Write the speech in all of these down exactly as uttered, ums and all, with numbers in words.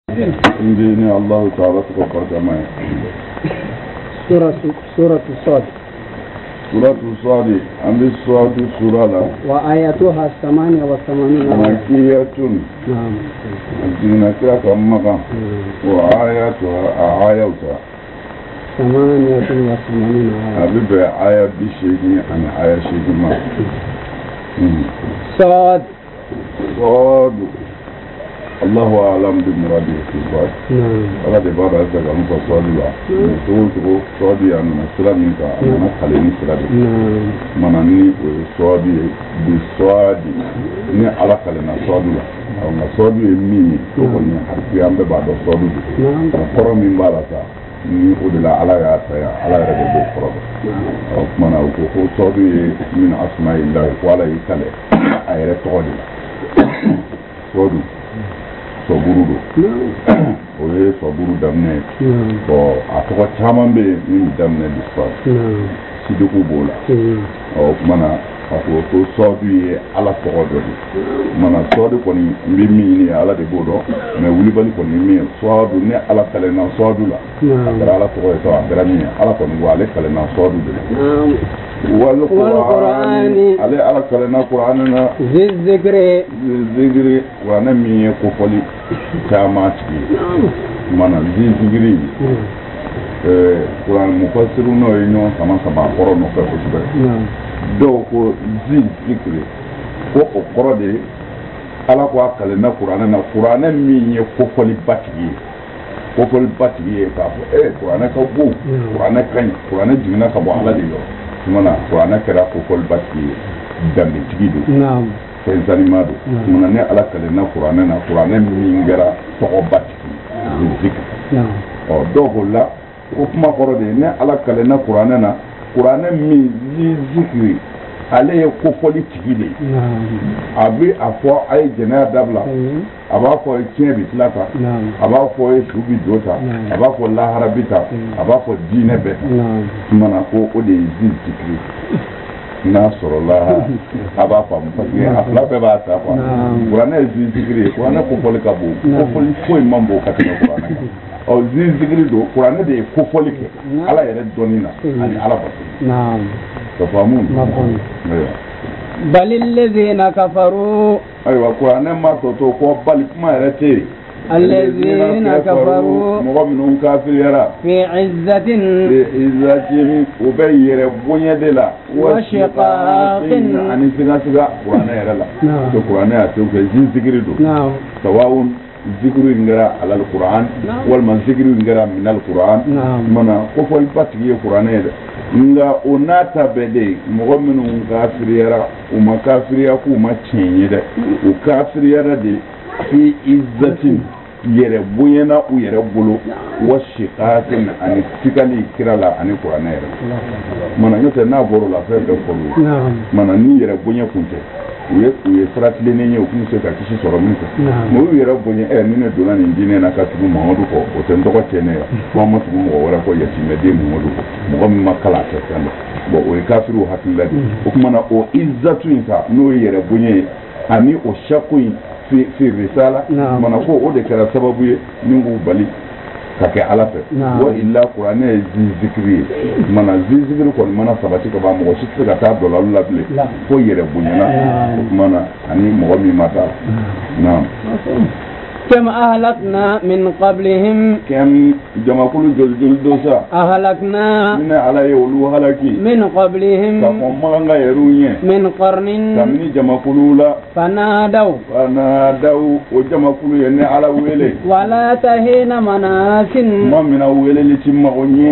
إن الله تعالى تقبل جماعة سورة سورة الصاد سورة الصاد عند الصاد سورة وآياتها ثمانية وثمانون مكية نعم الدين كلا كمكا وآياتها آياتها ثمانية وثمانون أبي آية بشيء عن آية شيء ما صاد صاد الله أعلم بمراده في الصاد نعم هذا دبابة هذا كلام صاد لا تقول تقول صاد يعني مثلا منك أنا خليني صاد نعم مناني صاد بالصاد ني على كلنا صاد لا أو صاد يمين تقول ني حرفي أم بعد صاد نعم فرق من بالاسا ni odila ala ya saya ala ya de foro o mana ko ko sobi min asma'illah wala ikale ayre todi sodu soburu do o ye soburu damne ko atoko chaman be min damne di so siduku bola o mana ko ko sodu ye ala todi mana sodu ko ni mbi ni ala de bodo mais wuli bani ko ni mi sodu ne ala kale na sodu la dara ala to to dara mi ala ko ni wale kale na sodu de wal qur'an ale ala kale na qur'an na zikri zikri wa na mi ko foli kama ci mana zikri eh qur'an mufassiru no ino sama sama qoro no ko ko do ko zikri ko ko qoro de ala ko akale na qur'ana na qur'ana min ye ko foli batigi ko foli batigi ka fo eh qur'ana ka bu qur'ana kan qur'ana jina ka bo ala de yo mana qur'ana kera ko foli batigi dambe tigido naam sen zanimado mana ne ala kale na qur'ana na qur'ana min gara to batigi zikr naam o dogo la ko kuma koro de ne ala kale na qur'ana na qur'ana min zikri ale ye ko foli tigi de a bɛ a fɔ a ye jɛnɛya dabila a b'a fɔ tiɲɛ bi tila ta a b'a fɔ ye su bi do ta a b'a fɔ lahara bi ta a b'a fɔ diinɛ bɛɛ ta mana ko o de ye zi zikiri n'a sɔrɔla a b'a faamu parce que a fila bɛɛ b'a ta quoi kuranɛ ye zi zikiri ye kuranɛ ko fɔli ka bon ko fɔli foyi man bon ka tɛmɛ kuranɛ kan ɔ zi zikiri don kuranɛ de ye ko fɔli kɛ ala yɛrɛ dɔnni na ani ala bato تفهمون ايوه بل الذين كفروا ايوه القران ما توتو بل ما يرتي الذين كفروا مؤمنون كافر يرى في عزة في عزة وبير بنيدلا وشقاق عن سناسغا قران يرى لا القران يتوك ذكريدو نعم سواء ذكر غير على القران والمن ذكر غير من القران منا كفوا الباتي القران يرى nga onata bede mo minnu kafiriyara o ma kafiriya ku ma tiɲɛ dɛ o kafiriyara de fi izzatin yɛrɛ bonyana u yɛrɛ bolo wa shiqatin ani tikali kira la ani kuranɛ yɛrɛ mana n'o tɛ n'a bɔr'o la fɛn bɛɛ fɔlɔ mana ni yɛrɛ bonya kun tɛ u ye u ye faratilennen ye u kun se ka kisi sɔrɔ min fɛ mais u yɛrɛ bonya ɛ ni ne donna nin diinɛ na ka tugu Mamadu kɔ o tɛ n tɔgɔ cɛ ne ye fo an ma tugu mɔgɔ wɛrɛ kɔ yatimɛden Mamadu kɔ mɔgɔ min ma kalan kɛ fɛn dɔ bon o ye kafiriw hakilila de o tuma na o izzatu in sa n'o ye yɛrɛ bonya ye ani o shakku in fi fi risala mana ko o de kɛra sababu ye min b'u bali ka kɛ ala fɛ wa illa kuranɛ ye zikiri ye mana zikiri kɔni mana sabati ka ban mɔgɔ si tɛ se ka taa dɔlalu la bilen fo yɛrɛ bonyana o tuma na ani mɔgɔ min ma taa naam كم أهلكنا من قبلهم كم جماكل جل جل دوسا أهلكنا من على يولو هلكي من قبلهم كم ما يروني من قرن كم جماكل لا فنادوا فنادوا وجماكل ين على ويله ولا تهين مناس ما من ويله لتما غني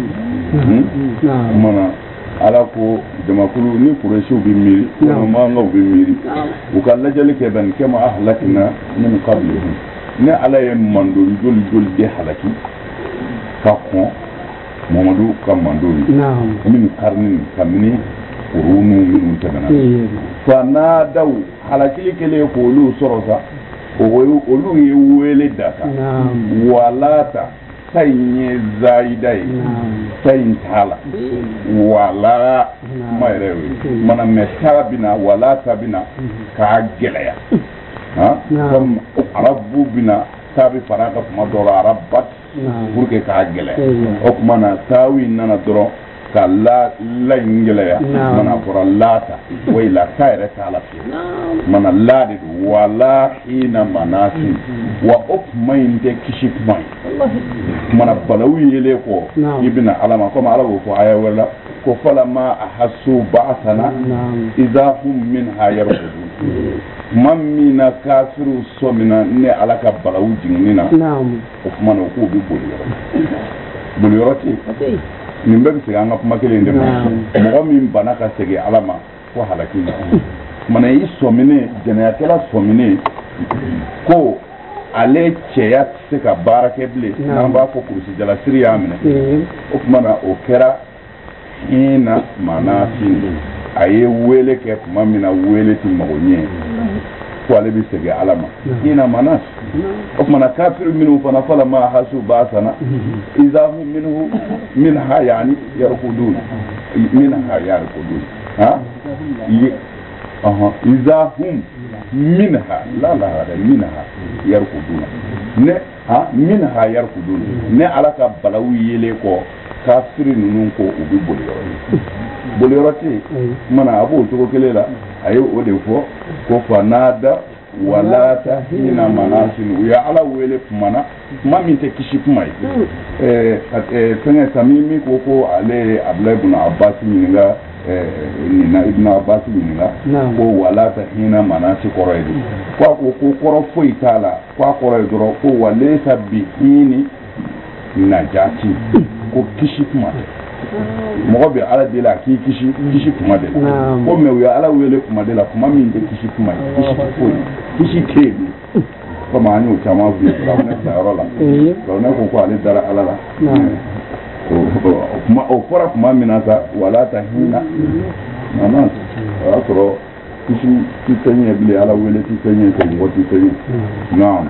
منا ala ko jamakulu ni kureshiw bi miri ko ma ngaw bi miri u ka lajali ke ban kema ahlakna min qablihim ne ala ye mandol jol jol de halaki ka ko Mamadu ka mandol naam min karnin kamini urunu min tabana fa na daw halaki kele ko lu sorosa o olu ye wele data naam walata sayin zaidai sayin tala wala mayrewi mana metara bina wala tabina ka gelaya ha kam arabu bina tabi faraka kuma dɔrɔ arabat pour que k'a gɛlɛ o kuma na tawi nana dɔrɔn ka la la in gɛlɛya mana fɔra lata way la ta yɛrɛ t'a la fiye mana la de don wala hina manasi wa o kuma in tɛ kisi kuma ye mana balawu yelen kɔ i bɛna ala ma komi ala b'o fɔ aya wɛrɛ la ko falama ahasu ba'athana idha hum minha yarkudun man mina kafiru somina ne ala ka balawu jiginni na o kuma na k'u bɛ boli yɔrɔ boli yɔrɔ tɛ nin bɛɛ bɛ segin an ka kuma kelen de ma mɔgɔ min bana ka segin ala ma ko halaki na mana i sɔminen jɛnɛyakɛla sɔminen ko ale cɛya tɛ se ka baara kɛ bilen n'an b'a fɔ kurusi jalasiri y'a minɛ o tuma na o kɛra hina manafin a ye wele kɛ tuma min na wele ti mago ɲɛ ko ale bɛ segin ala ma hina manas o tuma na kafiri minnu fana fala ma hasu ba'athana idha hum minhu minha yani yarkudun minha yarkudun ha aha idha hum minha la la la minha yarkudun ne ha minha yarkudun ne ala ka balawu yele ko kafiri ninnu ko u bɛ boli yɔrɔ ye boli yɔrɔ tɛ yen mana a b'o cogo kelen la a ye o de fɔ ko fanada wala ta hina manasin u ye ala wele kuma na kuma min tɛ kisi kuma ye ɛɛ fɛnkɛ Tamimi ko ko ale ye Abdulayi ibn Abbas ɲininka nina ibn Abbas ɲininka ko wala ta hina manasi kɔrɔ ye de ko a ko ko kɔrɔ foyi t'a la ko a kɔrɔ ye dɔrɔn ko walesa bi hini najati ko kisi kuma tɛ mɔgɔ bɛ ala deli a k'i kisi kisi kuma de la ko mɛ u ye ala wele kuma de la kuma min tɛ kisi kuma ye kisi tɛ foyi kisi tɛ yen komi an y'o caman f'i ye firawuna bilayɔrɔ la firawuna ko ko ale dara ala la o fɔra kuma min na sa wala ta hinna nana o y'a sɔrɔ kisi tɛ fɛn ye bilen ala wele tɛ fɛn ye kɛ mɔgɔ tɛ fɛn ye naam.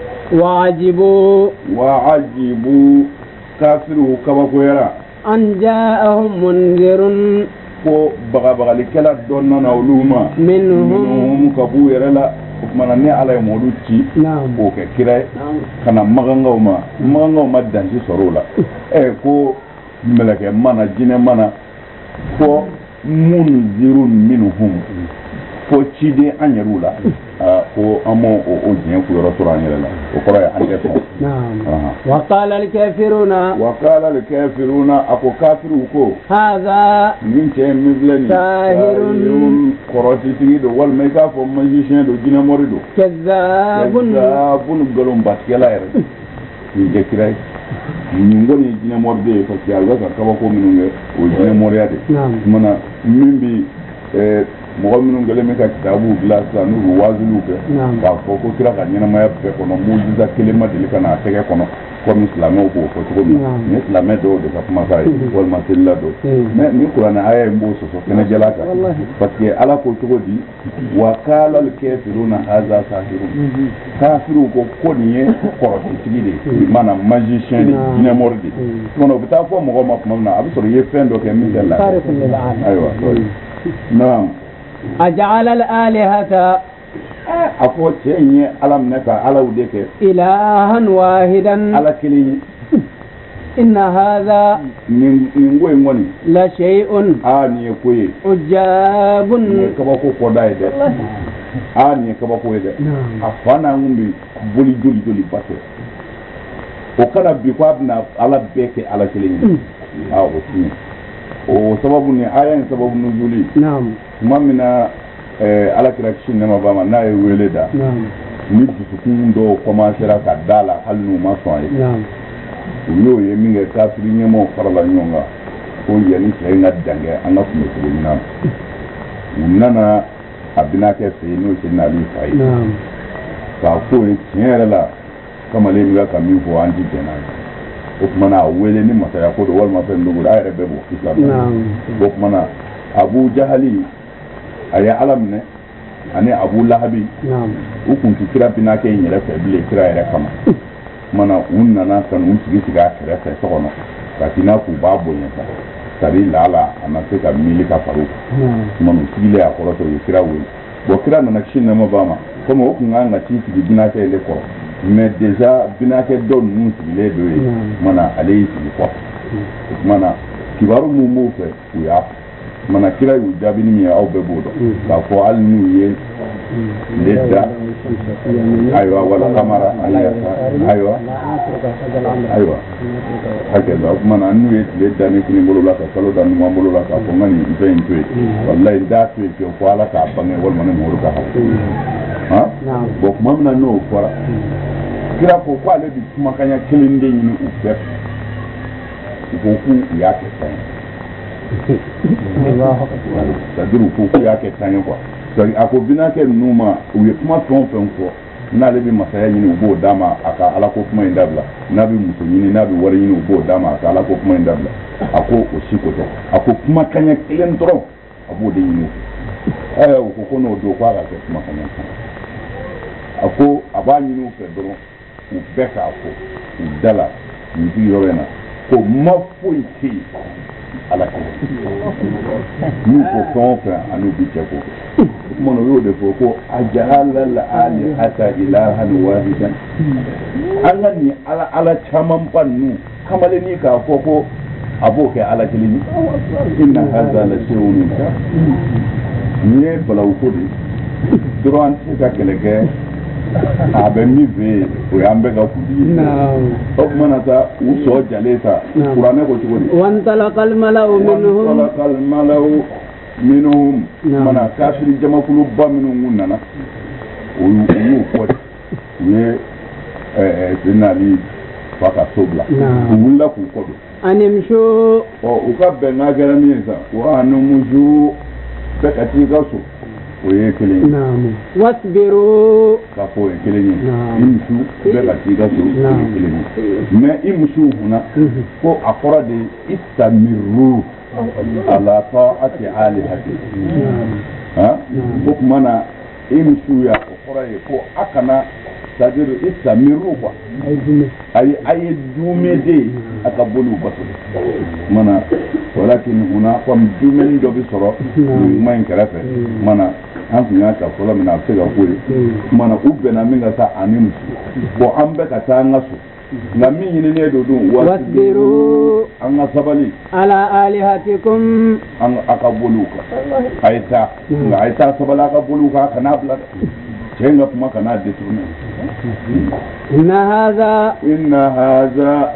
وعجبوا وعجبوا كافروا كبكويرا أن جاءهم منذر ko bagabagali kala donna na uluma minhum kabuyera la mana ne ala ye molu ci ko ke kira kana magangaw ma magangaw ma danji soro la e ko meleke mana jine mana ko munzirun minhum ko ci de an yɛrɛw la ko an m'o o diɲɛ ku yɔrɔ sɔrɔ an yɛrɛ la o kɔrɔ ye an tɛ sɔn. wa qala al-kafiruna wa qala al-kafiruna a ko kafiriw ko hadha nin cɛ min filɛ nin sahirun kɔrɔsitigi don walima i k'a fɔ magicien don jinɛmɔri don kazzabun kazzabun nkalonbatigɛla yɛrɛ nin tɛ kira ye nin kɔni ye jinɛmɔri de ye parce que a bɛ ka kabako minnu kɛ o ye jinɛmɔriya de ye tumana min bɛ mɔgɔ minnu kɛlen bɛ ka kitabu dilan sisan n'u bɛ waaziliw kɛ k'a fɔ ko kira ka ɲɛnamaya bɛɛ kɔnɔ mujiza kelen ma deli ka n'a tɛgɛ kɔnɔ komi silamɛw b'o fɔ cogo min na ni silamɛ dɔw de ka kuma k'a ye walima selila dɔw mais ni kuranɛ aya in b'o sɔsɔ kɛnɛjɛla kan parce que ala ko cogo di wa qala al-kafiruna hadha sahirun kafiriw ko ko nin ye kɔrɔsitigi de ye maanaam magicien de jinɛmɔri de tuma u bɛ taa fɔ mɔgɔ ma tuma min na a bɛ sɔrɔ i ye fɛn dɔ kɛ min tɛ la ayiwa naam. أجعل الآلهة أقول شيء على منك على ودك إلها واحدا على كلي إن هذا من من وين وني لا شيء آني كوي عجاب كباكو كوداي ده آني كباكو ده أفانا عمبي بولي جولي جولي باتة وكنا بيقابنا على بيك على كلي آه وسمي وسببني آية سبب نزولي نعم tuma min na ala kira kisi nɛma ba ma n'a ye wele da ni dusukun dɔw commencera ka da la hali n'u ma sɔn ye u y'o ye min kɛ kafiri ɲɛmaaw farala ɲɔgɔn kan ko yanni cɛ in ka dan kɛ an ka kun bɛ cogo ɲuman na u nana a bɛna kɛ fɛ yen n'o tɛ n'ale fa ye k'a fɔ ye tiɲɛ yɛrɛ la kamalen bɛ ka min fɔ an ti jɛn n'a ye o tuma na a wele ni masaya ko don walima fɛn dɔ a yɛrɛ bɛ bɔ islam o tuma na Abu Jahali a ye ala minɛ ani Abu Lahabi u kun tɛ kira bina kɛ in yɛrɛ fɛ bilen kira yɛrɛ kama mana u nana ka n'u sigi sigi a kɛrɛfɛ so kɔnɔ ka kina k'u b'a bonya sa sari lala a ma se ka miiri ka far'u kan mana u sigilen a kɔrɔ sɔrɔ u ye kira wele bon kira nana kisi nɛma ba ma komi o kun kan ka t'i sigi bina kɛ de kɔrɔ mais déjà binake don nun sigile do ye mana ale yi sigi kɔ mana kibaru mun b'u fɛ u y'a fɔ mana kira y'u jaabi ni min ye aw bɛɛ b'o dɔn k'a fɔ hali n'u ye tile da ayiwa wala kamara ayiwa ayiwa hakɛ la o tuma na n'u ye tile da ne kini bolo la ka kalo da numan bolo la k'a fɔ n ka nin fɛn in to yen walayi n t'a to yen fiyewu fo ala k'a bange walima ne mɔgɔw ka hakɛ han bon tuma min na n'o fɔra kira ko ko ale bi kumakanɲɛ kelen de ɲini u bɛɛ fɛ u ko k'u y'a kɛ tan ye c'est-à-dire u ko k'u y'a kɛ tan ye quoi c'est-à-dire a ko binakɛ ninnu ma u ye kuma fɛn o fɛn fɔ n'ale bɛ masaya ɲini u b'o d'a ma a ka ala ko kuma in dabila n'a bɛ muso ɲini n'a bɛ wari ɲini u b'o d'a ma a ka ala ko kuma in dabila a ko o si ko tɛ a ko kumakanɲɛ kelen dɔrɔn a b'o de ɲini u fɛ ɛɛ u ko ko n'o don k'a ka kɛ kumakanɲɛ kan a ko a b'a ɲini u fɛ dɔrɔn u bɛɛ k'a fɔ u da la nin sigiyɔrɔ in na ko ma foyi tɛ yen ala kelen n'u ko fɛn o fɛn ani bi cɛ ko o tuma na o y'o de fɔ ko aja'ala al-alihata ilahan wahidan an ka nin ala ala caman ba ninnu kamalennin k'a fɔ ko a b'o kɛ ala kelen ye inna hadha la shay'un yurad nin ye balawu ko de ye dɔrɔn an tɛ se ka kɛlɛ kɛ a bɛ min fɛ yen o y'an bɛɛ ka kuli ye o tuma na sa u sɔ jalen sa kuranɛ ko cogo di wantalaqal mala'u minhum wantalaqal mala'u minhum mana kafiri jamakuluba minnu kun nana o y'u fɔ u ye Seydina Ali fa ka so bila u wulila k'u kɔ don animshu ɔ u ka bɛnkan kɛra min ye sa wa animshu bɛɛ ka t'i ka so o ye kelen ye wasbiru k'a fɔ o ye kelen ye i musu bɛɛ ka t'i ka so o ye kelen ye mais i musow kunna ko a kɔrɔ de istamiru ala ta'ati alihati han o tuma na i musow ya o kɔrɔ ye ko a kana c'est-à-dire istamiru quoi ayi a ye dume de a ka boli u bato mana walakin huna comme dumuni dɔ bɛ sɔrɔ nin kuma in kɛrɛfɛ mana an tun y'a ta fɔlɔ min na a bɛ se ka k'o ye mana u bɛnna min ka taa ani muso bon an bɛɛ ka taa an ka so nka min ɲininen don dun wasbiru an ka sabali ala alihatikum an a ka boliw kan a ye taa nka a ye taa sabali a ka boliw kan a kana bila dɛ cɛ in ka kuma kana détourner inna hadha inna hadha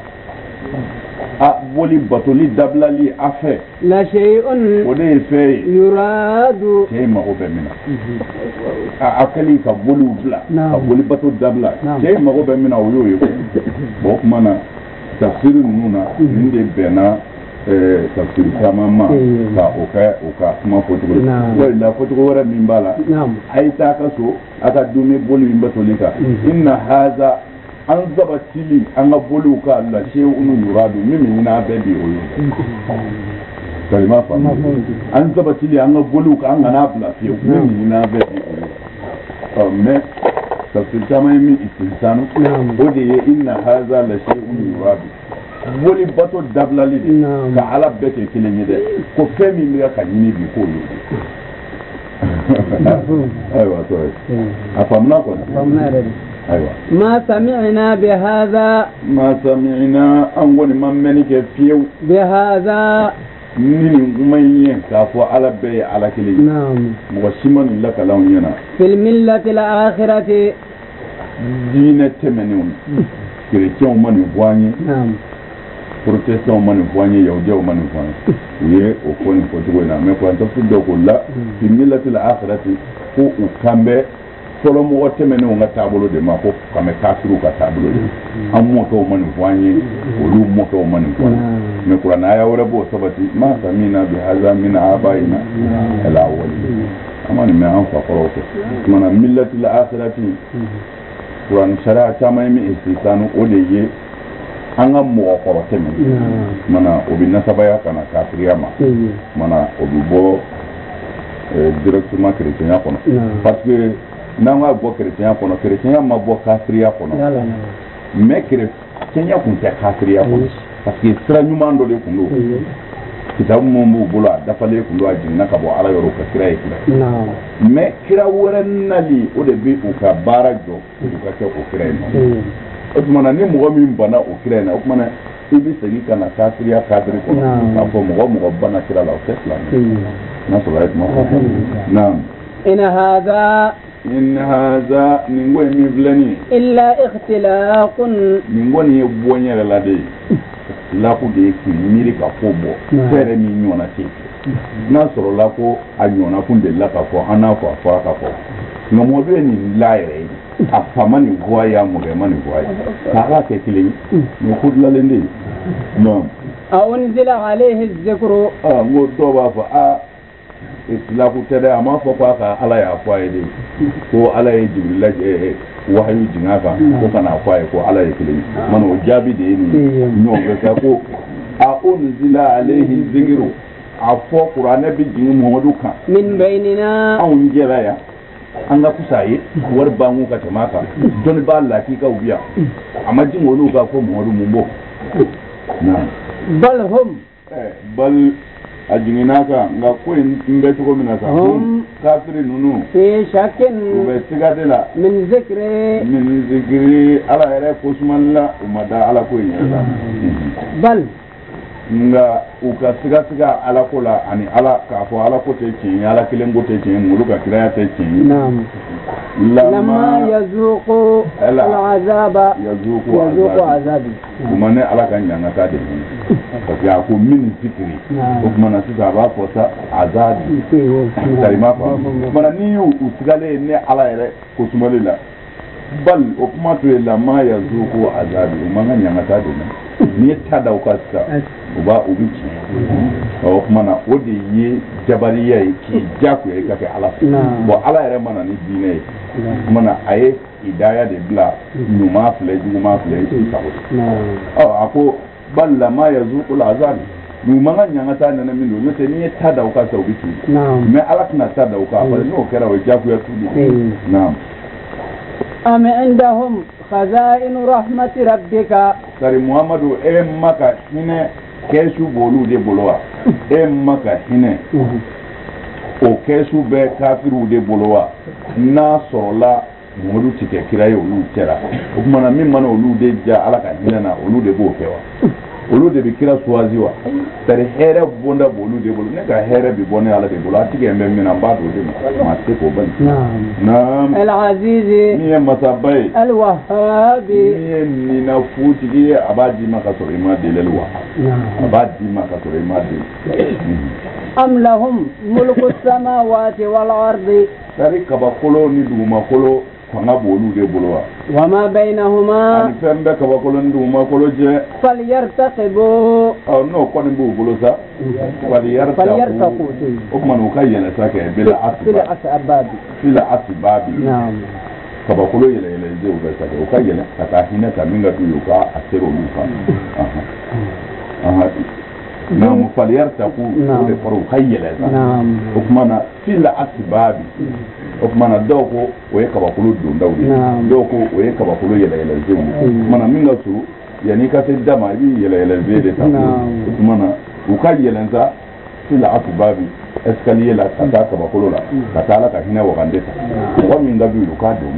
a boli batoli dabilali a fɛ la shay'un o de ye fɛn ye yuradu cɛ in mago bɛ min na a kɛli ka boliw bila ka boli bato dabila cɛ in mago bɛ min na o y'o ye bon o tuma na tafsiri ninnu na nin de bɛnna tafsiri caman ma ka o kɛ o ka kuma fɔcogo ye walima fɔcogo wɛrɛ min b'a la a ye taa ka so a ka dumuni boli min batoli kan inna haza an zabatili an ka boliw ka la shay'un yuradu min min n'a bɛɛ de o ye kalima faamu an zabatili an ka boliw ka an kana bila fiyewu min min n'a bɛɛ de o ye mais tafsir caman ye min istisanu o de ye inna haza la shay'un yuradu boli bato dabilali de ka ala bɛɛ kɛ kelen ye dɛ ko fɛn min bɛ ka ɲini bi k'o ye ayiwa tɔ ye a faamuna kɔni ayiwa ma sami'na bi hadha ma sami'na an kɔni ma mɛnni kɛ fiyewu bi hadha ni nin kuma in ye k'a fɔ ala bɛɛ ye ala kelen ye mɔgɔ si ma nin lakalanw ɲɛna fil millati al-akhirati diinɛ tɛmɛnenw kerecɛnw ma nin fɔ an ye protestants ma nin fɔ an ye yahudiyaw ma nin fɔ an ye u ye o fɔ nin fɔcogo in na mais kuran tafsir dɔ ko la fi millati al-akhirati ko u kan bɛ fɔlɔ mɔgɔ tɛmɛnenw ka taabolo de ma ko kan bɛ kafiriw ka taabolo de an mɔtɔw ma nin fɔ an ye olu mɔtɔw ma nin fɔ an ye mais kuran aya wɛrɛ b'o sabati ma samina bi hadha min abaina ala awwalin an ma nin mɛn an fa kɔrɔw fɛ tumana millati al-akhirati kuran sariya caman ye min istisanu o de ye an ka mɔgɔ kɔrɔ tɛmɛ mana o bɛ nasabaya ka na kafiriya ma mana o bɛ bɔ directement chrétienya kɔnɔ parce que n'an ka bɔ chrétienya kɔnɔ chrétienya ma bɔ kafiriya kɔnɔ mais chrétienya kun tɛ kafiriya kɔnɔ parce que sira ɲuman dɔ de kun don kitabu mun b'u bolo a dafalen kun don a jiginna ka bɔ ala yɔrɔ ka kira ye kira mais kira wɛrɛ nali o de bɛ u ka baara jɔ u ka kɛ o kira in na o tumana ni mɔgɔ min banna o kira in na o tumana i bɛ segin ka na kafiriya kadiri kɔnɔ k'a fɔ mɔgɔ mɔgɔ banna kira la o tɛ silamɛ n'a sɔrɔ a ye kuma fɔ naam in hadha in hadha nin ko ye min filɛ nin ye illa ikhtilaqun nin ko nin ye bɔ n yɛrɛ la de ye lako de ye k'i miiri ka ko bɔ fɛɛrɛ min ɲɔgɔnna tɛ n'a sɔrɔ la ko a ɲɔgɔnna kun delila ka fɔ an n'a fɔ a fɔra ka fɔ nka mɔdɔ ye nin la yɛrɛ ye a fa ma nin fɔ a ye a mɔkɛ ma nin fɔ a ye k'a k'a kɛ kelen ye nin ko dilanlen de ye non أنزل عليه الذكر ah n ko dɔw b'a fɔ ah laku tɛ dɛ a m'a fɔ ko a ka ala y'a fɔ a ye de ko ala ye jibirila wahayu jigin a kan ko ka n'a fɔ a ye ko ala ye kelen ye mana o jaabi de ye nin ye ɲɔgɔn bɛ sa ko a unzila alayhi zikiru a fɔ kuranɛ bɛ jigin muhamadu kan min baynina anw jɛra yan an ka kusa ye wari b'an kun ka tɛmɛ a kan dɔnni b'a lakikaw bi yan a ma jigin olu kan ko muhamadu mun b'o na bal hum bal a jiginna kan nka ko in bɛ cogo min na sa kafiri ninnu fi shakin u bɛ siga de la min zikri min zikiri ala yɛrɛ ko sumali la u ma da ala ko in yɛrɛ la bal nka u ka siga siga ala ko la ani ala k'a fɔ ala ko tɛ tiɲɛ ye ala kelen ko tɛ tiɲɛ ye olu ka kiraya tɛ tiɲɛ ye naam lama yazuqu al'azaba yazuqu azabi kuma ne ala ka ɲangata de ye parce que a ko min zikiri o kuma na sisan a b'a fɔ sa azabi karima fɔ kuma n'i y'u sigalen ne ala yɛrɛ ko sumali la bal o kuma to ye lama yazuqu azabi o man ka ɲangata de ye n'i ye ta da o ka sisan u b'a u bɛ tiɲɛ o kuma na o de ye jabariya ye k'i diyagoya i ka kɛ ala fɛ bon ala yɛrɛ mana ni diinɛ ye kuma na a ye hidaya de bila ɲuman filɛ juguman filɛ i sago ɔ a ko bal lama yazuqu azabi n'u man ka ɲangata nana min don n'o tɛ n'i ye ta da o ka sisan u bɛ tiɲɛ mais ala tɛna ta da o kan parce que n'o kɛra o ye diyagoya tu de ye naam am indahum khaza'in rahmati rabbika sari muhammadu e ma ka hinɛ kɛsu b'olu de bolo wa e ma ka hinɛ o kɛsu bɛ kafiriw de bolo wa n'a sɔrɔla muhammadu tɛ kɛ kira ye olu cɛla o tuma na min mana olu de ja ala ka hinɛ na olu de b'o kɛ wa olu de bɛ kira suwazi wa sari hɛrɛ bonda b'olu de bolo ne ka hɛrɛ bɛ bɔ ne ala de bolo a tigɛ n bɛ min na n b'a don de ma maa tɛ k'o bali naam al-aziz min ye masaba ye al-wahhab min ye ninafutigi ye a b'a d'i ma ka sɔrɔ i ma deli wa a b'a d'i ma ka sɔrɔ i ma deli am lahum mulku samawati wal ardi sari kabakolo ni dugumakolo fanga b'olu de bolo wa wa ma baynahuma ani fɛn bɛ kabakolo ni dugumakolo cɛ falyartaqibu ɔ n'o kɔni b'u bolo sa falyartaqibu o tuma u ka yɛlɛ sa kɛ bila asibabi bila asibabi kabakolo yɛlɛ yɛlɛ ze u bɛ sa kɛ u ka yɛlɛ ka taa hinɛ ta min ka d'u ye u ka a seri olu kan naam falyartaqibu o de fɔra u ka yɛlɛ sa o tuma na bila asibabi o tuma na dɔw ko o ye kabakolo dondaw ye dɔw ko o ye kabakolo yɛlɛ-yɛlɛ zew ye o tuma na min ka surun yanni i ka se da ma i b'i yɛlɛ-yɛlɛ ze de ta o tuma na u ka yɛlɛn sa fila asibabi escalier la ka taa kabakolo la ka taa ala ka hinɛ wagande ta mɔgɔ min ka d'u ye u k'a don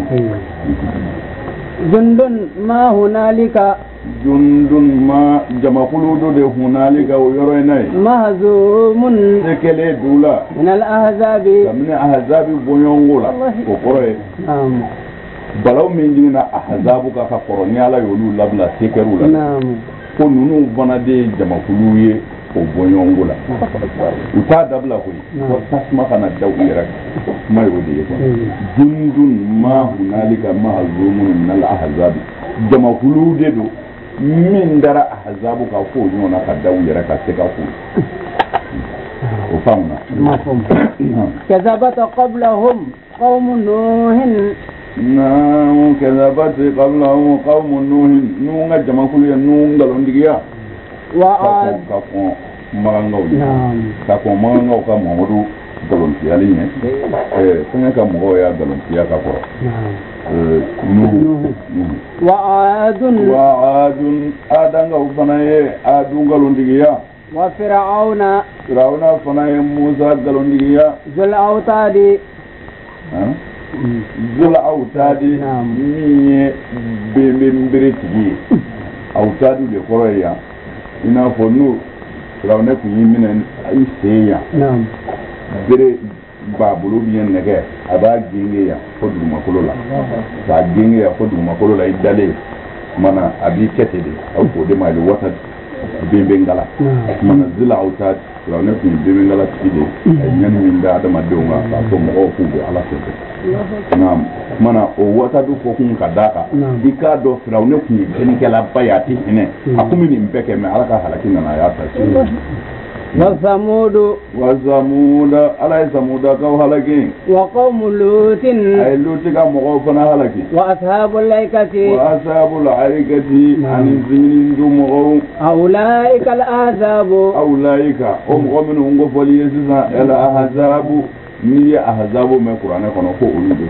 jundun ma hunalika jundun ma jamakulu do de hunalika o yɔrɔ in na ye mahzumun se kɛlen du la min al-ahzabi kabini ahzabi bɔɲɔgɔnko la o kɔrɔ ye balaw min jiginna ahzabu ka ka kɔrɔ ni ala y'olu labila sekɛriw la ko ninnu fana de ye jamakulu ye o bɔɲɔgɔnko la u t'a dabila koyi ko tasuma kana da u yɛrɛ kan kuma y'o de ye jundun ma hunalika mahzumun min al-ahzabi jamakulu de do min dara ahzabu ka fo ɲɔgɔnna ka da u yɛrɛ ka se ka fo o faamuna kazabata qablahum qawmu nuhin naam kazabata qablahum qawmu nuhin nuh ka jamakulu ye nuh ngalontigiya wa ad ka fɔ magangaw ye ka fɔ magangaw ka mamadu ngalontigiyali ye fɛngɛ ka mɔgɔw y'a ngalontigiya ka kɔrɔ nuhu wa adun wa adun adangaw fana ye adu ngalontigiya وفرعون فرعون فنا موسى galondiya ذو الأوتاد ذو الأوتاد min ye bembere tigi autadu de koroya ina fo nu Firawuna kun yi mina i sen yan bere babulu bien nege aba genge ya fo dugumakolo la ka genge ya fo dugumakolo la i dale mana abi kete de aw ko de ma le wata bembengala mana zila auta Firawuna kun yi bembengala tigi de nyani min da adama denwa ka to mo ko be ala sebe naam mana o wata du ko kun ka daka dika do Firawuna kun yi kenikela bayati ine akumi ni mbeke me ala ka halaki na ya ta وثمود وثمود على ثمود كو هلكين وقوم لوط اي لوط كا مغوفنا هلكين واصحاب الايكه واصحاب الايكه عن زمن دو مغو اولئك الاحزاب اولئك هم قومن هم فوليسا الاحزاب ni ahzabu me qur'ana kono ko ulu de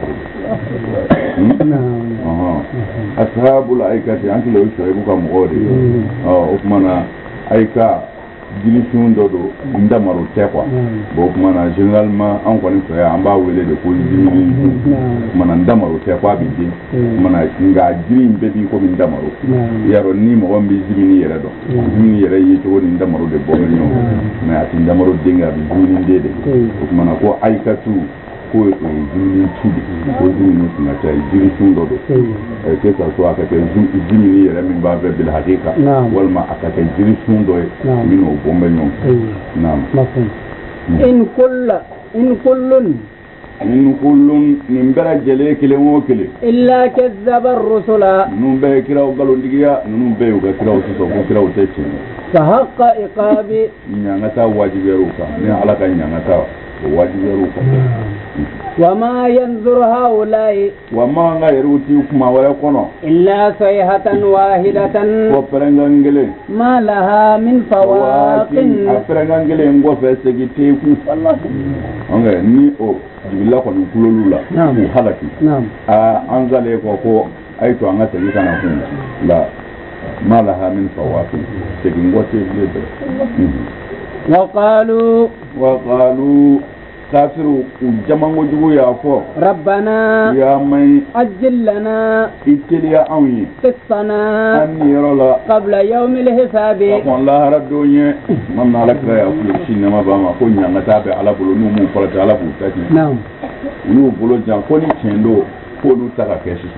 aha ashabul aikati anki lo shoybu ka mugode ah ukmana aika division dodo ndamaro tekwa bo kumana généralement en ko ni fa ya amba wele de ko dimini mana ndamaro tekwa bi di mana nga jirin be bi ko min ndamaro yaro ni mo ombi dimini yere do dimini yere yi to ni ndamaro de bo nyo na ati ndamaro denga bi dimini dede kumana ko aikatu ko dimini tudi ko dimini na ta division dodo e ke sa so aka ke dimini yere min ba be bil hakika wal ma aka ke division do mino bombe nyo naam in kull in kullun in kullun nimbara jele kile mo kile illa kazzaba ar-rusula numbe kiraw galondigiya numbe uga kiraw so ko kiraw techi fa haqqa iqabi nyangata wajiberuka ni alaka nyangata wajiberuka وما ينظر هؤلاء وما غيروتي كما ويكونوا إلا صيحة واحدة وفرنغانجلي ما لها من فواق أفرنغانجلي نغو فسكيتيكو والله أنغا ني أو جبلا كون كولولا نعم حلقي نعم أنزالي كوكو أيتو أنغا سكيتانا كون لا ما لها من فواق سكينغو تيبلي وقالوا وقالوا كافروا جمعوا جوا يا فو ربنا يا مي أجل لنا إتليا أوي قصنا أني رلا قبل يوم الحساب والله ردوني من عليك يا فلو شيء ما بما كوني نتابع على بلو نمو فرت على بلو تاني نعم نو بلو جان كوني تندو كونو ترى كيسي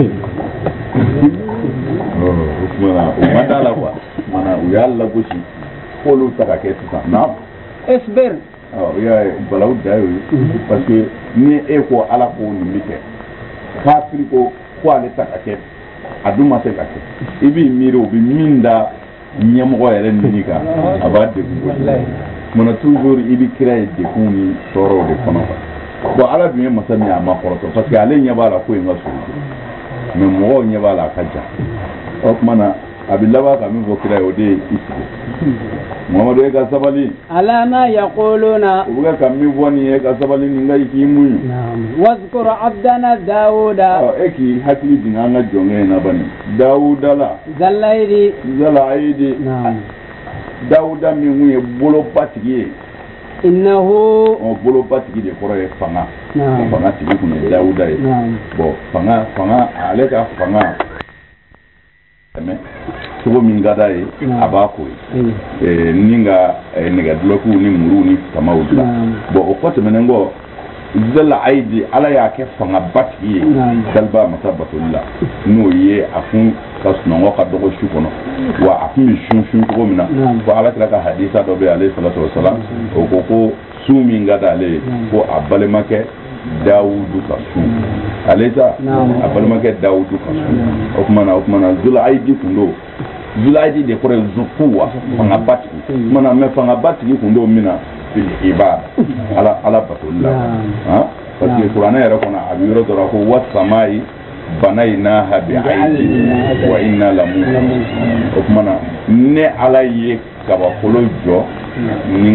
oh mana umandala kwa mana uyalla gushi كونو ترى كيسي نعم اصبر oh ya balaw dayo parce que ni e ko ala ko ni mike kafiri ko ko ale takake aduma se kake ibi miro bi minda nyamo yere ni ka abade ko mona toujours ibi créer de kuni toro de kono bo ala bi masami ama koroto parce que ale nyabala ko nga su mais mo nyabala kaja ok mana abillawa ka mi fo créer o de isi Muhammadu e ka sabali ala ma yaquluna uga kammi woni e ka sabali ni ngai ki muyu naam wazkur abdana dauda o eki hakili dinga nga jonge na bani dauda la zalaidi zalaidi naam dauda mi muye bolo patigi innahu o bolo patigi de koro e fanga naam fanga tigi kun dauda e naam bo fanga fanga ale ka fanga mais sogo min gada ye abako eh ninga nega bloku ni muru ni tamawula bo o kote menengo zala aidi ala ya ke fanga batki dalba masabatullah no ye afun kasno ka dogo shukono wa afun shun shun ko mina ko ala ka hadisa do be alayhi salatu wassalam o ko ko sumi ngada le ko abalemake Dawudu kasu aleza abalmake Dawudu kasu okmana okmana zulaidi kundo zulaidi de kore zukuwa fanga batki mana me fanga batki kundo mina fil ibad ala ala batullah ha parce que qur'ana yara kona abiro dora ko wasamai banaynaha bi'aidi wa inna lamun okmana ne ala ye kaba kolo jo ninga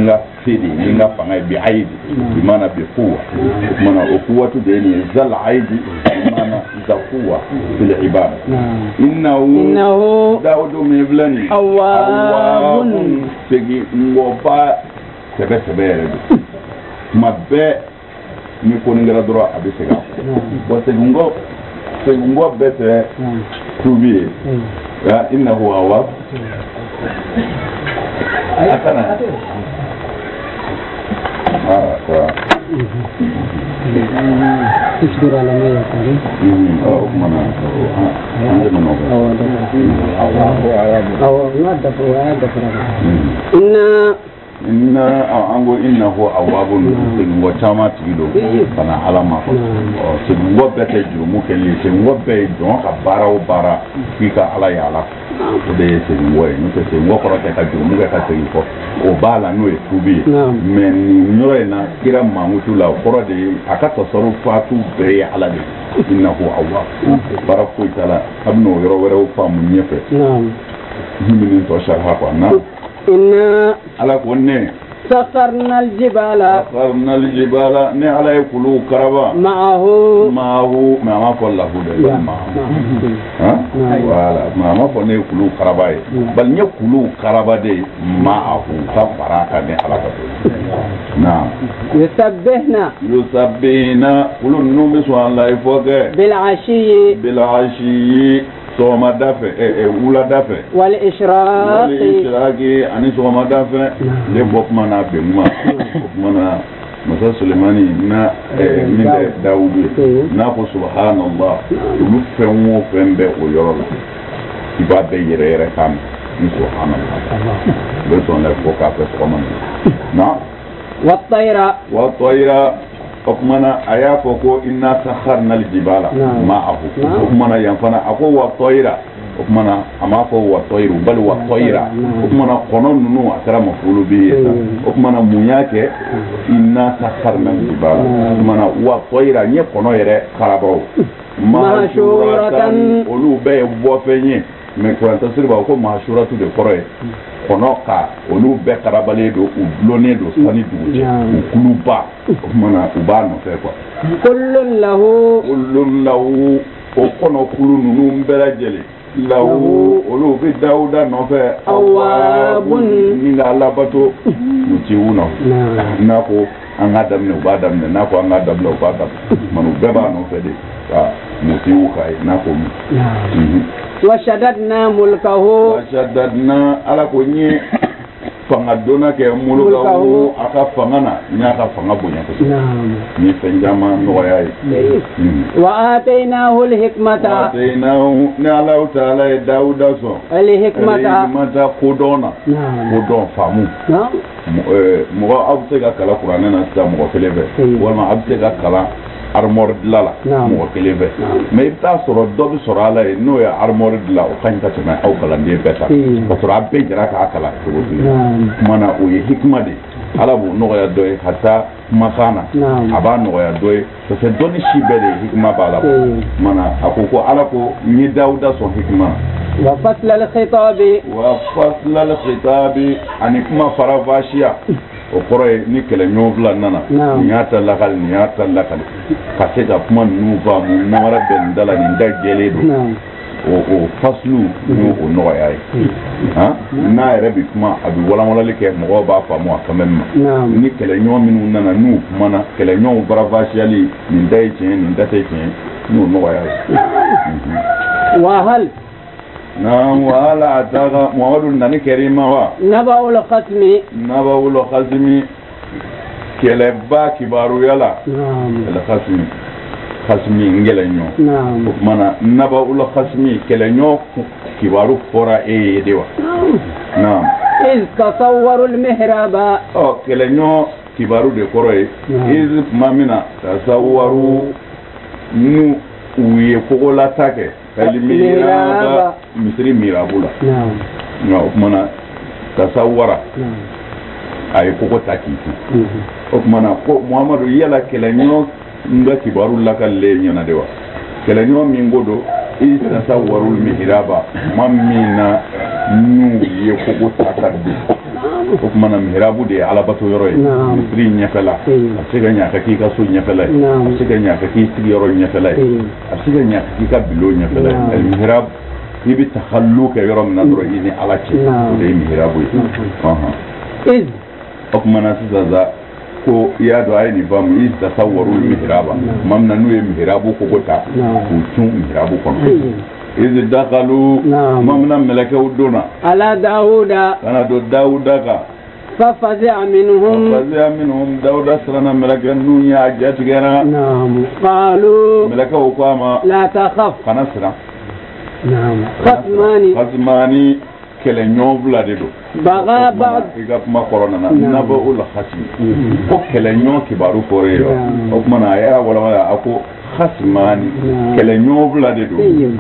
sidi ninga fanga bi aidi bi mana bi quwwa mana quwwatu de ni zal aidi bi mana za quwwa fil ibada innahu innahu daudu miblani awwabun segi ngoba sebe sebe yere mabbe mi ko ngara dro abi sega ko segi ngo segi ngo bete tubi ya innahu awwab akana ah ko تشكر على ما يقول أو منا عندنا نوع أو نادف وعادف إن إن أنغو إنه أواب سنو تاما تيلو فنا على ما سنو بتجرو ممكن سنو بيجون كبارا وبارا فيك على يالا de sенو no se sенو ko ka ka juru ka ka sенو ko o bala no e tubi men ni nyore na kira mamutu la ko de aka tasarru fatu be ala de innahu awwab baraku tala abno yoro wero famu nyefe naam himini to sharha ko na inna ala ko ne سخرنا الجبال سخرنا الجبال ne ala yakulu karaba معه معه ما ما فله ده ها wala ma ma fo ne kulu karaba bal ne kulu karaba de ma'ahu ka faraka ne ala ka na يسبحنا yusabbina kulun numi so Allah ifoge بالعشي بالعشي soma dafe e wula dafe wal ishraq wal ishraq ani soma dafe le bokma na be ma bokma Musa Sulemani na min da Dawudu na ko subhanallah lu fenwo fembe o yoro iba be yere yere kam ni subhanallah le son la ko ka pe commande na wa tayra wa tayra okmana aya foko inna sakharna aljibala ma'ahu okmana yanfana ako wa tayra okmana ama fo wa tayru bal wa tayra okmana konon nunu akara mafulu bi okmana munyake inna sakharna aljibala okmana wa tayra nye kono yere karabo mashuratan olu be bo fenye me ko antasir ba ko mashuratu de koroy kono ka olu be karabale do u blone do sani duje u kuluba mana ubano fe ko kullun lahu kullun lahu o kono kulu nunu mbera jeli lahu olu be Dauda no fe awabun ninga alabato muti uno nako anga damne ubadam ne nako anga damne ubadam manu beba no fe de muti ukai nako وشددنا ملكه وشددنا على كوني فنادونا كملكه أكا فنانا نياكا فنابونيا نعم نيفنجاما نوياي وآتيناه الحكمة وآتيناه نعلو تعالى داود سو الحكمة الحكمة كودونا نعم كودون فامو نعم مغا أبسيغا كلا قرآن ناستا مغا فليبه وما أبسيغا كلا armor dilala mo keleve mais ta soro dobi soro ala no ya armor dilala o kanta tuma au kala ndi beta ko soro abbe jara ka kala to mana o ye hikma de ala bu no ya doy hatta makana aba no ya doy to se doni shibede hikma bala mana akoko ala ko ni Dauda so hikma wa fasl al khitab wa fasl al khitab anikma faravashia o koroye ni kele nyovla nana nyata lakal nyata lakal kaseta kuma nuva mu nawara ben dala ni ndagele do o o faslu no o no ay ha na rebi kuma abi wala wala leke mo ba fa mo kamem ni kele nyominu nana nu mana kele nyom bravasiali ni ndai chen ni ndate chen no no ay wa hal نعم وعلى أتاغا مواد ناني كريمة وا نبأ الخصم نبأ الخصم كلبا كبارو يلا نعم الخصم خصمي نجلنيو نعم مانا نبأ الخصم كلنيو كبارو فورا إيه ديوا نعم إذ تصوروا المهراب أو كلنيو كبارو ديكوروي إذ مامنا تصوروا نو ويفولا تاكي Miraba misri mirabula naam no mana tasawwara ay ko ko takiti o mana ko Muhammadu yala kelanyo nga kibaru lakal le nyana dewa kelanyo mingodo is tasawwaru miraba mamina nu ye ko ko takaddi o kuma na mihrabu de alabato yoro ye misri nyefela asiga nya ka ki ka so nyefela asiga nya ka ki sigi yoro nyefela asiga nya ka ki ka bilo nyefela al mihrab ibi takhalluka yoro min nadro ini alachi de mihrabu aha iz o kuma na siza ko ya do ay ni bam iz tasawwaru al mihraba mamna nu mihrabu ko gota ku tun mihrabu ko إذ دخلوا ممنا ملك ودونا على داود أنا دو داود كا ففزع منهم ففزع منهم داود أسرنا ملك النونيا جاتجنا نعم قالوا ملك وقاما لا تخف خنسرا نعم خصماني خصماني كلا نوبلا ديدو بغى بعض إذا ما قرنا نبأ ولا خصم كو كلا نيو كبارو كوريو أو منا يا ولا ولا أكو خصماني كلا نوبلا ديدو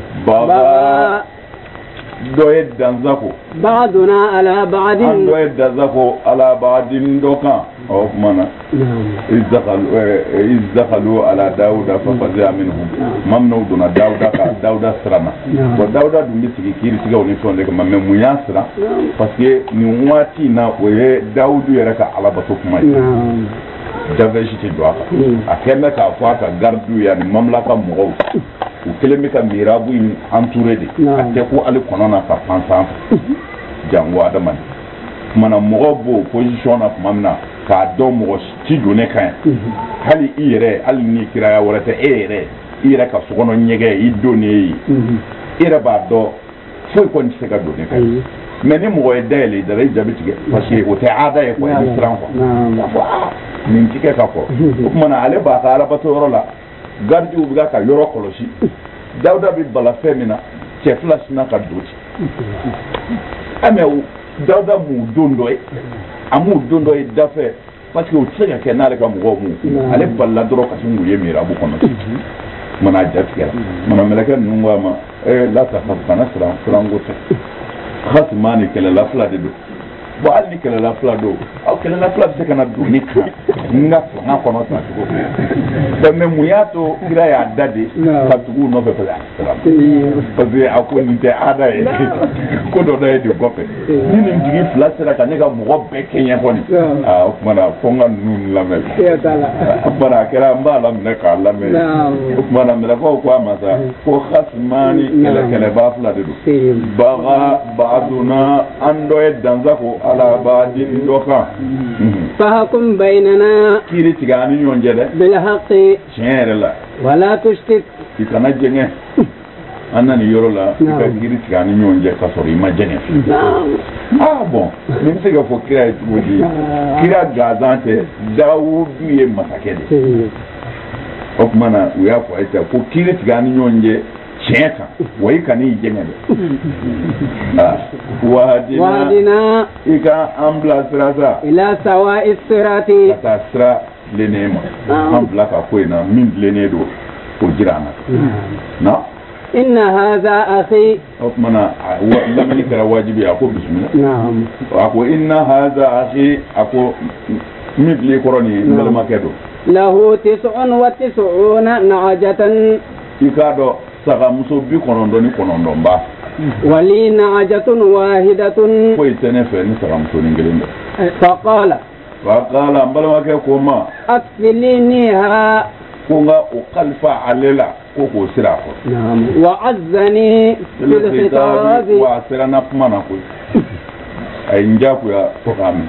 بغى دويد دانزاكو بعضنا على بعض دويد دانزاكو على بعض دوكا أو منا إذ دخلوا إذ دخلوا على داود ففزع منهم ممنوع دون داود كا داود سرنا وداود دون بيسكي كيري سيغا ونيسون دك مامي مياسرا باسكو ني واتي نا وي داود يركا على باتوكماي davejiti doaka akenda ka fata gardu yani mamlaka mo u kelemi ka mirabu entouré de ate ko ali konona ka pansan jangwa da man mana mo bo position of mamna ka do mo ti done kan hali ire ali ni kiraya warata ere ire ka sugono nyege i doni ire ba do foi kon se ka done kan mais ni mo e dele da jabitige parce que o taada e ko e stran ko min tike ka ko kuma na ale ba ka ala batoro la gardi u ga ka yoro kolosi dawda bi bala femina che flash na ka doti ame u dawda mu dondo e amu dondo e dafe parce que o tsega ke na le ka mu mu ale balla doro ka sungu ye mira bu kono mana jatkela mana melaka nungwa ma e la ta fa kana sra frango te khasmani kala la fla de bo alli kala la fla do aw kala la fla de kana do nika nga nga kono ta ko da me muyato kira ya dade ka tugu no be pala parce que ako ni te ada e ko do da e di gope ni ni digi fla sera ka nega mo be kenya ko ni ah mana fonga nun la mel ya tala bara kera mbala me ka la me mana me la ko ko amasa ko khasmani kala kala ba fla de do baga baaduna ando e danzako ala baadin doka فهكم بيننا kiri tigani nyonje de بالحق chere la ولا تشتت itana jenge anani yoro la ka kiri tigani nyonje ka sori ma jenge ah bon même se ga fo kira wodi kira gazante dawudu ye masakede okmana uya ko ita ko kiri tigani nyonje cheka wai kani jenge de ah wadina وهدنا ika ambla srasa إلى سواء الصراط ta sra lenema ambla ka ko ina min lenedo ko jirana na إن هذا أخي mana lamani kara wajibi ako bismillah نعم ako inna hadha akhi ako midli koroni dalma kedo له تسع وتسعون نعجة ikado saka muso bi konondo ni konondo ba ولي نعجة واحدة ko itene fe ni saka muso ni ngelinde فقال wa qala mbalma ke ko ma أكفلنيها kunga o kalfa alela ko ko sira ko نعم وعزني في الخطاب wa sira na kuma na ko ay njaku ya ko kam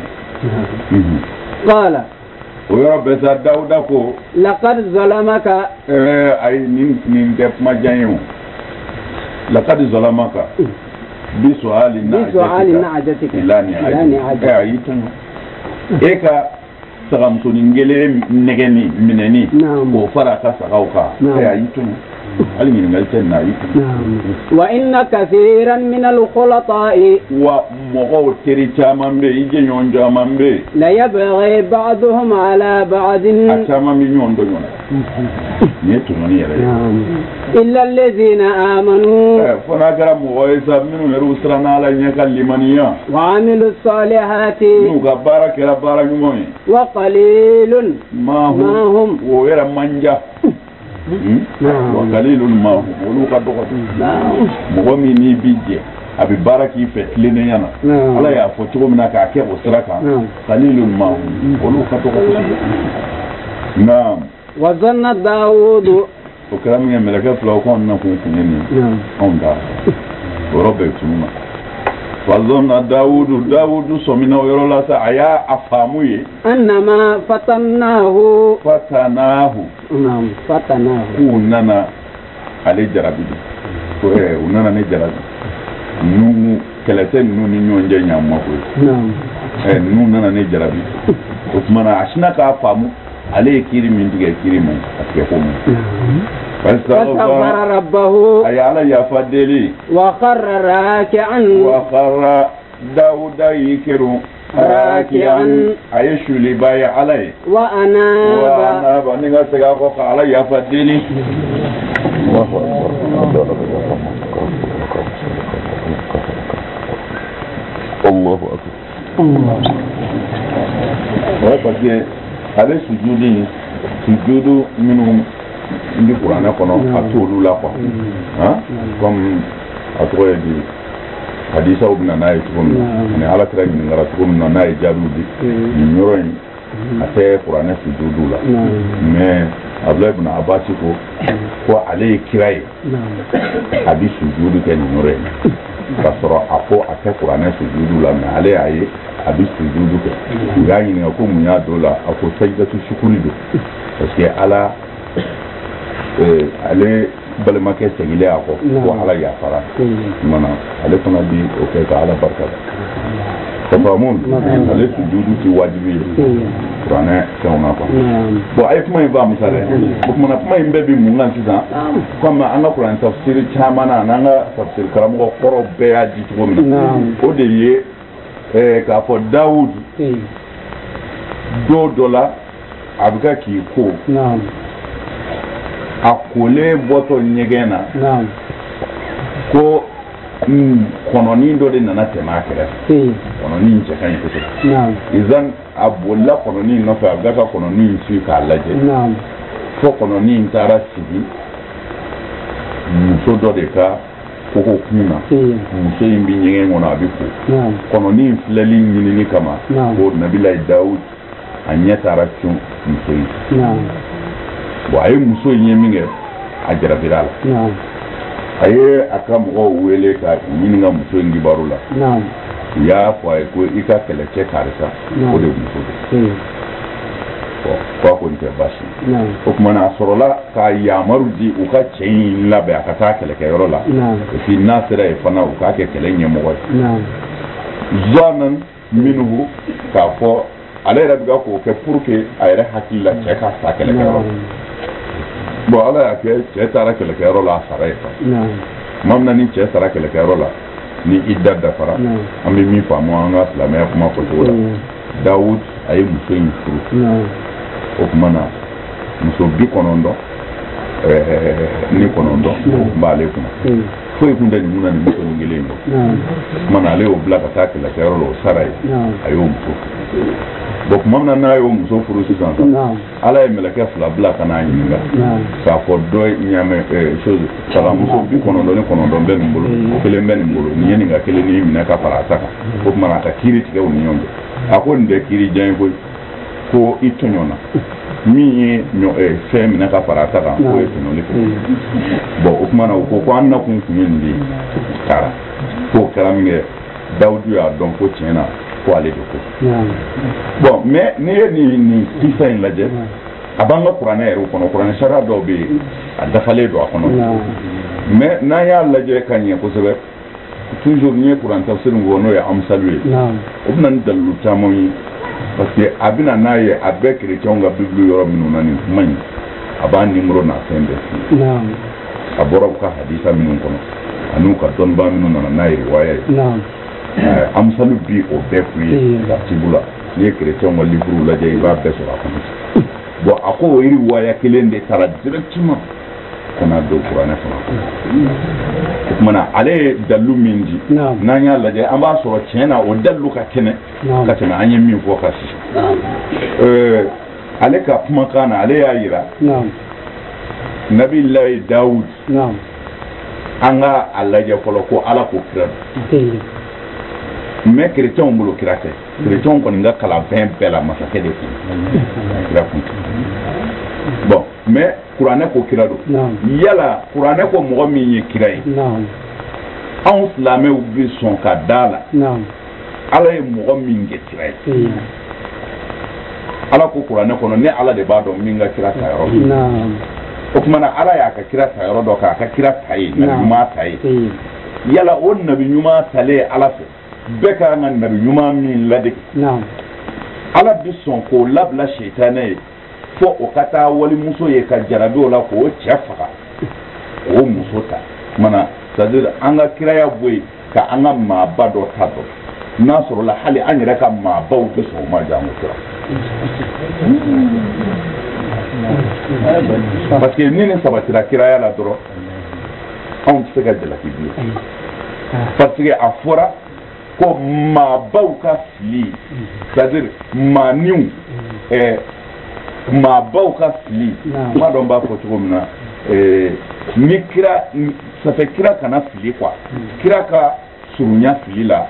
قال o yo be sa dauda ko لقد ظلمك eh ay nin nin def ma janyu laqad zalamaka bi su'ali بسؤال نعجتك ilani إلى ay ay tan eka sagam to ningele negeni mineni ko fara ka sagauka ay ay tan ali ni ngal tan na yi نعم وإن كثيرا من الخلطاء wa mogo teri chaman be ije nyon jaman be لا يبغي بعضهم على بعض achama mi nyon do nyon ni to noni yare نعم إلا الذين آمنوا eh fona gara mo esa minu leru strana la nyaka limaniya وعملوا الصالحات nu ga baraka ra bara nyumoy وقليل ma hu ما هم wo era manja wa qalilun ma hu lu ka do ko mo mi ni bije abi baraki fe tilene yana ala ya fo cogo mina ka ke o siraka qalilun ma olu ka to ko naam wa zanna daud o kala mi melaka flo ko na ko kuneni on da robe tuma wa zanna daud daud so mina yoro la sa aya afamuye annama fatannahu fatanahu naam fatanahu unana ale jarabi ko e unana ne jarabi nu kelete nu ni nyonje nyamma ko naam eh nu nana ne jarabi o tumana ashina ka famu ale kiri min dige kiri mun ake ko mun fastaghfara rabbahu ay ala ya fadeli wa kharra raki'an wa kharra dauda yikiru raki'an ayishu li bay alai wa ana wa ana ba ninga sega ko ala ya fadeli Allahu akbar Allahu akbar ouais parce que avec sujudi sujudu minu ndi Qur'an kono atolu la quoi hein comme atoye di hadisa ibn Nayi tukum ne ala kira ni ngara tukum na Nayi jadudi ni nyoroy ate Qur'an sujudu la mais Abdullah ibn Abbas ko ko ale kirai abi sujudu ke ni nyoroy kasoro apo ate Qur'an sujudu la mais ale aye abi sujudu ke ngani ni ko munya dola ako sajdatu shukuri do parce que ala eh ale balma ke segile ako ko ala ya fara mana ale tona di o ke ka ala barka tafamun ale sujudu ti wajibi Qur'an ke ona ko bo ay kuma ba musare ko mana kuma imbe bi mun nan sisan comme anga Qur'an tafsir chamana nanga tafsir karam ko koro be ya di to mi o de ye eh ka fo Daoud do dola abuka ki ko naam akole boto nyegena naam ko kononi do de nana tema kere kononi nche kan yete naam izan abulla kononi no fa abuka kononi su ka laje naam fo kononi ntara sigi muso do de ka koko kuna muso imbi nyenge ngona abiku naam kononi fleli nyini kama ko nabila Daoud anyata raction muso naam bo ay muso yeminge ajara bilal naam aye akam o wele ka nyinga muso ngi barula naam ya fo ay ko ika kele che karisa o de muso ko ko ko nte bashi naam o kuma na sorola ka ya maruji u ka chein la be aka ta kele ke yorola naam fi nasira e fana u ka ke kele nyemo wa naam zanan minhu ka fo ale rabga ko ke pour que ayre hakilla che ka ta kele ke yorola bo ala ya ke che tara kele ke yorola sarai naam mamna ni che tara kele ke yorola ni idda da fara ambi mi fa mo anga la me kuma ko to Daoud ay muso yin furu naam o kuma na muso bi konondo eh ni konondo mbale kuma fo e kunda ni muna ni muso ngelengo naam mana le o blaka ta kele ke yorola sarai ayo muso donc mamna na yo muso furu sisan naam ala e meleke fla blaka na yinga ka fo do nyame eh chose sala muso bi konondo ni konondo be mbolo kele be mbolo ni yeni nga kele ni mina ka parata ka ko mana ka kiri tike o nyonde ako nde kiri jan ko ko itonyona mi nyo e fe mina ka parata ka ko etonole ko bo o mana ko ko anna kun kunyindi kara ko karaminge Daudu ya don ko tiena ko ale do ko bon mais ni ni ni kisa in laje abanga Qur'ana ero kono Qur'ana shara do be adafale do kono mais na ya laje kanye ko sebe toujours ni Qur'an tafsir ngono ya amsalwe o nan dalu tamoyi parce que abina naye abe chrétien nga bible yoro minu nani man aba numéro na sembe naam abora ka hadisa minu kono anu ka don ba minu na nayi riwaya naam amsalu bi o be kuyi la tibula ni chrétien nga livre la jey ba be so la kono bon ako iri riwaya kelende tara directement kana do Qur'ana fa mana ale dalu minji nanya la je amba so chena o dalu ka kene ka tena anya min fo ka si euh ale ka kuma kana ale ya yira naam nabi Allah Daoud naam anga alaje folo ko ala ko kira mais chrétien bolo kira te chrétien ko nga kala vingt bela masake de ko kira ko bon mais qur'ane ko kira do yala qur'ane ko mo mi yi kira yi non on islamé ubi son kadala non ala e mo mi nge kira yi ala ko qur'ane ko ne ala de ba do mi nga kira ta yoro non o kuma na ala ya ka kira ta yoro do ka ka kira ta yi na ma ta yi yala on nabi nyuma tale ala fe beka na nabi nyuma mi lade non ala bi son ko labla shaytané fo o kata wali muso ye ka jarabe o la ko chefa o muso ta mana c'est-à-dire anga kiraya boy ka anga ma bado tado nasoro la hali an yɛrɛ ka ma baw be so ma jamu kira parce que ni ne sabatira kiraya la doro on se ga jala kibi parce que a fora ko ma baw ka fili c'est-à-dire ma niu eh ma baw ka fili ma don ba ko cogo mina eh ni kira ça fait kira kana fili quoi kira ka surunya fili la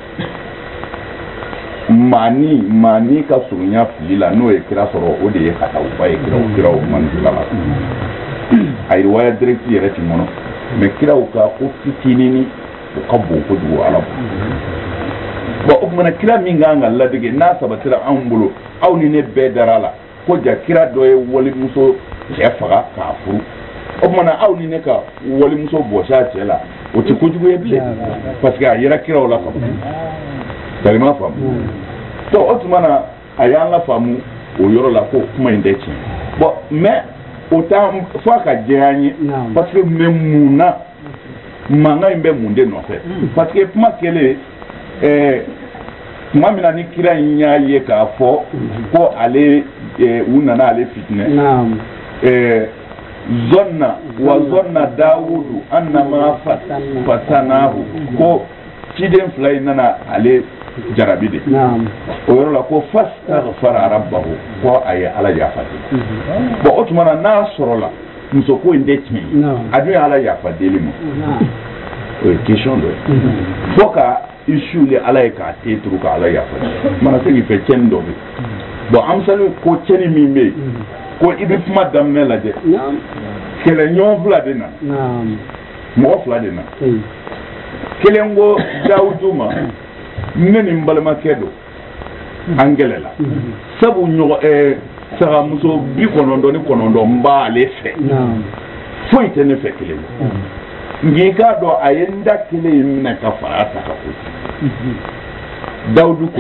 mani mani ka surunya fili la no e kira soro o de ye kata o ba e kira o kira o man la ay waya direct yere ti mono mais kira o ka ko fitinini o ka bo ko du ala bo o mana kira mi nganga la dige na sabatira an bolo aw ni ne be darala ko ja kira do e woli muso je faga ka furu o mana aw ni ne ka woli muso bo sha tela o ti ko jugo e bile parce que ayira kira o la fa dari ma fam to o tu mana ayan la famu o yoro la ko kuma inde chi bo mais autant fois ka jani parce que memuna manga imbe munde no fait parce que kuma kele eh kuma mina ni kira nya ye ka fo ko ale unana ale fitne naam eh zonna wa zonna daudu annama fatanahu ko kiden flay nana ale jarabide naam o yoro la ko fastaghfara rabbahu ko ay ala yafati bo otuma na sorola muso ko inde ti adu ala yafati limo o question de foka issue le ala ka te turu ka ala yafati mana se fe kendo be bo amsalu ko cheni mimbe ko ibi kuma damne la de naam kele nyon vla de na naam mo vla de na kelengo dauduma neni mbalama kedo angelela sabu nyo eh sara muso bi konondo ni konondo mba le fe naam fo itene fe kele ngiga do ayenda kele imna ka farata ka ko daudu ko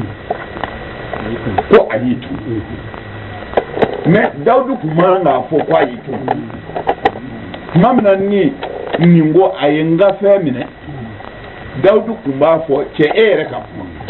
ko ayitu mais daudu kuma nga fo ko ayitu mamna ni ningo ayenga fe mine daudu kumba fo che ere ka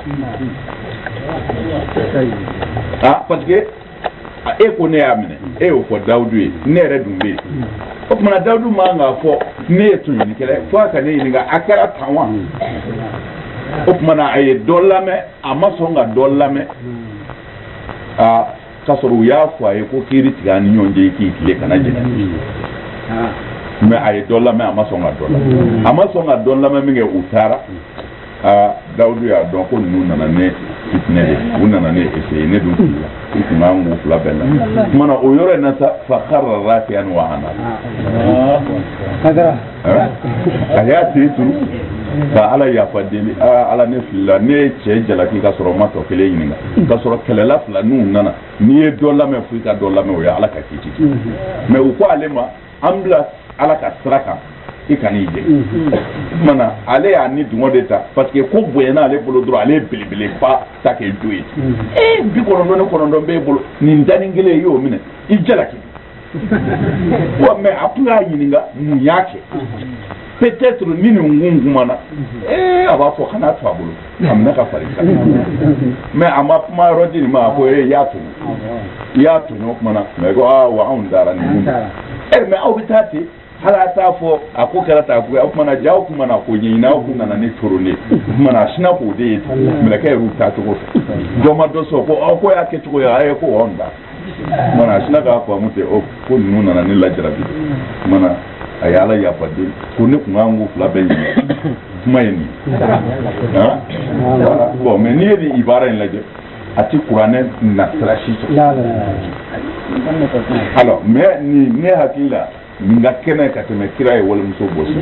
ah parce que e ko ne amene e o fo daudu e ne re dumbe o kuma daudu manga fo ne tu ni kele fo ka ne ni ga akara tawa o kuma na ay dollame amasonga dollame ah kasoro ya fo ay ko kiri tigani nyonje ki kile kana jena ah mais ay dolla mais amasonga dolla amasonga dolla mais mi nge utara ah daudu ya donc ko nu nana ne fitne de unana ne ese ne dum ikuma ngu fla bella mana o yore na sa fa kharra rafian wa ana kadara ayati tu ba ala ya fadili ala ne filla ne che jalaki ka soro mato kele yininga ka soro kele la fla nu nana ni dolla mais fu ka dolla mais o ya ala ka kiti mais o ko alema ambla ala ka sraka ikani je mana ale ya ni dungo deta parce que ko boyena ale bolo dro ale bilibili pa ta ke duit eh bi ko non ko non be bolo ni ndani ngile yo mine ijala ki wa me apura yininga mu yake peut-être mini ngungu mana eh aba fo kana to abulu amna ka farika mais ama ma rodini ma ko e yatu yatu no mana me go ah wa on dara ni er me au bitati hala ta fo akokara ta ko kuma jaw kuma na ko nyina ko na ne torone kuma na shina ko de me ka ru ta to ko do ma do so ko ko ya ke to ya ay ko onda mana shina ga ko mute o ko nu na ne la jarabi mana a ye ala yafa den ko ne kun kan k'o fila bɛɛ ɲini kuma ye nin hein bon mais n'i ye nin ibara in lajɛ a ti kuranɛ nasira si sɔrɔ alors mais ni ne hakili la nin ka kɛnɛ ka tɛmɛ kira ye walimuso bɔsi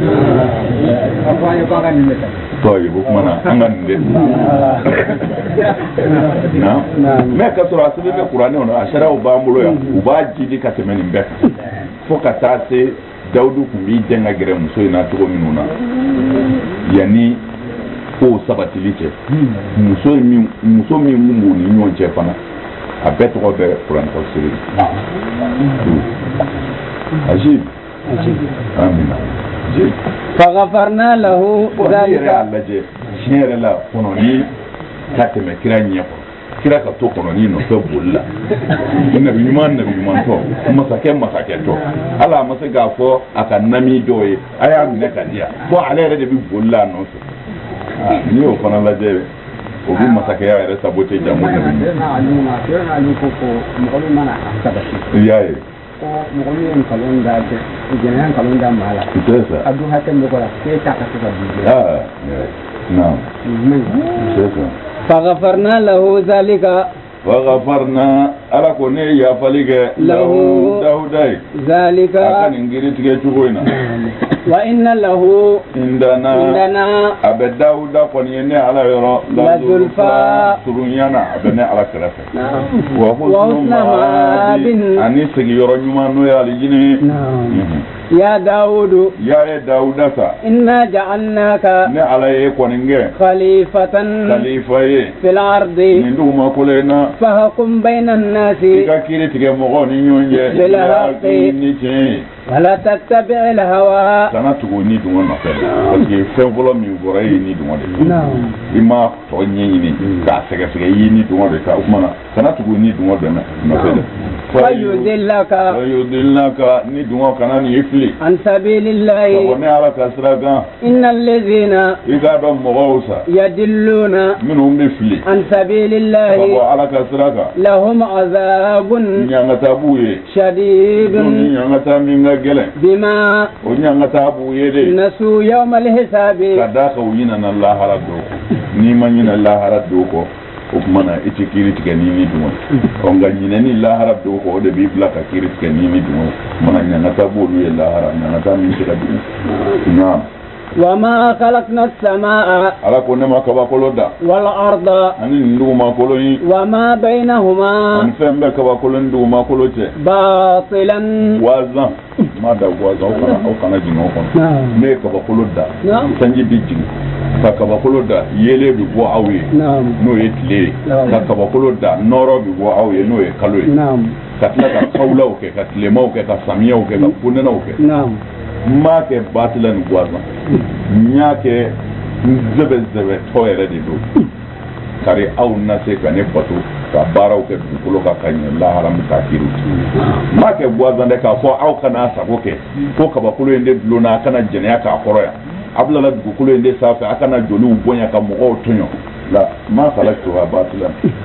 tɔ ye ko kuma na an ka nin de na mais ka sɔrɔ a sɛbɛn bɛ kuranɛ kɔnɔ a sariyaw b'an bolo yan u b'a jidi ka tɛmɛ nin bɛɛ kan fo ka taa se Dawudu kun b'i den ka gɛrɛ muso in na cogo minnu na yanni ko sabatili cɛ muso min muso min mun b'u ni ɲɔgɔn cɛ fana a bɛɛ tɔgɔ bɛ kuranɛ tafsiri ajib amina ajib فغفرنا له ذلك Allah je tiɲɛ yɛrɛ la kɔnɔ ni ka tɛmɛ kira ɲɛ kɔrɔ kira ka to kɔnɔ ni nɔfɛ boli la nabi ɲuman nabi ɲuman tɔ masakɛ masakɛ tɔ ala ma se k'a fɔ a ka nami dɔw ye a y'a minɛ ka di yan fo ale yɛrɛ de bɛ boli la a nɔfɛ n'i y'o fana lajɛ o bɛ masakɛya yɛrɛ sabote jamu nabi ɲuman i y'a ye mɔgɔ min ye nkalon da jɛnɛya nkalon da maa la c'est ça a dun hakɛ min bɔra k'e ta ka se ka bi ah non c'est ça فغفرنا له ذلك وغفرنا ala ko ne yafali kɛ lahu Dawuda ye ذلك a ka nin kiiri tigɛ cogo in na wa inna lahu indana indana a bɛ Dawuda kɔni ye ne ala yɔrɔ la zulfa surunyana a bɛ ne ala kɛrɛfɛ wa husna ma'abin ani sigiyɔrɔ ɲuman n'o ye alijini ya Dawudu ya ye Dawuda sa inna ja'alnaka ne ala ye kɔni kɛ khalifatan khalifa ye fil ardi nin dugumakolo in na fahkum bayna an-nasi i ka kiiri tigɛ mɔgɔw ni ɲɔgɔn cɛ bil haqqi ni tiɲɛ ye wala tattabi' al-hawa kana tugu ni dungɔ nɔfɛ parce que fɛn fɔlɔ min fɔra ye ni dungɔ de i ma tɔ ɲɛɲini k'a sɛgɛsɛgɛ i ye ni dungɔ de ka o kumana kana tugu ni dungɔ dɛmɛ nɔfɛ dɛ fayudillaka fayudillaka ni dungɔ kana ni i fili an sabilillahi sabu ne ala ka sira kan innal ladhina i k'a dɔn mɔgɔw sa yadilluna minnu bɛ fili an sabilillahi sabu ala ka sira kan lahum azabun ɲangata b'u ye shadidun ɲangata min ka gɛlɛn bima o ɲangata b'u ye de nasu yawmal hisabi ka da ka u ɲinana lahara do n'i ma ɲina lahara do kɔ o kumana i tɛ kiiri tigɛ ni ni dungɔ ɔ nka ɲinɛni lahara do kɔ o de b'i bila ka kiiri tigɛ ni ni dungɔ mana ɲangata b'olu ye lahara ɲangata min tɛ ka dugu naam وما خلقنا السماء ala ko ne ma kabakolo da والأرض ani nin dugumakolo yi وما بينهما ani fɛn bɛɛ kabakolo ni dugumakolo cɛ باطلا wazan ma da wazan o kana o kana jigin o kɔnɔ ne ye kabakolo da sanji bi jigin ka kabakolo da yele bi bɔ aw ye n'o ye tile ye ka kabakolo da nɔrɔ bi bɔ aw ye n'o ye kalo ye ka tila ka kawulaw kɛ ka tilemaw kɛ ka samiyaw kɛ ka fonɛnɛw kɛ m'a kɛ batila ni guazan n y'a kɛ zɛbɛ zɛbɛ tɔ yɛrɛ de don kari aw na se ka ne bato ka baaraw kɛ dugukolo kan ka ɲɛ lahara min k'a kiri n m'a kɛ guazan dɛ k'a fɔ aw kana sago kɛ ko kabakolo in de dulonna a kana jɛnɛya k'a kɔrɔ yan a bilala dugukolo in de sanfɛ a kana joliw bonya ka mɔgɔw tɔɲɔ la ma khalaqtu batila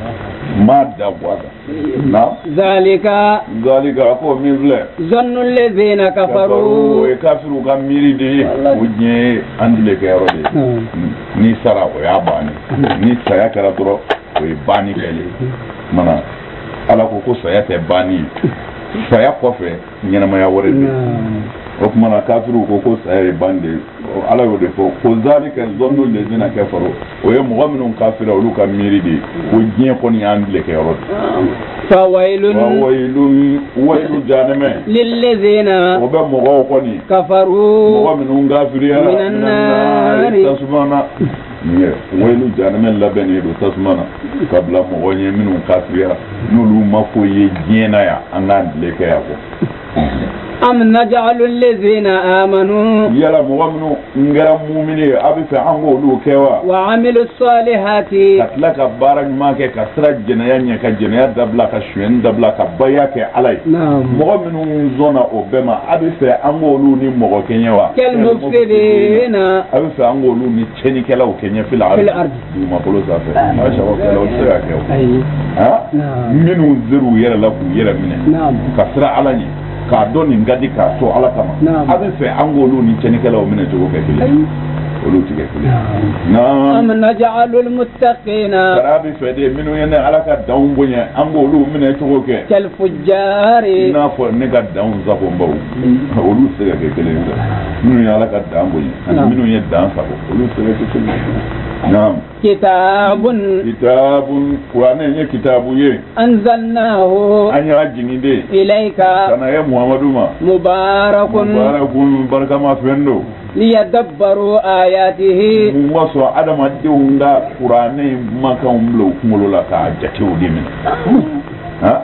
ma da guazan na zalika zalika ko min filɛ zannu alladhina kafaru o ye kafiru ka miiri de ye o diɲɛ an dile kɛyɔrɔ de ye ni sara o y'a banni ni saya kɛra dɔrɔn o ye banni kɛlen mana ala ko ko saya tɛ banni ye saya kɔfɛ ɲɛnamaya wɛrɛ de o kumana kafiru ko ko saya ye banni de ye ala y'o de fɔ ko zalika zannu alladhina kafaru o ye mɔgɔ minnu kafira olu ka miiri de ye ko diɲɛ kɔni y'an dile kɛyɔrɔ de fawailun fawailun wailu jahannama lilladhina o bɛ mɔgɔw kɔni kafaru mɔgɔ minnu kafiriyara minan nari tasuma na wailu jahannama labɛnnen don tasuma na ka bila mɔgɔ ɲɛ minnu kafiriyara n'olu ma foyi ye diɲɛ na yan an k'an tile kɛ yan kɔ am naj'alu alladhina amanu yala mɔgɔ minnu n kɛra mumini ye a bɛ fɛ an k'olu kɛ wa wa amilu salihati ka tila ka baara ɲuman kɛ ka sira jɛnɛya ɲɛ ka jɛnɛya dabila ka suyɛni dabila ka baya kɛ ala ye mɔgɔ minnu sɔnna o bɛɛ ma a bɛ fɛ an k'olu ni mɔgɔ kɛɲɛ wa kal mufsidina a bɛ fɛ an k'olu ni tiɲɛnikɛlaw kɛɲɛ fil ardi dugumakolo sanfɛ ayisa o kɛla o tɛ se ka kɛ o minnu zeri u yɛrɛ la k'u yɛrɛ minɛ ka sira ala ɲɛ k'a dɔn nin ka di k'a to ala kama a bɛ fɛ an k'olu ni cɛnnikɛlaw minɛ cogo kɛ kelen olu tigɛ kelen naam am naj'alul muttaqina sara bɛ fɛ de minnu ye ne ala ka danw bonya an k'olu minɛ cogo kɛ kal fujjari n'a fɔ ne ka danw sago baw olu tɛ se ka kɛ kelen ye minnu ye ala ka dan bonya ani minnu ye dan sago olu tɛ se ka kɛ kelen ye naam kitabun kitabun kuranɛ ye kitabu ye anzalnahu an y'a jigin de ilayka kana ye muhamadu ma mubarakun mubarakun barikama fɛn do liyadabbaru ayatihi mun ma sɔn adamadenw ka kuranɛ makanw bila u kunkolo la k'a jatew de minɛ ha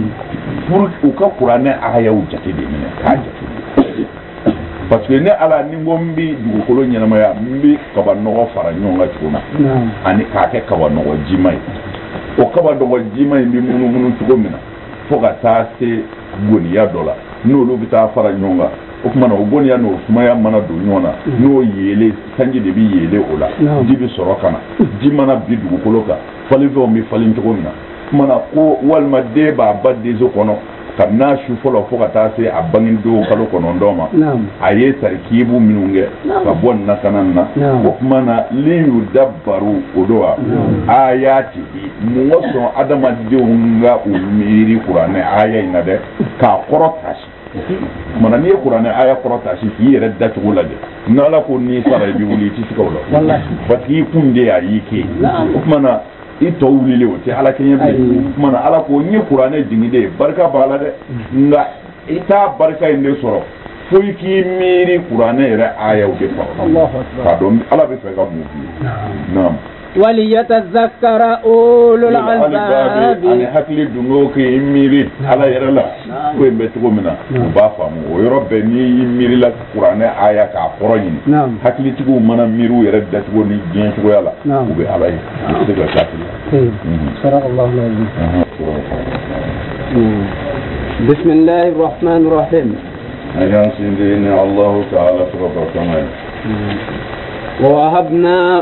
pour u ka kuranɛ ayaw jate de minɛ k'a jate parce que ne ala ni ko n bi dugukolo ɲɛnamaya n bi kaba nɔgɔ fara ɲɔgɔn kan cogo min ani k'a kɛ kaba nɔgɔ jima ye o kaba nɔgɔ jima in bi munumunu cogo min na fo ka taa se goniya dɔ la n'olu bɛ taa fara ɲɔgɔn kan o tuma na o goniya n'o sumaya mana don ɲɔgɔn na n'o yeele sanji de bɛ yeele o la ji bɛ sɔrɔ ka na ji mana bi dugukolo kan falenfɛnw bɛ falen cogo min na o tuma na ko walima den b'a ba denso kɔnɔ kabini n'a su fɔlɔ fo ka taa se a bangedon kalo kɔnɔntɔn ma a ye tarikibu minnu kɛ ka bɔ nin na ka na nin na o tuma na liyu dabaru o do wa a y'a tigi mɔgɔ sɔn adamadenw ka u miiri kuranɛ aya in na dɛ k'a kɔrɔ tasi mana n'i ye kuranɛ aya kɔrɔ tasi k'i yɛrɛ dacogo lajɛ n'ala ko n'i sara i bɛ wuli i tɛ se ka o la parce que i kun de y'a y'i kɛ o tuma na i tɔ wulilen o tɛ ala kɛɲɛ bilen o tuma na ala ko n ye kuranɛ jigin de barika b'a la dɛ nka i t'a barika in de sɔrɔ fo i k'i miiri kuranɛ yɛrɛ ayaw de fɔ k'a dɔn ala bɛ fɛ ka mun f'i ye naam waliyatazakkara ulul albab ani hakili dungo k'i miiri ala yɛrɛ la ko in bɛ cogo min na u b'a faamu o yɔrɔ bɛɛ n'i y'i miiri la kuranɛ aya k'a kɔrɔ ɲini hakilitigiw mana miiri u yɛrɛ dacogo ni diɲɛ cogoya la u bɛ ala ye u tɛ se ka kafiri sadaqallahu alazim bismillahir rahmanir rahim ayan sindini allah ta'ala subhanahu wa wahabna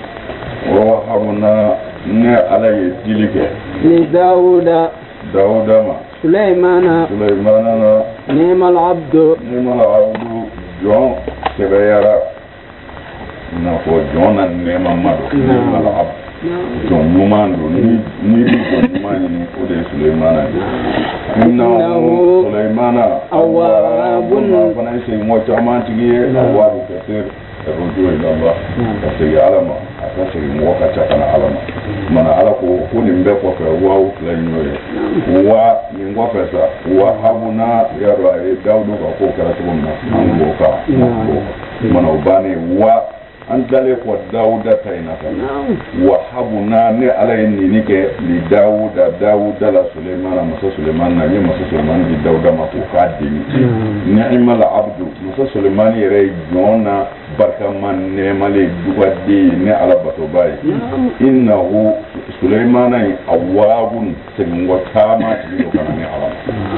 ووهبنا عليه تلك لداود داود ما سليمان سليمان نعم العبد نعم العبد جون سبيرا نقول جون نعم مر نعم العبد جون نمان ني ني جون نمان نقول سليمان إنه سليمان أواب فنيس موتامان تجيه أواب كثير الرجوع إلى الله كثير علما كثير موقع كان علما من على كو كون مبكو فواو لنوي وا من وفسا وهبنا يا رأي داود كو كرتونا نبوكا من وباني وا andale ko dauda tainata wa habuna ne alayni nike li dauda dauda la suleimana musa suleiman na ni musa suleiman di dauda ma ko kadini ni'mal abdu musa suleiman yere jona barka man ne male duwadi ne ala bato bay innahu suleimana awwabun sin wa kama ti ko kana ne ala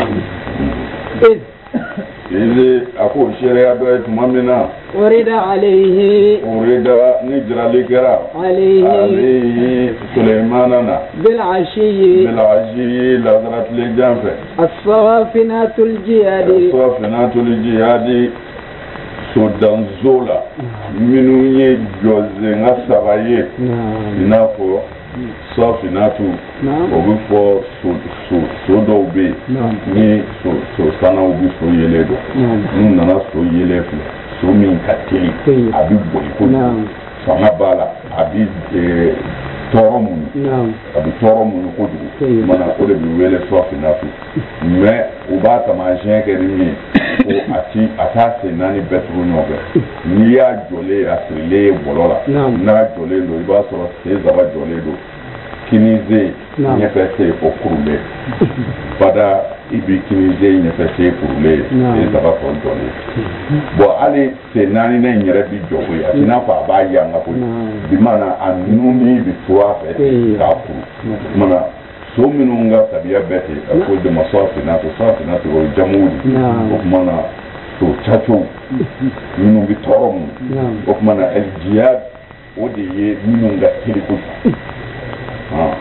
إذا أكو شريعة بيت مامنا ورد عليه ورد نجرى لكرا عليه عليه سليماننا بالعشي بالعشي لذرت لجنفة الصوافنات الجياد الصوافنات الجياد سودان زولا منو يجوزن السباية نافو صافناتو obi fo so so so do be ni so so sana obi so yele do nu nana so yele fu so min kateli abi boy ko sana bala abi toro mun abi toro mun ko du mana ko de bi wele صافناتو mais o ba ta ma jen ke ni ko ati atase nani betru nyobe ni ya jole asile bolola na jole do iba so se zaba jole do kinize nyefese okurule pada ibi kinize nyefese kurule e taba ko jole bo ali se nani na nyere bi jogo ya tina fa ba ya ngako bi mana anuni bi tuwa fe ka ku mana so minunga tabia bete ko de masafi na to safi na to jamudi ko mana to chacho minu bi torom ko mana el jihad o de ye minunga kili ko ah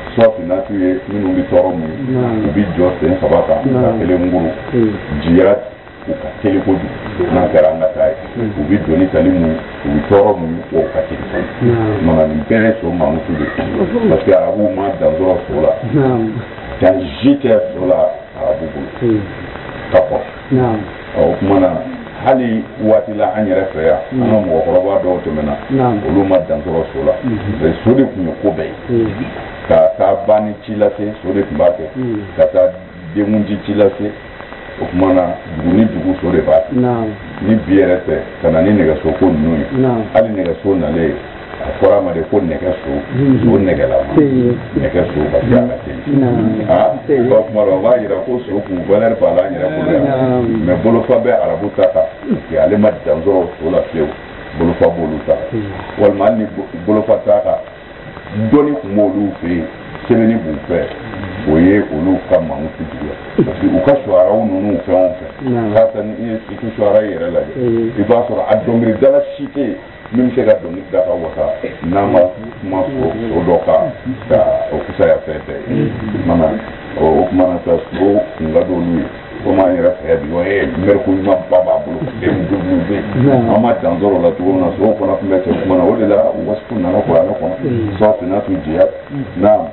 soit finatu ye minnu bɛ tɔɔrɔ mun u bɛ jɔ sen saba kan ka kelen nguru jira u ka teli kojugu n'a kɛra an ka taa ye u bɛ doni tali mun u bɛ tɔɔrɔ mun o ka teli fana mana nin bɛɛ ye so maamuso de parce que arabuw ma dan dɔrɔn so la dan ji tɛ so la arabu bolo ka kɔrɔ o kuma na hali waati la an yɛrɛ fɛ yan an ka mɔgɔkɔrɔba dɔw tɛmɛna olu ma dan dɔrɔn so la so de tun ye ko bɛɛ ye ka taa bani ci lase so de tun b'a kɛ ka taa denkunji ci lase o kuma na dugu ni dugu so de b'a kɛ ni bi yɛrɛ tɛ ka na ni nɛgɛso ko ninnu ye hali nɛgɛso nalen a fɔra ma de ko nɛgɛso so nɛgɛlama nɛgɛso parce que a ka teli ah o kuma na o b'a yira ko so kun valeur b'a la an yɛrɛ bolo yan mais bolofa bɛ arabu ta kan parce que ale ma dan sɔrɔ so la fiyewu bolofa b'olu ta walima hali ni bolofa t'a kan dɔnni tun b'olu fɛ yen sɛbɛnni b'u fɛ o ye olu ka maamuso juguya parce que u ka suwaraw ninnu fɛn o fɛn k'a ni i tu suwara yɛrɛ lajɛ i b'a sɔrɔ a dɔnkilidala si tɛ yen min bɛ se ka dɔnkili da ka wasa n'a ma kuma so so dɔ kan ka o fisaya fɛn fɛn ye mana o kuma na sa so kun ka d'olu ye komi an yɛrɛ fɛ bi o ye mɛriku ɲuman ba b'a bolo den jugu bɛ yen an ma dan sɔrɔ o la cogo min na so fana tun bɛ kɛ kuma na o de la wasu nana kuranɛ kɔnɔ sɔ finna tun jiya naam.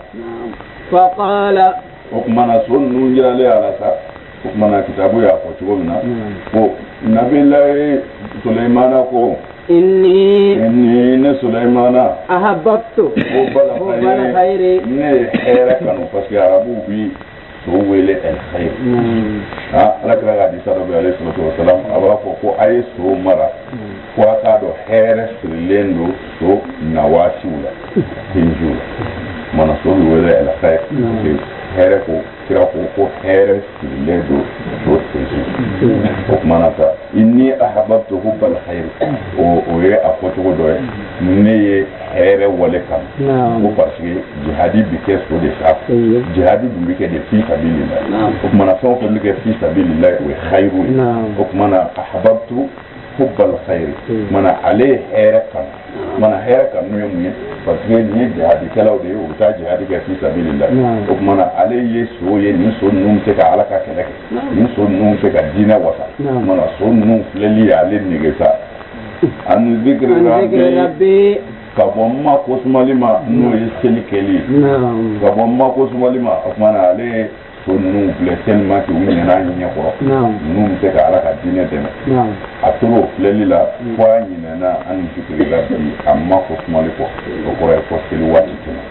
فقال وكمان سون نونجر عليه على سا وكمان كتابه يا فوتشومنا هو نبي الله سليمان أكو إني إني سليمان أحببت حب الخير نه خير كانوا بس كعربو بي سويل الخير ها لك رجع دي سارة عليه الصلاة والسلام أبغى فوق أي سو مرة فواتادو خير سليندو سو نواشولا تنجولا mana so mi wele ala khair here ko kira ko ko here le do do tesi ko mana ta inni ahabbtu hubbal khair o o ye afoto ko do ne ye here wale kam ko parce que jihadi bi ke so de sa jihadi bi ke de fi sabilillah ko mana so ko mi ke fi sabilillah wa khairu ko mana ahabbtu hubbal khair mana ale here kam mana here kam no yemu parce que ni jihadi kalaw de o ta jihadi ke fi sabilillah o mana ale yeso ye ni so num te ka alaka kelek ni so num te ka dina wasa mana so num fleli ale nigesa an zikri rabbi ka bomma ko sumalima no yeseli keli ka bomma ko sumalima o mana ale so num fle tellement que oui na nya ko num te ka alaka dina deme atoro fleli la kwa nyina na an zikri rabbi amma ko sumali ko ko re ko seli wati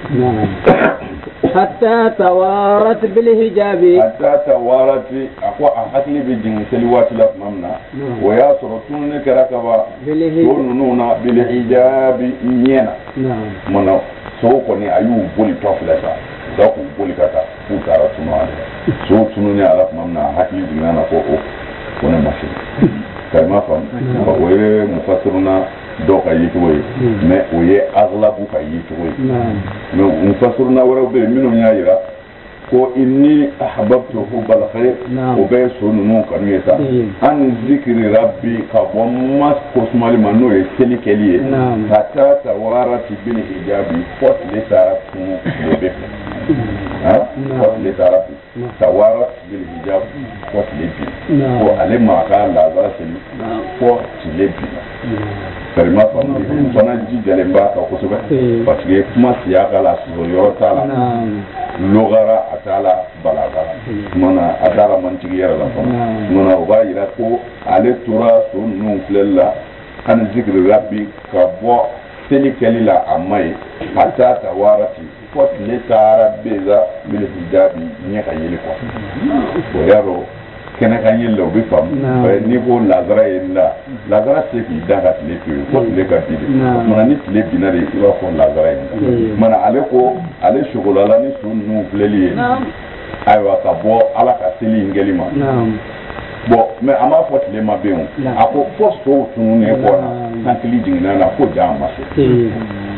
حتى توارت بالحجاب حتى توارت أقوى أحكي بدين سلوات لا ممنا ويا صرتون كركبا بالحجاب بالحجاب نينا نعم منا سوكني أيو بولي توفلتا داكو بولي كتا فوتارا تنوان سو تنوني على ممنا حكي بدين أنا فوق كنا ماشي كما فهم وهي مفسرنا دوكا يتوي ما وهي أغلب كيتوي ما مفسرنا وراء بين منهم يايرا كو إني أحببت حب الخير وبيسون نو كنيسا أن ذكر ربي كوماس كوسمالي منو يسلي كليه حتى توارت بالحجاب فوت لسارة مبيك ها فوت لسارة توارت بالحجاب فوت لبي وعلى ما قال لا زال فوت لبي karima famu fana ji jalen ba ka kosɛbɛ parce que kuma siyaka la sɔrɔ yɔrɔ t'a la logara a t'a la balaga mana a taara mantigi yɛrɛ la fana mana o b'a yira ko ale tora so ninnu filɛli la an zikiri rabbi ka bɔ seli kɛli la a ma ye a t'a ta waati fɔ tile taara beza miliki jaabi ɲɛ ka yeli kɔ o y'a dɔn kɛnɛ kan ye la o bɛ faamu n'i ko lazara ye la lazara se k'i da ka tile to yen fo tile ka bi de mana ni tile binna de i b'a fɔ lazara ye mana ale ko ale sokolala ni so ninnu filɛli ye ayiwa ka bɔ ala ka seli in kɛli ma bon mais a m'a fɔ tile ma bɛ yen a ko fo sow tununnen kɔ la hankili jiginna na fo ja ma se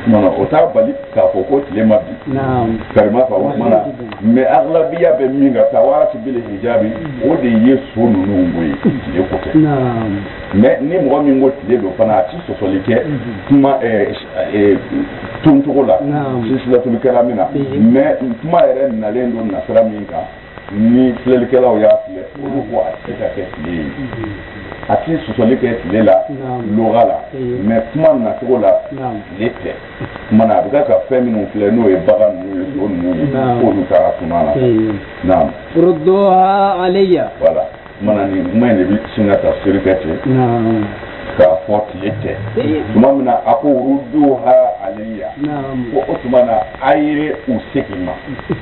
mana o t'a bali k'a fɔ ko tile ma bi karima fa o kumana mais aglabiya bɛ min ka tawarati bil hijabi o de ye so ninnu bɔ ye tile kɔfɛ mais ni mɔgɔ min ko tile don fana a ti sɔsɔli kɛ kuma toncogo la silsilatul kalami na mais kuma yɛrɛ nalen don nasira min kan ni filɛlikɛlaw y'a filɛ olu ko a tɛ se ka kɛ tile ye a ti sɔsɔli kɛ tile la loga la mais kuma nacogo la tile tɛ kumana a bɛ ka ka fɛn minnu filɛ n'o ye bagan ninnu ye so ninnu ye k'olu taara tuma na naam rudduha alayya voilà kumana nin kuma in de bɛ sin ka tafsiri kɛ ten k'a fɔ tile tɛ tuma min na a ko rudduha alayya ko o tuma na a ye u segin ma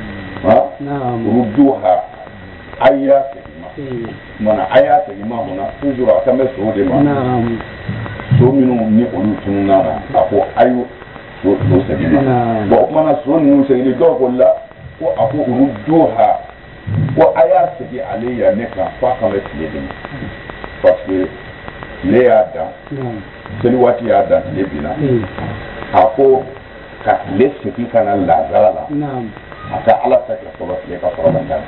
rudduha a y'a segin ma mana a y'a segin ma mun na toujours a kan bɛ so de ma so minnu ni olu tununa na a ko a y'o so so segin ma bon o kumana so ninnu segin dɔw ko la ko a ko rudduha ko a y'a segin ale ya ne kan f'a kan bɛ tile de ma parce que tile y'a dan seli waati y'a dan tile binna a ko ka tile segin ka na lazara la a ka ala ta kɛ fɔlɔ tile ka fɔlɔ ka taa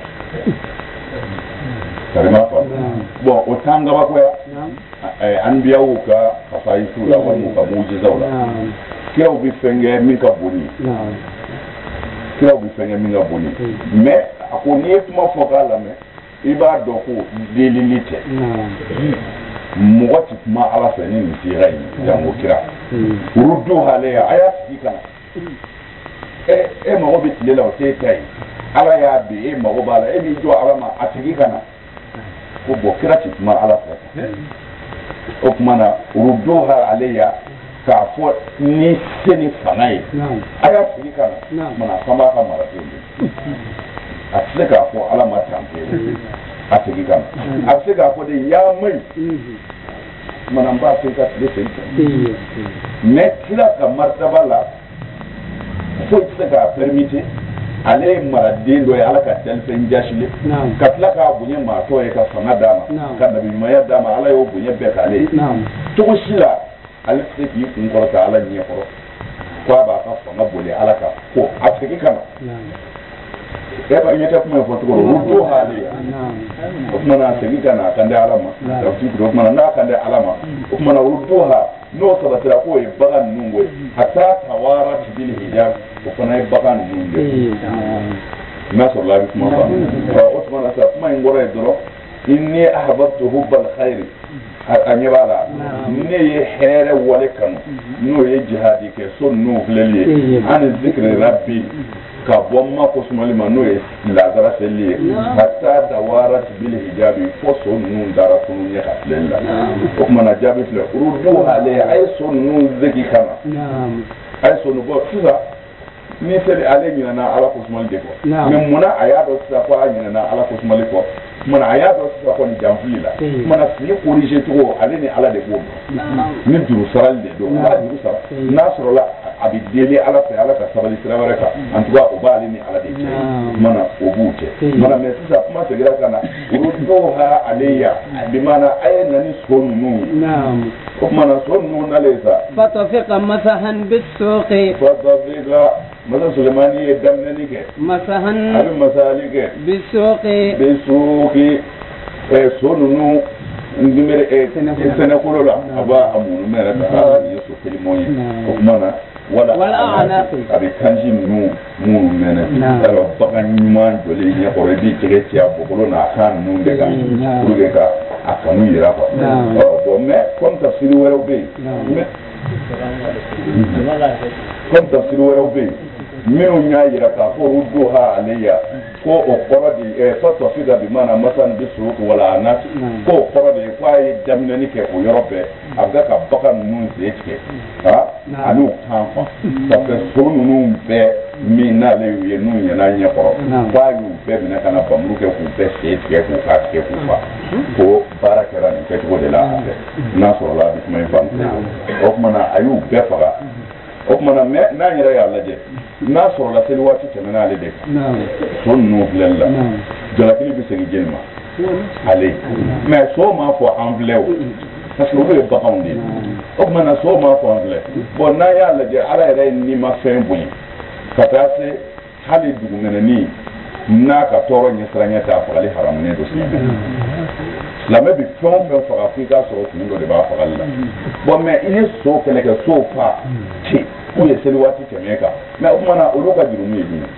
karima fa bon o t'an gabakoya anbiyaw ka fasayisu la walima ka mujizaw la kiraw bɛ fɛn kɛ min ka bon ni kiraw bɛ fɛn kɛ min ka bon ni mais a ko n'i ye kuma fɔ k'a lamɛn i b'a dɔn ko delili tɛ mɔgɔ tɛ kuma ala fɛ ni nin sera yen jango kira rudduha alayya a y'a sigi ka na e mago bɛ tile la o t'e ta ye ala y'a bi e mago b'a la e b'i jɔ ala ma a sigi ka na ko bɔn kira tɛ kuma ala fɛ o tuma na rudduha alayya k'a fɔ ni se ni fanga ye a y'a sigi ka na mana a fan b'a ka mara ten de a tɛ se k'a fɔ ala ma tanpe a sigi ka na a bɛ se k'a fɔ de y'a maɲi mana n b'a fɛ ka tile segin kan mais kira ka martaba la foyi tɛ se k'a permite ale ye maraden dɔ ye ala ka dalifɛn jasile ka tila k'a bonya maa tɔ ye ka fanga d'a ma ka nabiɲumanya d'a ma ala y'o bonya bɛɛ k'ale ye cogo si la ale tɛ se k'i kun kɔrɔta ala ɲɛkɔrɔ ko a b'a ka fanga boli ala kan ko a segin ka na e ba ɲɛtɛ kuma in fɔ cogo la rudduha alayya o tuma na a segin ka na a kan di ala ma o tuma na n'a kan di ala ma o tuma na rudduha n'o sabatira k'o ye bagan ninnu ko ye hatta tawarati bil hijab o fana ye bagan ninnu de ye n'a sɔrɔla a bɛ kuma fa o tuma na sa kuma in kɔrɔ ye dɔrɔn inni ahbabtu hubbal khayri a ɲɛ b'a la ne ye hɛrɛ wale kanu n'o ye jihadi kɛ so ninnu filɛli ye ani zikiri rabbi ka bɔ n ma ko sumali ma n'o ye lazara seli ye hatta tawarati bil hijabi fo so ninnu dara kunu ɲɛ ka filɛli la o tuma na jaabi filɛ rudduha alayya a ye so ninnu zegi ka na a ye so ninnu bɔ sisan ni seli ale ɲinɛna ala ko sumali de kɔ mais munna a y'a dɔn sisan ko a ɲinɛna ala ko sumali kɔ mana a y'a dɔn sisan kɔni janfili la mana fili corrigé cogo ale ni ala de b'o dɔn ni juru sarali de don u b'a juru sara n'a sɔrɔla a bɛ deli ala fɛ ala ka sabali sira wɛrɛ kan en tout cas o b'ale ni ala de cɛ mana o b'u cɛ mana mais sisan kuma segira ka na rudduha alayya bi mana a ye na ni so ninnu ye o tuma na so ninnu nalen sa fatafiqa masahan bis-suqi fatafiqa masa sulemani ye daminɛni kɛ masahan a bɛ masali kɛ bis-suqi bis-suqi so ninnu numere sɛnɛkolo la a b'a a munu mɛrɛ ta aa nin ye so telimɔn ye o tuma na wala a bɛ kanji ninnu minnu mɛnɛ alors bagan ɲuman jɔlen ɲɛkɔrɔ i b'i tɛgɛ ci a bɔkolo n'a kan ninnu de kan pour que ka a kanu yira quoi bon mais comme tafsiri wɛrɛw bɛ yen comme tafsiri wɛrɛw bɛ yen minnu y'a yira k'a fɔ rudduha alayya ko o kɔrɔ de ye fatafiqa bi maana masan bis-suqi wala anat ko o kɔrɔ de ye k'a ye daminɛni kɛ o yɔrɔ bɛɛ a bɛ ka bagan ninnu sen tigɛ ani u kan fa parce que so ninnu bɛɛ min n'ale y'u ye n'u ɲɛna ɲɛkɔrɔ k'a y'u bɛɛ minɛ ka na bamuru kɛ k'u bɛɛ sen tigɛ k'u k'a tigɛ k'u fa ko baara kɛra nin kɛcogo de la a fɛ n'a sɔrɔla a bɛ kuma in faamu o tuma na a y'u bɛɛ faga o tuma na mais n'an yɛrɛ y'a lajɛ n'a sɔrɔla seli waati tɛmɛna ale de kan so ninnu filɛli la jalakili bɛ segin jeli ma ale mais so m'a fɔ an filɛ o parce que olu ye baganw de ye o tuma na so ma fɔ an filɛ bon n'an y'a lajɛ ala yɛrɛ ni ma fɛn bonya ka taa se hali dugumɛnɛni n'a ka tɔɔrɔ ɲɛsiranya t'a fagali haramunen don silamɛ silamɛ bi fɛn o fɛn faga f'i k'a sɔrɔ kun dɔ de b'a fagali la bon mais i ye so kɛlɛ kɛ so fa ci k'u ye seli waati tɛmɛ kan mais o tuma na olu ka jurumu ye jumɛn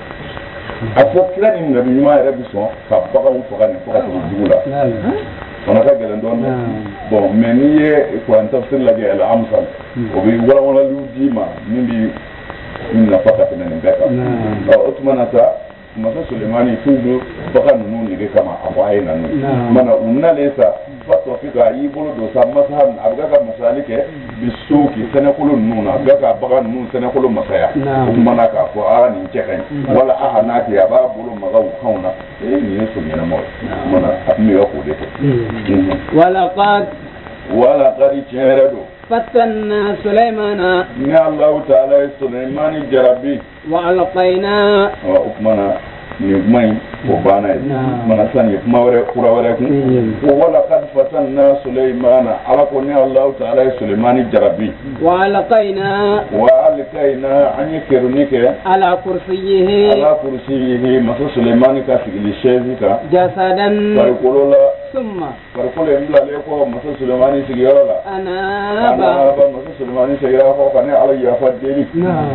a fɔ kira ni nabi ɲuman yɛrɛ bi sɔn ka baganw faga nin fo ka tɛmɛ jugu la fana ka gɛlɛn dɔɔnin bon mais n'i ye kuran tafsir lajɛ al amsal o bɛ walawalaliw d'i ma min bi nafa ka tɛmɛ nin bɛɛ kan o tuma na sa masa Sulemani f'u bɛ bagan ninnu nege kama a fɔ a ye na n'o ye mana u nalen sa fa tɔfi ka a y'i bolo don sa masa a bɛ ka masali kɛ bi so k'i sɛnɛkolo ninnu na a bɛ ka bagan ninnu sɛnɛkolo masaya o tuma na k'a fɔ a nin cɛ ka ɲi wala a n'a kɛ a b'a bolo maga u kanw na ee nin ye so ɲɛnamaw ye o tuma na a tun bɛ k'o de kɛ. walaqad walaqad tiɲɛ yɛrɛ don. فتنا سليمان ni Allahu Taala ye Sulemani jarabi wa alqayna o kumana ni kuma in o banna ye mana san ni kuma wɛrɛ kura wɛrɛ kun o wala kad fatanna Sulemana ala ko ni Allahu Taala ye Sulemani jarabi wa alqayna wa alqayna an ye keruni kɛ ala kursiyihi ala kursiyihi masa Sulemani ka sigili chaise kan jasadan farikolo la summa farikolo in bilalen kɔ masa Sulemani sigiyɔrɔ la anaba anaba masa Sulemani sigira kɔ ka ne ala yafa deli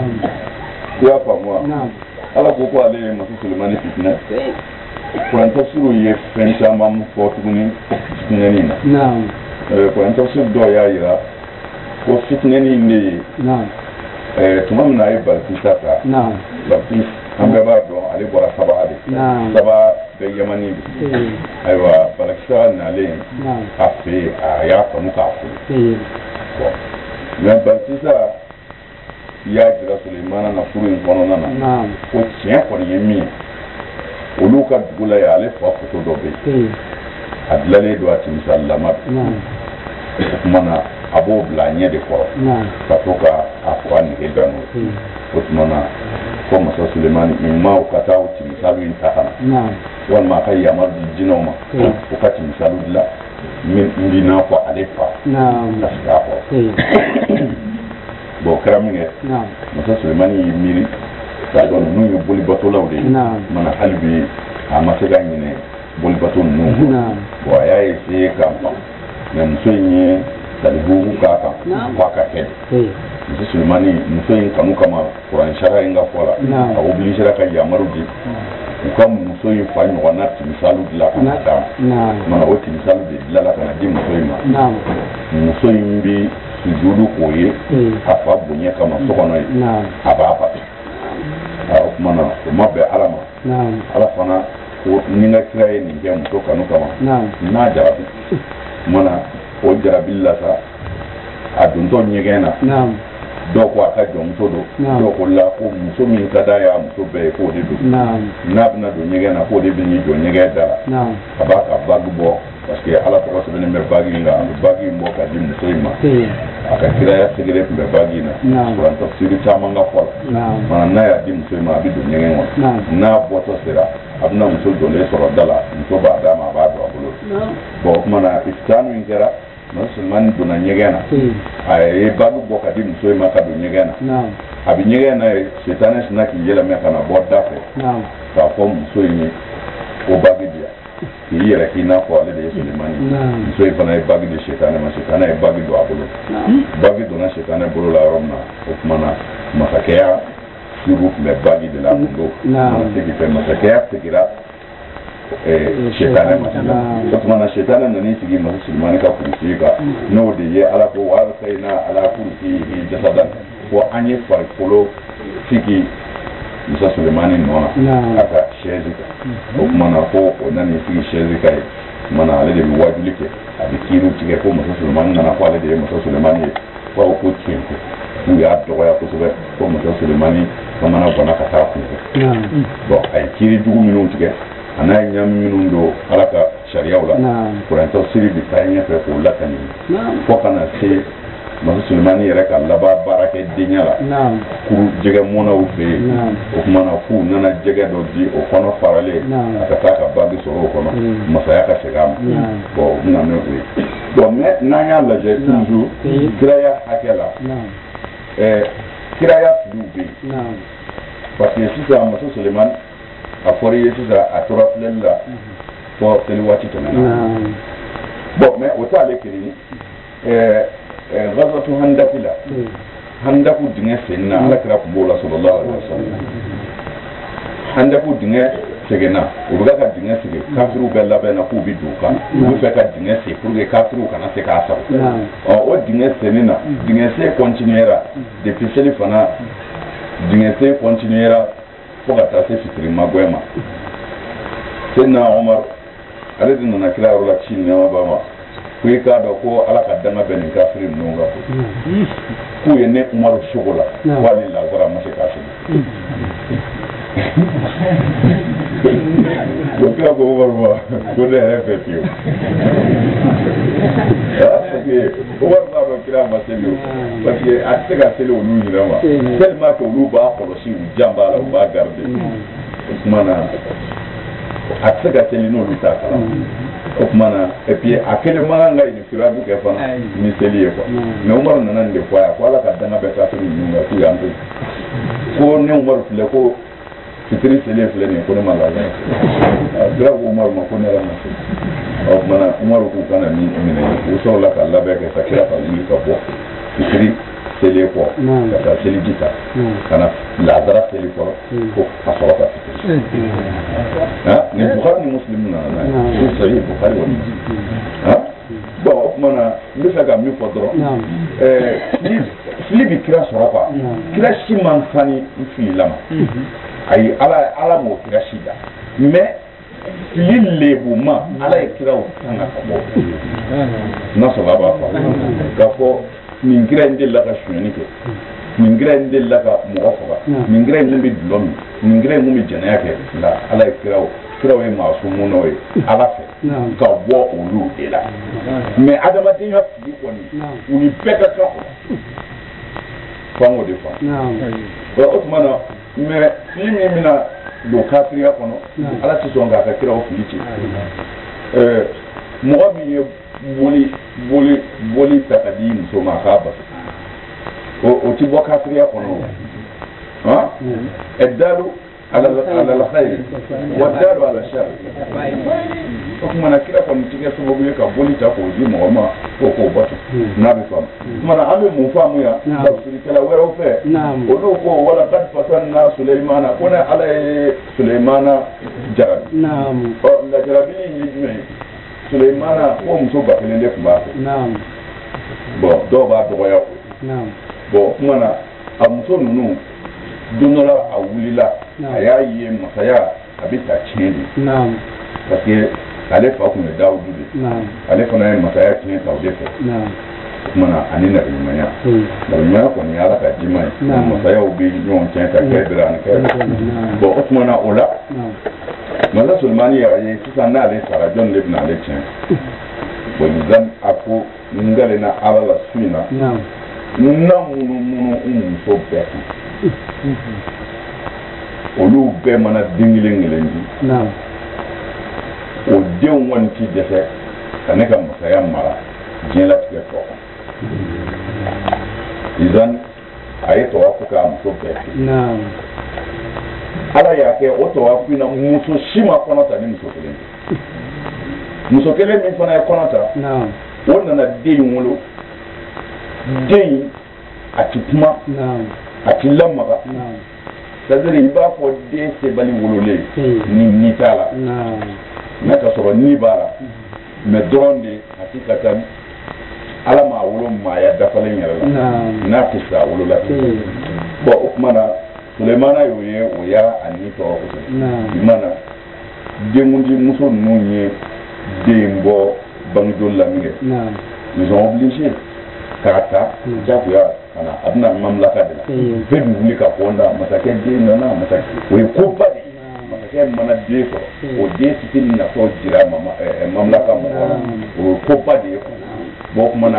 i y'a faamu wa ala ko ko ale ye masa Sulemani fitinɛ kuran tafsiru ye fɛn caman fɔ tuguni fitinɛni na kuran tafsiru dɔw y'a jira ko fitinɛni in de ye tuma min na a ye Balikisa ta Balikisa an bɛɛ b'a dɔn ale bɔra Saba de Saba bɛ Yamani de ayiwa Balikisa nalen a fɛ yen a y'a kanu k'a furu mais Balikisa i y'a jira Sulemana na furu in kɔnɔna na ko tiɲɛ kɔni ye min ye olu ka dugu la yen ale fa foto dɔ bɛ yen a dilanlen don a timisalama o tuma na a b'o bila a ɲɛ de kɔrɔ ka to ka a fɔ a nege da n'o o tuma na ko masa Sulemani imaw ka taa o timisalu in ta ka na walima a ka yamaru di jinɛw ma o ka timisalu dilan min b'i n'a fɔ ale fa ka sigi a kɔrɔ bon o kɛra min kɛ masa Sulemani y'i miiri k'a dɔn ninnu ye bolibatolaw de ye mana hali bi a ma se ka ɲinɛ bolibato ninnu bon a y'a essayé k'a ban mais muso in ye talibugu k'a kan f'a ka kɛ de masa Sulemani muso in kanu kama kuran sariya in ka fɔ la a obligera ka yamaru di u ka muso in fa ɲɔgɔnna timisalu dilan ka na d'a ma mana o timisalu de dilanna ka na di muso in ma muso in bi sujudu k'o ye a fa bonya kama so kɔnɔ ye a b'a batu o tuma na o ma bɛn ala ma ala fana ko ni ka kira ye nin kɛ muso kanu kama n'a jarabi o tuma na o jarabili la sa a dontɔ ɲɛgɛn na dɔw ko a ka jɔnmuso don dɔw ko la ko muso min ka d'a ye a muso bɛɛ ye k'o de don n'a bɛna don ɲɛgɛn na k'o de bɛ n'i jɔ ɲɛgɛn da la a b'a ka bagi bɔ parce que ala tɔgɔ sɛbɛnnen bɛ bagi in kan a bɛ bagi in bɔ ka di muso in ma a ka kiraya segere tun bɛ bagi in na kuran tafsiri caman ka fɔ la mana n'a y'a di muso in ma a bɛ don ɲɛgɛn kɔnɔ n'a bɔtɔ sera a bɛna muso jɔlen sɔrɔ da la muso b'a d'a ma a b'a don a bolo bon o tuma na ifitanu in kɛra masa Sulemani donna ɲɛgɛn na a ye bagi bɔ ka di muso in ma ka don ɲɛgɛn na a bɛ ɲɛgɛn na ye sitani sina k'i yɛlɛmɛ ka na bɔ da fɛ k'a fɔ muso in ye ko bagi di yan k'i yɛrɛ k'i n'a fɔ ale de ye Sulemani muso in fana ye bagi di sitani ma sitani ye bagi don a bolo bagi donna sitani bolo la yɔrɔ min na o tuma na masakɛya suru tun bɛ bagi de la kun don mana segi fɛ masakɛya segira sitani ma o tuma na sitani nan'i sigi masa Sulemani ka kurusi kan n'o de ye ala ko wa alqayna ala kursiyihi jasadan ko an ye farikolo sigi masa Sulemani nɔ na a ka chaise kan o tuma na ko o nan'i sigi chaise kan ye o tuma na ale de bɛ wajuli kɛ a bɛ kiiriw tigɛ ko masa Sulemani nana fɔ ale de ye masa Sulemani ye fo ko tiɲɛ ko k'u y'a dɔgɔya kosɛbɛ ko masa Sulemani bamanan bana ka taa kunfɛ bon a ye kiiri jugu minnu tigɛ a n'a ye ɲam minnu don ala ka sariyaw la kuran tafsiri bɛ taa ɲɛfɛ k'o lakani fo ka na se masa Sulemani yɛrɛ ka laban baara kɛ denya la kuru jɛgɛ mɔnaw fɛ yen o kuma na k'u nana jɛgɛ dɔ di o kɔnɔ faralen a ka taa ka bagi sɔrɔ o kɔnɔ masaya ka segin a ma bon o bɛna n'o ye bon mais n'an y'a lajɛ toujours kiraya hakɛ la ɛɛ kiraya filiw bɛ yen parce que sisan masa Sulemani a fɔra i ye sisan a tora filɛli la fɔ seli waati tɛmɛna bon mais o t'ale kelen ɛɛ Ghazwatu Handaki la Handaku dingɛ senna ala kira tun b'o la sallallahu alaihi wasallam Handaku dingɛ seginna u bɛ ka dingɛ sigi kafiru bɛɛ labɛn na k'u bɛ don kan u bɛ fɛ ka dingɛ sen pour que kafiru kana se k'a sago ɔ o dingɛ senni na dingɛ sen continuera depuis seli fana dingɛ sen continuera fo ka taa se fitiri magoya ma Seydina Omar ale de nana kira yɔrɔ la ci nɛma ba ma ko i k'a dɔn ko ala ka danga bɛ nin kafiri ninnu ka k'u ye ne Umaru sogo la k'ale lazara ma se k'a sigi o kira ko Umaru ma ko ne yɛrɛ fɛ fiyewu parce que Umaru b'a dɔn kira ma seli o parce que a tɛ se ka seli olu ɲinɛ ma tellement que olu b'a kɔlɔsi u jan b'a la u b'a garder o tuma na a tɛ se ka seli n'olu t'a kalama o tuma na et puis a kelen man kan ka inifiradu kɛ fana ni seli ye quoi mais Umaru nana nin de fɔ a ye ko ala ka danga bɛɛ kafiri ninnu kan k'u y'an to ko ne Umaru filɛ ko fitiri seli filɛ nin ye ko ne ma lazara kira ko Umaru ma ko ne yɛrɛ ma se o tuma na Umaru k'u kana ni minɛ u sɔrɔla ka labɛn kɛ sa kira ka wuli ka bɔ fitiri seli kɔ ka taa seli ji ta ka na lazara seli kɔrɔ ko a sɔrɔ ka fitiri ni Bukhari ni Muslim nana n'a ye ko sahih Bukhari wa Muslim bon o tuma na n bɛ fɛ ka min fɔ dɔrɔn fili bɛ kira sɔrɔ quoi kira si man fani n filila ma ayi ala ala m'o kira si da mais fili lebu ma ala ye kiraw tanga ka bɔ n'a sɔrɔ a b'a fɔ k'a fɔ nin kira in delila ka sonyani kɛ nin kira in delila ka mɔgɔ faga nin kira in mun bɛ dulɔ min nin kira in mun bɛ jɛnɛya kɛ nka ala ye kiraw kiraw ye maasumunnaw ye ala fɛ ka bɔ olu de la mais adamadenya fili kɔni u ni bɛɛ ka kan o f'an k'o de fɔ o tuma na mais fili min bɛna don kafiriya kɔnɔ ala tɛ sɔn k'a ka kiraw fili ci ɛɛ mɔgɔ min ye boli boli boli ta ka di muso ma k'a bato o o ti bɔ kafiriya kɔnɔ o han ɛdalu ala ala khayr wa dalu ala shar o kuma na kira kɔni ti kɛ sababu ye ka boli ta k'o di mɔgɔ ma ko k'o bato n'a bɛ faamu tuma na an bɛ mun faamu yan tafsirikɛla wɛrɛw fɛ olu ko wala qad fatanna Suleymana ko ne ala ye Suleymana jarabi ɔ lajarabili ye jumɛn ye Suleymana ko muso ba kelen de tun b'a fɛ bon dɔw b'a dɔgɔya o bon kuma na a muso ninnu don dɔ la a wulila a y'a ye masaya a bɛ ta tiɲɛ de parce que ale fa tun ye Dawudu de ale fana ye masaya tiɲɛ ta o de fɛ o kuma na ani nabiɲumanya nabiɲumanya kɔni ye ala ka dima ye masayaw bɛ ɲɔgɔn tiɲɛ ka kɛ bɛrɛ ani kɛ bon o kuma na o la masa Sulemani yɛrɛ ye sisan n'ale sara jɔn de bɛna ale tiɲɛ bon zan a ko n gale na ala la su in na n na munumunu n muso bɛɛ kan olu bɛɛ mana den kelen kelen di o denw kɔni ti dɛsɛ ka ne ka masaya mara diɲɛlatigɛ tɔ kan zan a ye tɔgɔ fɔ k'a muso bɛɛ kɛ ala y'a kɛ o tɔgɔ fina muso si ma kɔnɔ ta ni muso kelen muso kelen min fana ye kɔnɔ ta o nana den wolo den a ti kuma a ti lamaga c'est-à-dire i b'a fɔ den sebali wololen ni ni t'a la n'a ka sɔrɔ ni b'a la mais dɔrɔn de a ti ka taa ala m'a wolo maaya dafalen yɛrɛ la n'a ti sa wolola bon o tuma na Sulemana y'o ye o y'a ani tɔɔrɔ kosɛbɛ i mana denkundi muso ninnu ye den bɔ bangejoli la min kɛ ils ont obligé k'a ta jagoya ka na a bɛna mamlaka de la bɛɛ bɛ wuli ka fɔ n da masakɛ den nana masakɛ o ye koba de ye masakɛ mana den sɔrɔ o den fitinin natɔ dira mamlaka mɔgɔ la o ye koba de ye bon o tuma na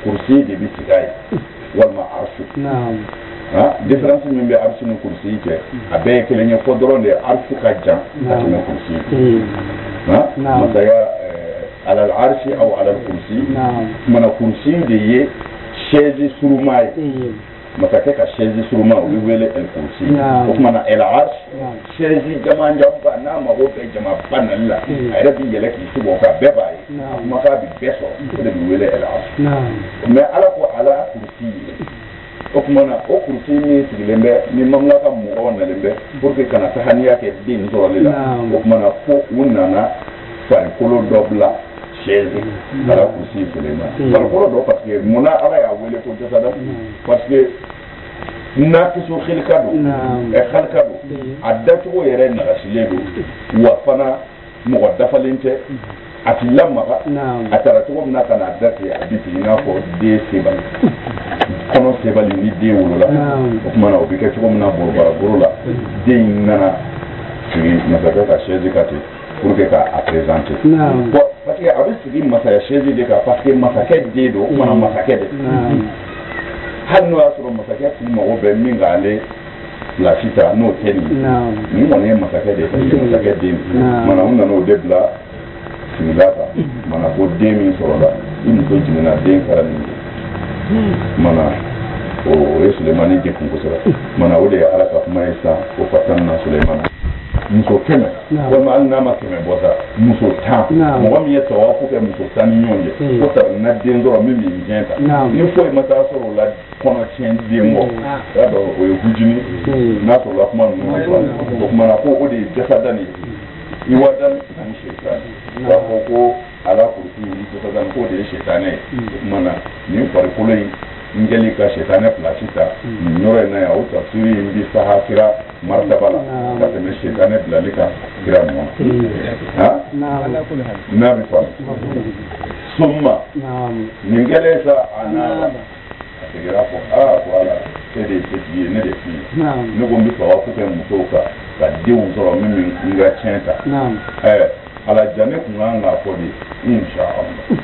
kursi de bi tigay walma arshu نعم ha difference min be arshu ni kursi ke abe kelenya fo doronde arshu ka jam ati na kursi ha masaya ala al-arshi aw ala al-kursi mana kursi de ye chaise surumay masake ka chaise suruma wi wele al-kursi ko mana al-arsh chaise jama jamba na ma go be jama banalla ay rabi yele ki subo ka be bay kuma ka bi beso ko de wele al-arsh mais ala ko ala kursi o kuma na o kursi ni sigilembe ni mamlaka mu wona lembe pour que kana tahaniya ke din so lila o kuma na ko wunana par kolo dobla chaise ala kursi sigilembe par kolo do parce que mona ala ya wele ko jasada parce que na kiso khilkado e khalkado adatu o yere na rasiledo wa fana mo dafalente ati lamma atara to na kana dati abiti na ko de sebal kono sebal ni de wolola o kuma na obike to na bo bara borola de nana ci na ka ta chaise kati pour que ka a présenter bon parce que avec ce qui m'a fait chaise de ka parce que m'a fait de do mana m'a fait de hanno asoro m'a fait pour mo be mingale la cita no teni ni mo ne m'a fait de m'a fait de mana on no debla similata mana ko demi sorola in ko jimina den karani mana o Sulemani je kun ko sora mana o de ala ka kuma isa o fatanna Sulemani muso keme ko ma alna ma keme bosa muso ta mo mi yeto wa ko ke muso tan nyonje ko ta na den do mi mi jenta ni fo e mata soro la kono chen dengo da do o hujini na so la kuma no ko mana ko o de jasadani iwadan an shaytan wa ko ala kursi ni ko dan ko de shaytane mana ni far kulay ngeli ka shaytane plasita nyore na ya uta suri mbi sahakira martabala ka te shaytane blalika gramo ha na bi fa summa ngele sa ana ategira ko a ko ala tede tede ne de fi ne go mbi fa wa ko ke mutoka ka dewu soro mimi nga chenta eh ala jane kunanga ko di insha Allah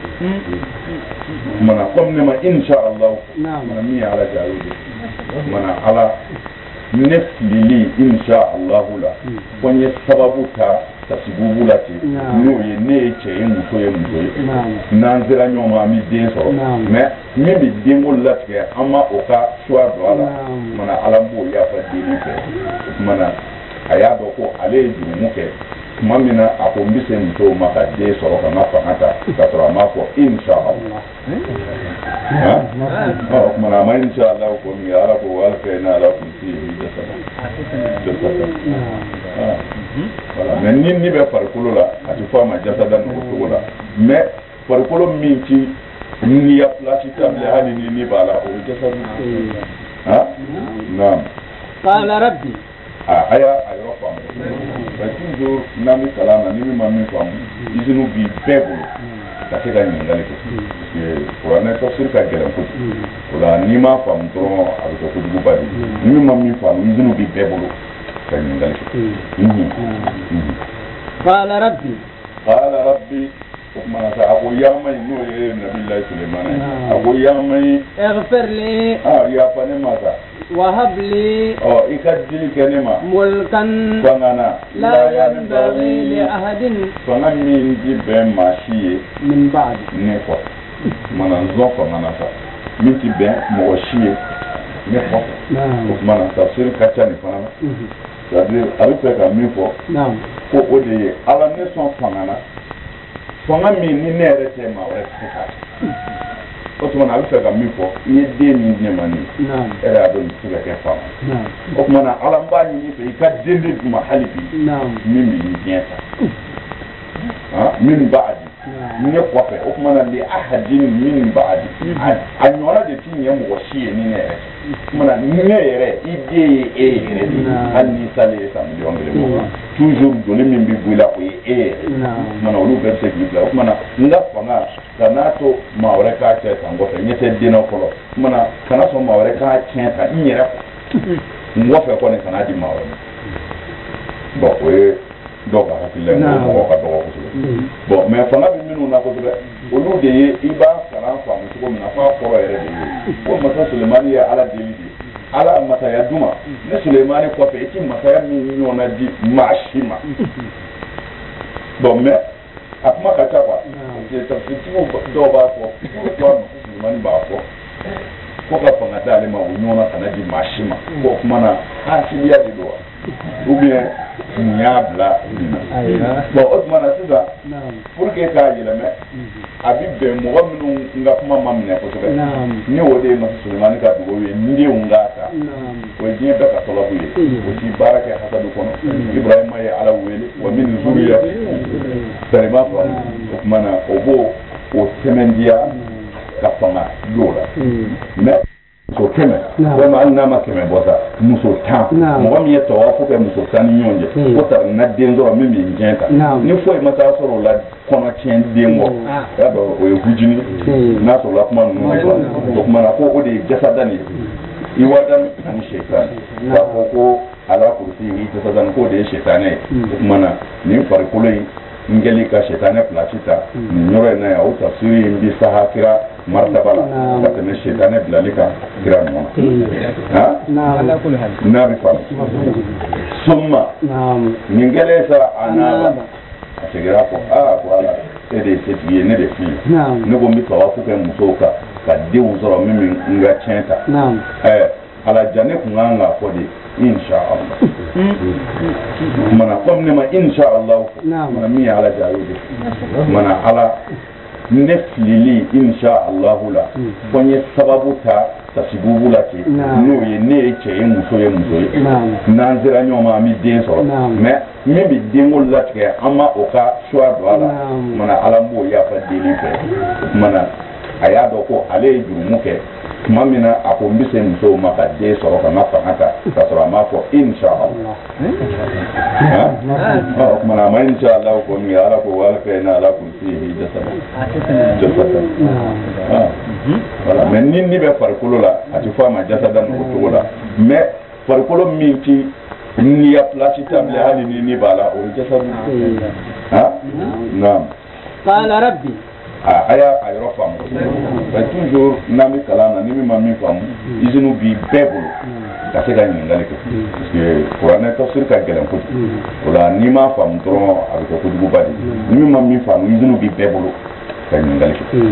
mana comme ne ma insha Allah mana mi ala jarude mana ala neflili insha Allah la konye sababu ta tasibubu la ti no ye ne che muso ye muso nanzira nyoma mi den so mais mi bi dengo la ke ama oka choix do ala mana ala bo ya fa dini ke mana aya do ko ale jumu ke mamina akombise mto maka de soro kana fangata katora mako insha Allah ha ha mana ma insha Allah ko mi ala ko wal kana ala kunti bi jasada ah wala men ni ni be parkulo la ati fama jasada no ko la mais parkulo mi ci ni ya place table hali ni ni bala o jasada ha naam qala rabbi ah aya ayo fam ba toujours nami kalama ni mi mami fam izinu bi bebo ka ke ga ni ngale ko que pour ana to sur ka gele ko wala ni ma fam to abi to ko ba di ni mi mami fam izinu bi bebo ka ni ngale ko qala rabbi qala rabbi kuma sa abu yamai no ye nabillahi Suleiman abu yamai اغفر لي ah ya fa ne mata وهب لي oh ikadili kenema ملكا fangana لا ينبغي لأحد fanga min di ben mashi من بعد ne ko mana zo fangana sa min ti ben mo shi ne ko mana tafsir kacha ni fana c'est-à-dire avec ka min fo نعم ko o de ala ne son fangana fanga min ni ne rete ma o rete o tuma na alfa ga mi fo ye de ni ne mani نعم era do su ga ke fama نعم o tuma na ala mba ni ni fe ka dende duma halibi نعم min mi ni tienta ha min ba'di ni ko fe o tuma na li ahadin min ba'di an yora de tin ye mo shi ni ne re tuma na ni yere ide e re an ni sale sam di ongale mo toujours do le min bi bula ko e mana olu verse ki bla o tuma na nga fanga kanato mawre ka che sango fe nyete dino kolo mana kana so mawre ka che ta nyere ko ngo fe ko ne kana di mawre bo we do ka hakile mo ko ka do ko bon mais fanga bi minnu na kosɛbɛ olu de ye i b'a kalan faamu cogo min na f'a kɔrɔ yɛrɛ de ye ko masa Sulemani ye ala deli de ala masaya duma ne Sulemani kɔfɛ i ti masaya min ɲɔgɔnna di maa si ma bon mais a kuma ka ca quoi parce que tafsirtigiw dɔw b'a fɔ ko Sulemani b'a fɔ ko ka fanga d'ale ma o ɲɔgɔnna kana di maa si ma ko o kuma na hasiliya de don wa ou bien mun y'a bila nin na bon o tuma na sisan pour que k'a yɛlɛmɛ a bi bɛn mɔgɔ minnu n ka kuma ma minɛ kosɛbɛ ni o de ye masa Sulemani ka dugawu ye n denw k'a ta o ye diɲɛ bɛɛ ka sababu ye o ti baara kɛ hasadu kɔnɔ Ibrahima ye ala wele wa min zuriyati sari m'a faamu o tuma na o b'o o sɛmɛndiya ka fanga d'o la mais muso kɛmɛ walima hali n'a ma kɛmɛ bɔ sa muso tan mɔgɔ min ye tawafo kɛ muso tan ni ɲɔgɔn cɛ o tari na den sɔrɔ min b'i diɲɛ ta ni foyi ma taa sɔrɔ o la kɔnɔ tiɲɛ den kɔ y'a dɔn o ye hujini n'a sɔrɔ la kuma ninnu o tuma na ko o de ye jasada nin ye iwadan ani seitan k'a fɔ ko ala kurusi i jasada k'o de ye seitanɛ ye o tuma na nin farikolo in n kɛlen ka seitanɛ pilasi ta nin yɔrɔ in na yan o tafsiri in bi saha kira martaba la ka tɛmɛ seitanɛ bilali kan kira ninnu na n'a bɛ faamu summa nin kɛlen sa a n'a a seginna fɔ aa ko ala e de ye setigi ye ne de fi ne ko n bɛ tawafu kɛ musow kan ka denw sɔrɔ min min n ka tiɲɛ ta ɛɛ ala ja ne kun kan k'a fɔ de insha Allah mana comme ne ma insha Allah mana min ye ala ja y'o de mana ala ne filili insha Allah la fo n ye sababu ta tasibubu la ten n'o ye ne ye cɛ ye muso ye muso ye n'an sera ɲɔgɔn ma an bɛ den sɔrɔ mais min bɛ denko latigɛ an ma o ka choix don a la mana ala m'o yafa deli fɛ mana a y'a dɔn ko ale ye jurumu kɛ tuma min na a ko n bɛ se musow ma ka den sɔrɔ ka n ka fanga ta ka sɔrɔ a m'a fɔ insha Allah ɔ kumana a ma insha Allah ko min ala ko wala kɛ na ala kun se ye jasada jasada voilà mais ni ni bɛ farikolo la a ti fɔ a ma jasada o cogo la mais farikolo min ti ni ya place table hali ni ni b'a la o ye jasadu ah naam qala rabbi a y'a a yɔrɔ faamu mais toujours n'an bɛ kalan na ni min ma min faamu usine b'i bɛɛ bolo ka se ka ɲininkali kɛ parce que kuranɛ tafsir ka gɛlɛn kojugu o la n'i m'a faamu dɔrɔn a bɛ kɛ kojuguba de ni min ma min faamu usine b'i bɛɛ bolo ka ɲininkali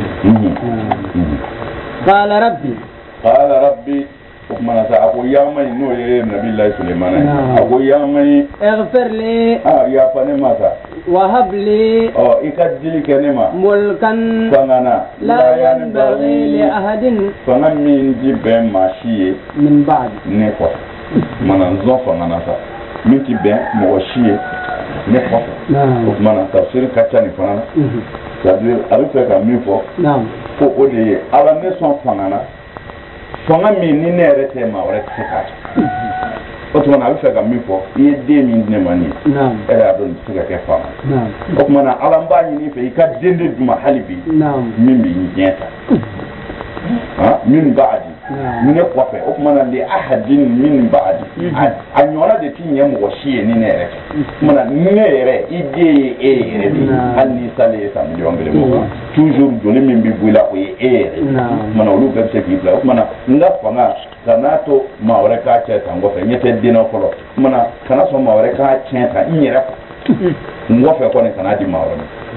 kɛ. qala rabbi qala rabbi o kumana sa a ko yaama in n'o ye nabilahi Sulemana ye a ko yaama in ighfir li ah yafa ne ma sa wahab li ɔ i ka dili kɛ ne ma mulkan fanga na la yanbaghi li ahadin fanga min di bɛn maa si ye min ba'di ne kɔfɛ mana n zɔn fanga na sa min ti bɛn mɔgɔ si ye ne kɔfɛ o kumana tafsiri ka ca nin fana na c'est-à-dire a bɛ fɛ ka min fɔ ko o de ye ala ne sɔn fanga na fanga min ni ne yɛrɛ tɛ maa wɛrɛ tɛ se k'a kɛ o tuma na a bɛ fɛ ka min fɔ i ye den min di ne ma nin ye e y'a dɔn nin tɛ se ka kɛ fanga o tuma na ala n b'a ɲini fɛ i ka den de d'u ma hali bi min b'i diɲɛ ta min ba'di ni ne kɔfɛ o tuma na li ahadin min ba'di a ɲɔgɔnna de ti ɲɛ mɔgɔ si ye ni ne yɛrɛ tɛ o tuma na ne yɛrɛ i den ye e yɛrɛ de ye hali n'i salen ye san miliyɔn kelen bɔ toujours joli min bɛ bɔ i la o ye e yɛrɛ o tuma na olu bɛɛ bɛ se k'i bila o tuma na n ka fanga ka n'a to maa wɛrɛ k'a cɛ ta n kɔfɛ ɲɛ tɛ den na fɔlɔ o tuma na kana sɔn maa wɛrɛ k'a tiɲɛ ta n yɛrɛ n kɔfɛ kɔni kana di maa wɛrɛ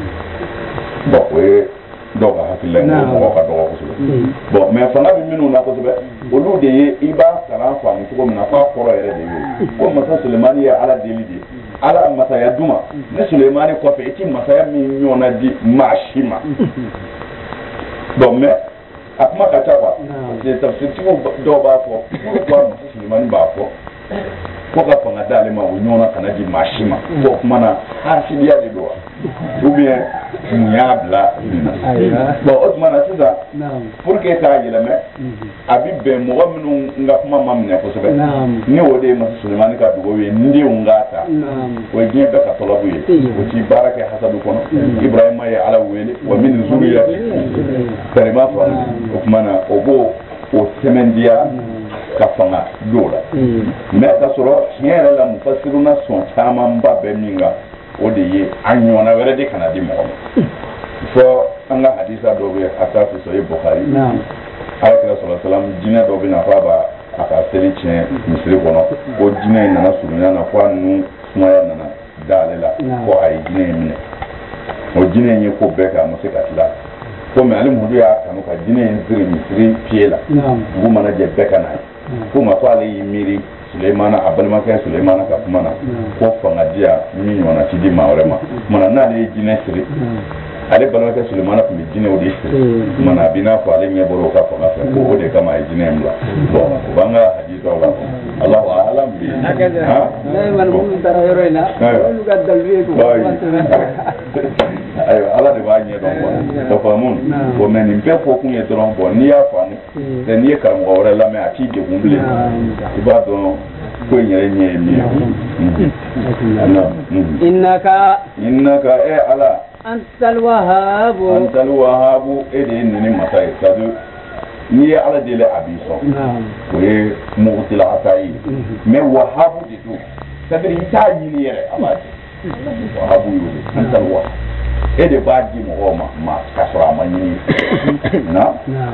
ma bon o ye dɔw ka hakilila ye mɔgɔ ka dɔgɔ kosɛbɛ bon mais fanga bɛ minnu na kosɛbɛ olu de ye i b'a kalan faamu cogo min na f'a kɔrɔ yɛrɛ de ye ko masa Sulemani ye ala deli de ala masaya duma ne Sulemani kɔfɛ i ti masaya min ɲɔgɔnna di maa si ma bon mais a kuma ka ca quoi parce que tafsirtigiw dɔw b'a fɔ pourquoi masa Sulemani b'a fɔ ko ka fanga d'ale ma o ɲɔgɔnna kana di maa si ma o kuma na hasiliya de don wa ou bien mun y'a bila nin na bon o tuma na sisan pour que k'a yɛlɛmɛ a bi bɛn mɔgɔ minnu n ka kuma ma minɛ kosɛbɛ ni o de ye masa Sulemani ka dugawu ye n denw k'a ta o ye diɲɛ bɛɛ ka sababu ye o ti baara kɛ hasadu kɔnɔ Ibrahima ye ala wele wa min zuriyati sari m'a faamu o tuma na o b'o o sɛmɛndiya ka fanga d'o la mais ka sɔrɔ tiɲɛ yɛrɛ la mufassiruna sɔn camanba bɛ min kan o de ye an ɲɔgɔnna wɛrɛ de kana di mɔgɔ ma fɔ an ka hadisa dɔ bɛ a taa fi sɔrɔ Bukhari alakira sallallahu alaihi wasallam jinɛ dɔ bɛ na fɔ a b'a a ka seli tiɲɛ misiri kɔnɔ ko jinɛ in nana surunya na fɔ a ninnu sumaya nana da ale la ko a ye jinɛ in minɛ o jinɛ in ye ko bɛɛ kɛ a ma se ka tila komi ale mudu y'a kanu ka jinɛ in siri misiri pied la dugu mana jɛ bɛɛ ka na ye ko ma fɔ ale y'i miiri Sulemana a balimakɛ Sulemana ka kuma na ko fanga diya min ɲɔgɔnna ti di maa wɛrɛ ma mana n'ale ye jinɛ siri ale balimakɛ Sulemana tun bɛ jinɛw de siri mana a b'i n'a fɔ ale ɲɛ bɔra o ka fanga fɛ ko o de kama a ye jinɛ in bila bon o b'an ka hadisaw la Allahu a'lam bi ayiwa Ala de b'a ɲɛ dɔn quoi ka faamu bon mais nin bɛɛ fɔ kun ye dɔrɔn bon n'i y'a faamu et n'i ye karamɔgɔ wɛrɛ lamɛn a t'i degun bilen i b'a dɔn ko in yɛrɛ ɲɛ ye min ye innaka innaka e Ala antal wahhab antal wahhab e de ye nini masa ye c'est à dire n'i ye Ala deli a b'i sɔn o ye mu'tila ata ye mais wahhab de don c'est à dire i t'a ɲini yɛrɛ a b'a di wahhab y'o de antal wahhab e de b'a di mɔgɔw ma ma k'a sɔrɔ a ma ɲini na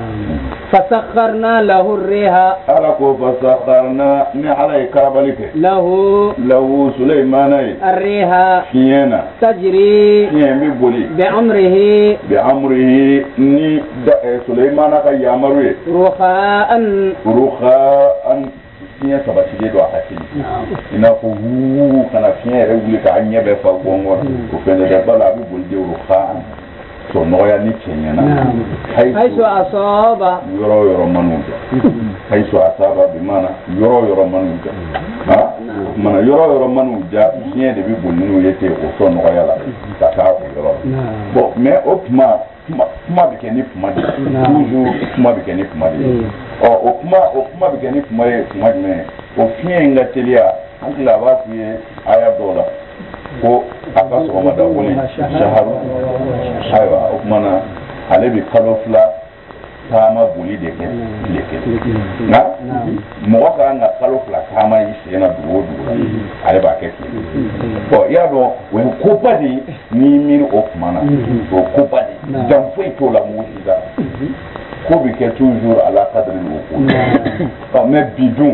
fasakharna lahu riha Ala ko fasakharna ni Ala ye karabali kɛ lahu lahu Suleymana ye arriha fiɲɛ na tajri fiɲɛ bɛ boli bi amrihi bi amrihi ni Suleymana ka yamaru ye ruhaan ruhaan fiɲɛ sabatilen don a hakili i n'a fɔ wuu kana fiɲɛ yɛrɛ wuli k'a ɲɛ bɛɛ fa gɔngɔn o fɛnɛ tɛ bala a bɛ boli de ruhaan so nɔgɔya ni cɛɲɛna haisu asaba yɔrɔ yɔrɔ manu kɛ haisu asaba bi mana yɔrɔ yɔrɔ manu kɛ ha mana yɔrɔ yɔrɔ manu ja fiɲɛ de bɛ boli n'u ye ten o sɔn nɔgɔya la ka taa o yɔrɔ bon mais o tuma kuma bɛ kɛ ni kuma de toujours kuma bɛ kɛ ni kuma de ɔ o kuma o kuma bɛ kɛ ni kuma ye kuma jumɛn o fiɲɛ in ka teliya an tila a b'a f'i ye aya dɔw la ko a ka sɔgɔmada wuli saharu ayiwa o tuma na ale bɛ kalo fila taama boli de kɛ tile kelen nka mɔgɔ ka kan ka kalo fila taama i sen na dugu o dugu la ale b'a kɛ tile bon i y'a dɔn o ye koba de ye n'i miiri o tuma na o ye koba de ye dan foyi t'o la mugu sisan ko bɛ kɛ toujours ala kadiri o ko mais bi dun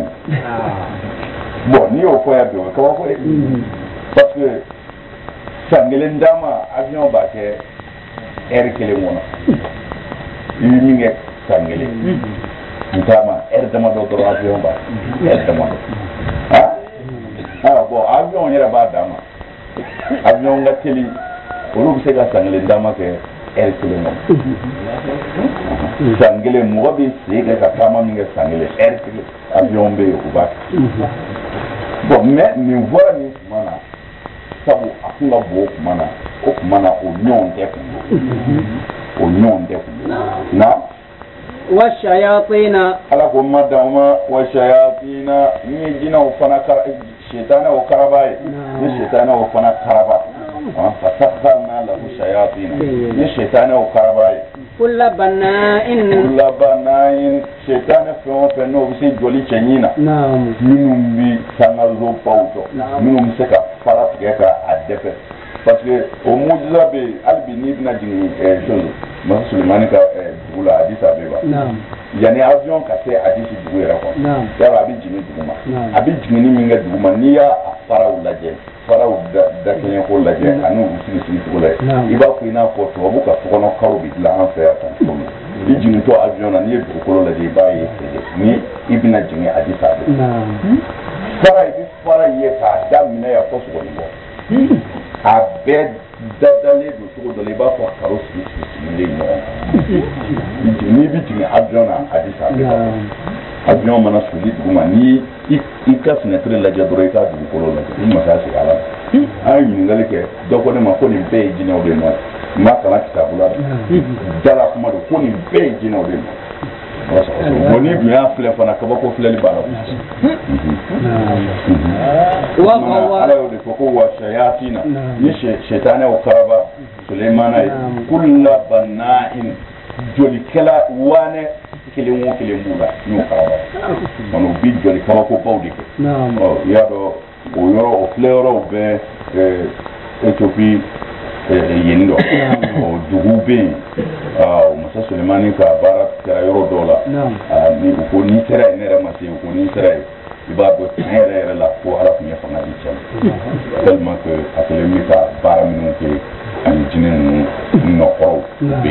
bon n'i y'o fɔ yan bi o ye kabako ye parce que san kelen d'a ma avion b'a kɛ heure kelen kɔnɔ i bɛ min kɛ san kelen n t'a ma heure damadɔ dɔrɔn avion b'a heure damadɔ ah ah bon avion yɛrɛ b'a d'a ma avion ka teli olu bɛ se ka san kelen d'a ma kɛ heure kelen kɔnɔ san kelen mɔgɔ bɛ sen kɛ ka taama min kɛ san kelen heure kelen avion bɛ yen o b'a kɛ bon mais nin fɔra nin tuma na sabu a kun ka bon o tuma na o tuma na o ɲɔgɔn tɛ kun don o ɲɔgɔn tɛ kun don na wa shayatina Ala ko ma dan ma wa shayatina ni ye jinɛw fana kara shetanaw karaba ye ni shetanaw fana karaba fasakharna lahu shayatina ni shetanaw karaba ye kulla bana'in kulla bana'in shetana fɛn o fɛn n'o bɛ se joli cɛɲi na minnu bɛ sanga zobaw dɔn minnu bɛ se ka fara tigɛ ka a dɛfɛ parce que o mujiza bɛ yen hali bi n'i bɛna jigin chose masa Sulemani ka dugu la Addis Abeba yanni avion ka se Addis dugu yɛrɛ kɔnɔ yala a bɛ jigin dugu ma a bɛ jiginni min kɛ dugu ma n'i y'a faraw lajɛ faraw dakɛɲɛko lajɛ ani u sigi sigi cogo la i b'a fɔ i n'a fɔ tubabu ka sokɔnɔ karo bɛ dilan an fɛ yan tan cogo min i jigintɔ avion na n'i ye dugukolo lajɛ i b'a ye ni i bɛna jigin Addis Abeba fara i bɛ fara ye k'a daminɛ yan fɔ Sogonikɔ a bɛɛ dadalen don cogo dɔ la i b'a fɔ karo sigi sigi sigilen ɲɔgɔn n'i bɛ jigin avion na Addis Abeba avion mana soli dugu ma ni i ka fenêtre lajɛ dɔrɔn i ka dugukolo lajɛ i ma se sigi ala an ye ɲininkali kɛ dɔ ko ne ma ko nin bɛɛ ye jinɛw de nɔ n ma kalan kitabu la dala kuma don ko nin bɛɛ ye jinɛw de nɔ bon ni dun y'a filɛ fana kabako filɛli b'a la ala y'o de fɔ ko wa shayatina ni shetanaw karaba Sulemana ye kulla bana'in jolikɛla wane kelen o kelen b'u la n'o karaba o bi joli kabako baw de kɛ ɔ i y'a dɔn o yɔrɔ o filɛ yɔrɔw bɛɛ Éthiopie yendo o dugu be o Musa Sulemani ka bara kɛra yɔrɔ dɔ la ni ko ni sera ne yɛrɛ ma se ko ni sera i b'a dɔn tiɲɛ yɛrɛ yɛrɛ la ko Ala tun ye fanga di cɛ tellement que a kɛlen bɛ ka baara minnu kɛ ani jinɛ ninnu nɔkɔrɔw be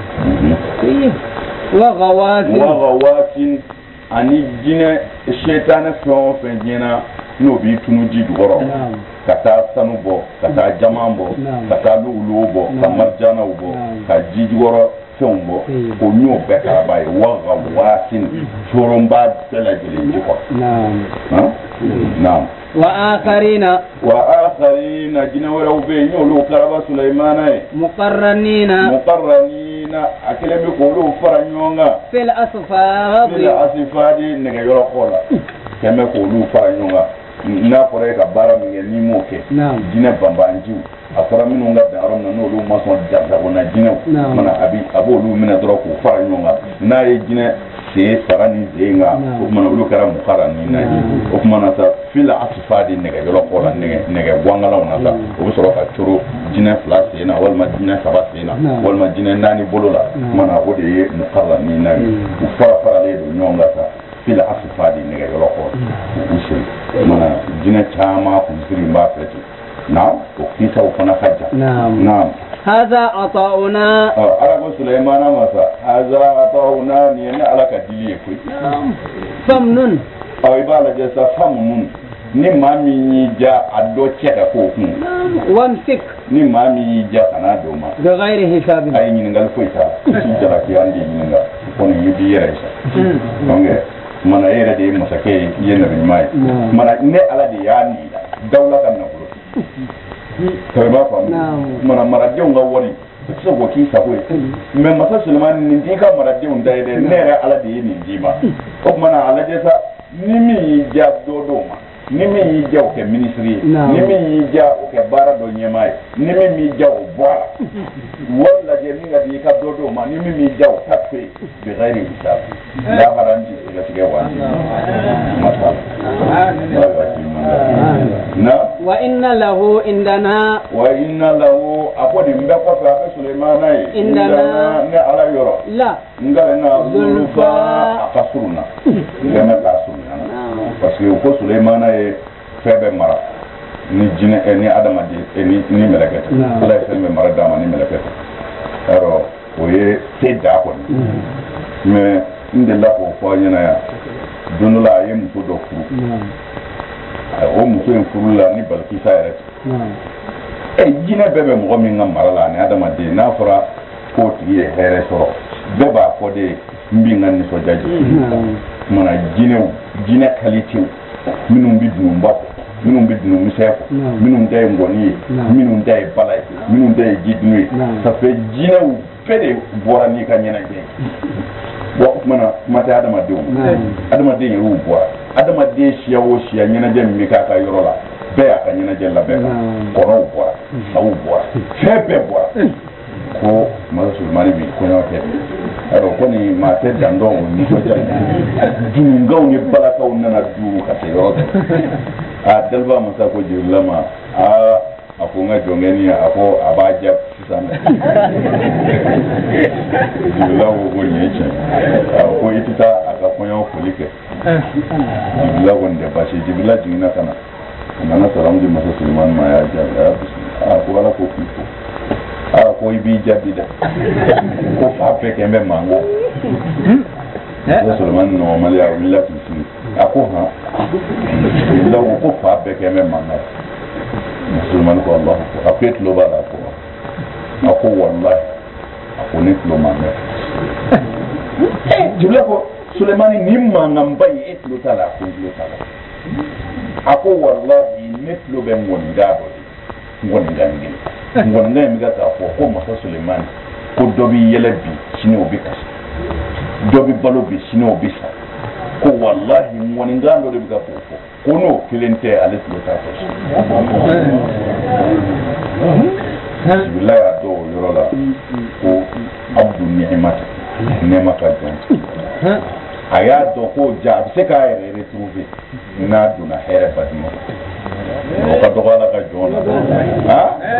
wa gawatin wa gawatin ani jinɛ shetane fɛn o fɛn diɲɛna n'o b'i tunu ji jukɔrɔ ka taa sanu bɔ ka taa jama bɔ ka taa lu'ulu'u bɔ ka marjanaw bɔ ka ji jukɔrɔ fɛnw bɔ o y'o bɛɛ karaba ye wa gawatin coronba bɛɛ lajɛlen ji kɔrɔ naam wa akharina wa akharina jinɛ wɛrɛw bɛ yen y'olu karaba Sulaimana ye muqarranina muqarranina a kɛlen bɛ k'olu fara ɲɔgɔn kan fil asfad fil asfad nɛgɛyɔrɔ kɔ la kɛmɛ k'olu fara ɲɔgɔn kan n'a fɔra e ka baara min kɛ n'i m'o kɛ jinɛ banbanjiw a fɔra minnu ka dan yɔrɔ min na n'olu ma sɔn dagona jinɛw mana a bi a b'olu minɛ dɔrɔn k'u fara ɲɔgɔn kan n'a ye jinɛ sen fara ni sen kan o kumana olu kɛra muqarranina ye o kumana sa fil asfad nɛgɛyɔrɔ kɔ la nɛgɛ nɛgɛ bɔngalaw na sa o bɛ sɔrɔ ka coro jinɛ fila sen na walima jinɛ saba sen na walima jinɛ naani bolo la o kumana o de ye muqarranina ye u fara faralen don ɲɔgɔn kan sa fil asfad nɛgɛyɔrɔ kɔ u sen mana jinɛ caman kun siri b'a fɛ ten naam o kisaw fana ka jan naam hadha ata'una ala ko Sulaimana masa hadha ata'una ni ne ala ka dili ye koyi famnun aw i b'a lajɛ sa famnun ni maa min y'i ja a dɔ cɛ ka k'o kun wamsik ni maa min y'i ja kana d'o ma bi ghairi hisabin a ye ɲininkali foyi t'a la i jalaki an de ɲininka kɔni i b'i yɛrɛ ye sa donc mana e yɛrɛ de ye masakɛ ye i ye nabi ɲuman ye mana ne ala de y'a ni dawula ka nafolo kɛmɛ b'a faamu mana maradenw ka wari i tɛ se k'o k'i sago ye mais masa Sulemani nin t'i ka maradenw da ye dɛ ne yɛrɛ ala de ye nin d'i ma o kumana a lajɛ sa ni min y'i ja dɔ dɔw ma ni min y'i ja o kɛ minisiri ye ni min y'i ja o kɛ baara dɔ ɲɛmaa ye ni min m'i ja o bɔ a la wari lajɛ min ka di i ka dɔ dɔw ma ni min m'i ja o ta to yen bi ghairi hisab lahara n ti sɛgɛsɛgɛ waati masa na wa inna lahu indana wa inna lahu a ko nin bɛɛ kɔfɛ a bɛ Sulemana ye indana ne ala yɔrɔ la n galena zulfa a ka surun na n gɛmɛ k'a surun na parce que ko Sulemana ye fɛn bɛɛ mara ni jinɛ ni adamaden ni ni mɛlɛkɛ tɛ ala ye fɛn bɛɛ mara d'a ma ni mɛlɛkɛ tɛ alors o ye se da kɔni mais n delila k'o fɔ aw ɲɛna yan don dɔ la a ye muso dɔ furu o muso in furu la ni Balikisa yɛrɛ tɛ ɛ jinɛ bɛɛ bɛ mɔgɔ min ka mara la ani adamaden n'a fɔra k'o tigi ye hɛrɛ sɔrɔ bɛɛ b'a fɔ de n bɛ n ka nisɔndiya jɛ kumana jinɛw jinɛ qualité minnu bɛ dununba kɔ minnu bɛ dununmisɛn kɔ minnu ta ye ngɔni ye minnu ta ye bala ye minnu ta ye jidunu ye ça fait jinɛw bɛɛ de bɔra n'i ka ɲɛnajɛ ye bon kumana kuma tɛ adamadenw adamaden yɛrɛw bɔra adamaden siya o siya ɲɛnajɛ min bɛ k'a ka yɔrɔ la bɛɛ y'a ka ɲɛnajɛ labɛn kan kɔnɔw bɔra saw bɔra fɛn bɛɛ bɔra ko masa Sulemani bi kɔɲɔ kɛ alors ko ni maa tɛ dan dɔn o nisɔndiya dunungaw ni balakaw nana duuru ka se yɔrɔ dɔ a daliba masa ko Jibrila ma aa a ko n ka jɔnkɛni a ko a b'a ja sisan dɛ Jibrila ko ko nin ye tiɲɛ a ko i tɛ taa a ka kɔɲɔ foli kɛ Jibrila ko nin tɛ baasi ye Jibrila jiginna ka na a nana salamu di masa Sulemani ma a y'a jaabi a y'a bisimila a ko ala ko k'i fo a ko i b'i jaabi dɛ ko fa bɛɛ kɛ n bɛ mango masa Sulemani nɔgɔmali a wulila k'i sigi a ko han Jibrila ko ko fa bɛɛ kɛ n bɛ mango masa Sulemani ko Alahu a ko e tulo b'a la a ko a ko walahi a ko ne tulo ma mɛn Jibrila ko Sulemani ni mankanba ye e tulo t'a la a ko n tulo t'a la a ko walahi ne tulo bɛ ŋɔniga dɔ de ŋɔniga kelen ŋɔniga in bɛ ka k'a fɔ ko masa Sulemani ko dɔ bɛ yɛlɛ bi sini o bɛ kasi dɔ bɛ balo bi sini o bɛ sa ko walahi ŋɔniga dɔ de bɛ ka k'o fɔ ko n'o kelen tɛ ale tulo t'a fɔ Jibrila y'a dɔn o yɔrɔ la ko Abdu Nihimata nɛɛma ka jɔn a y'a dɔn ko ja a bɛ se k'a yɛrɛ retrouver n'a donna hɛrɛ baden kɔnɔ o ka dɔgɔ Ala ka jɔn na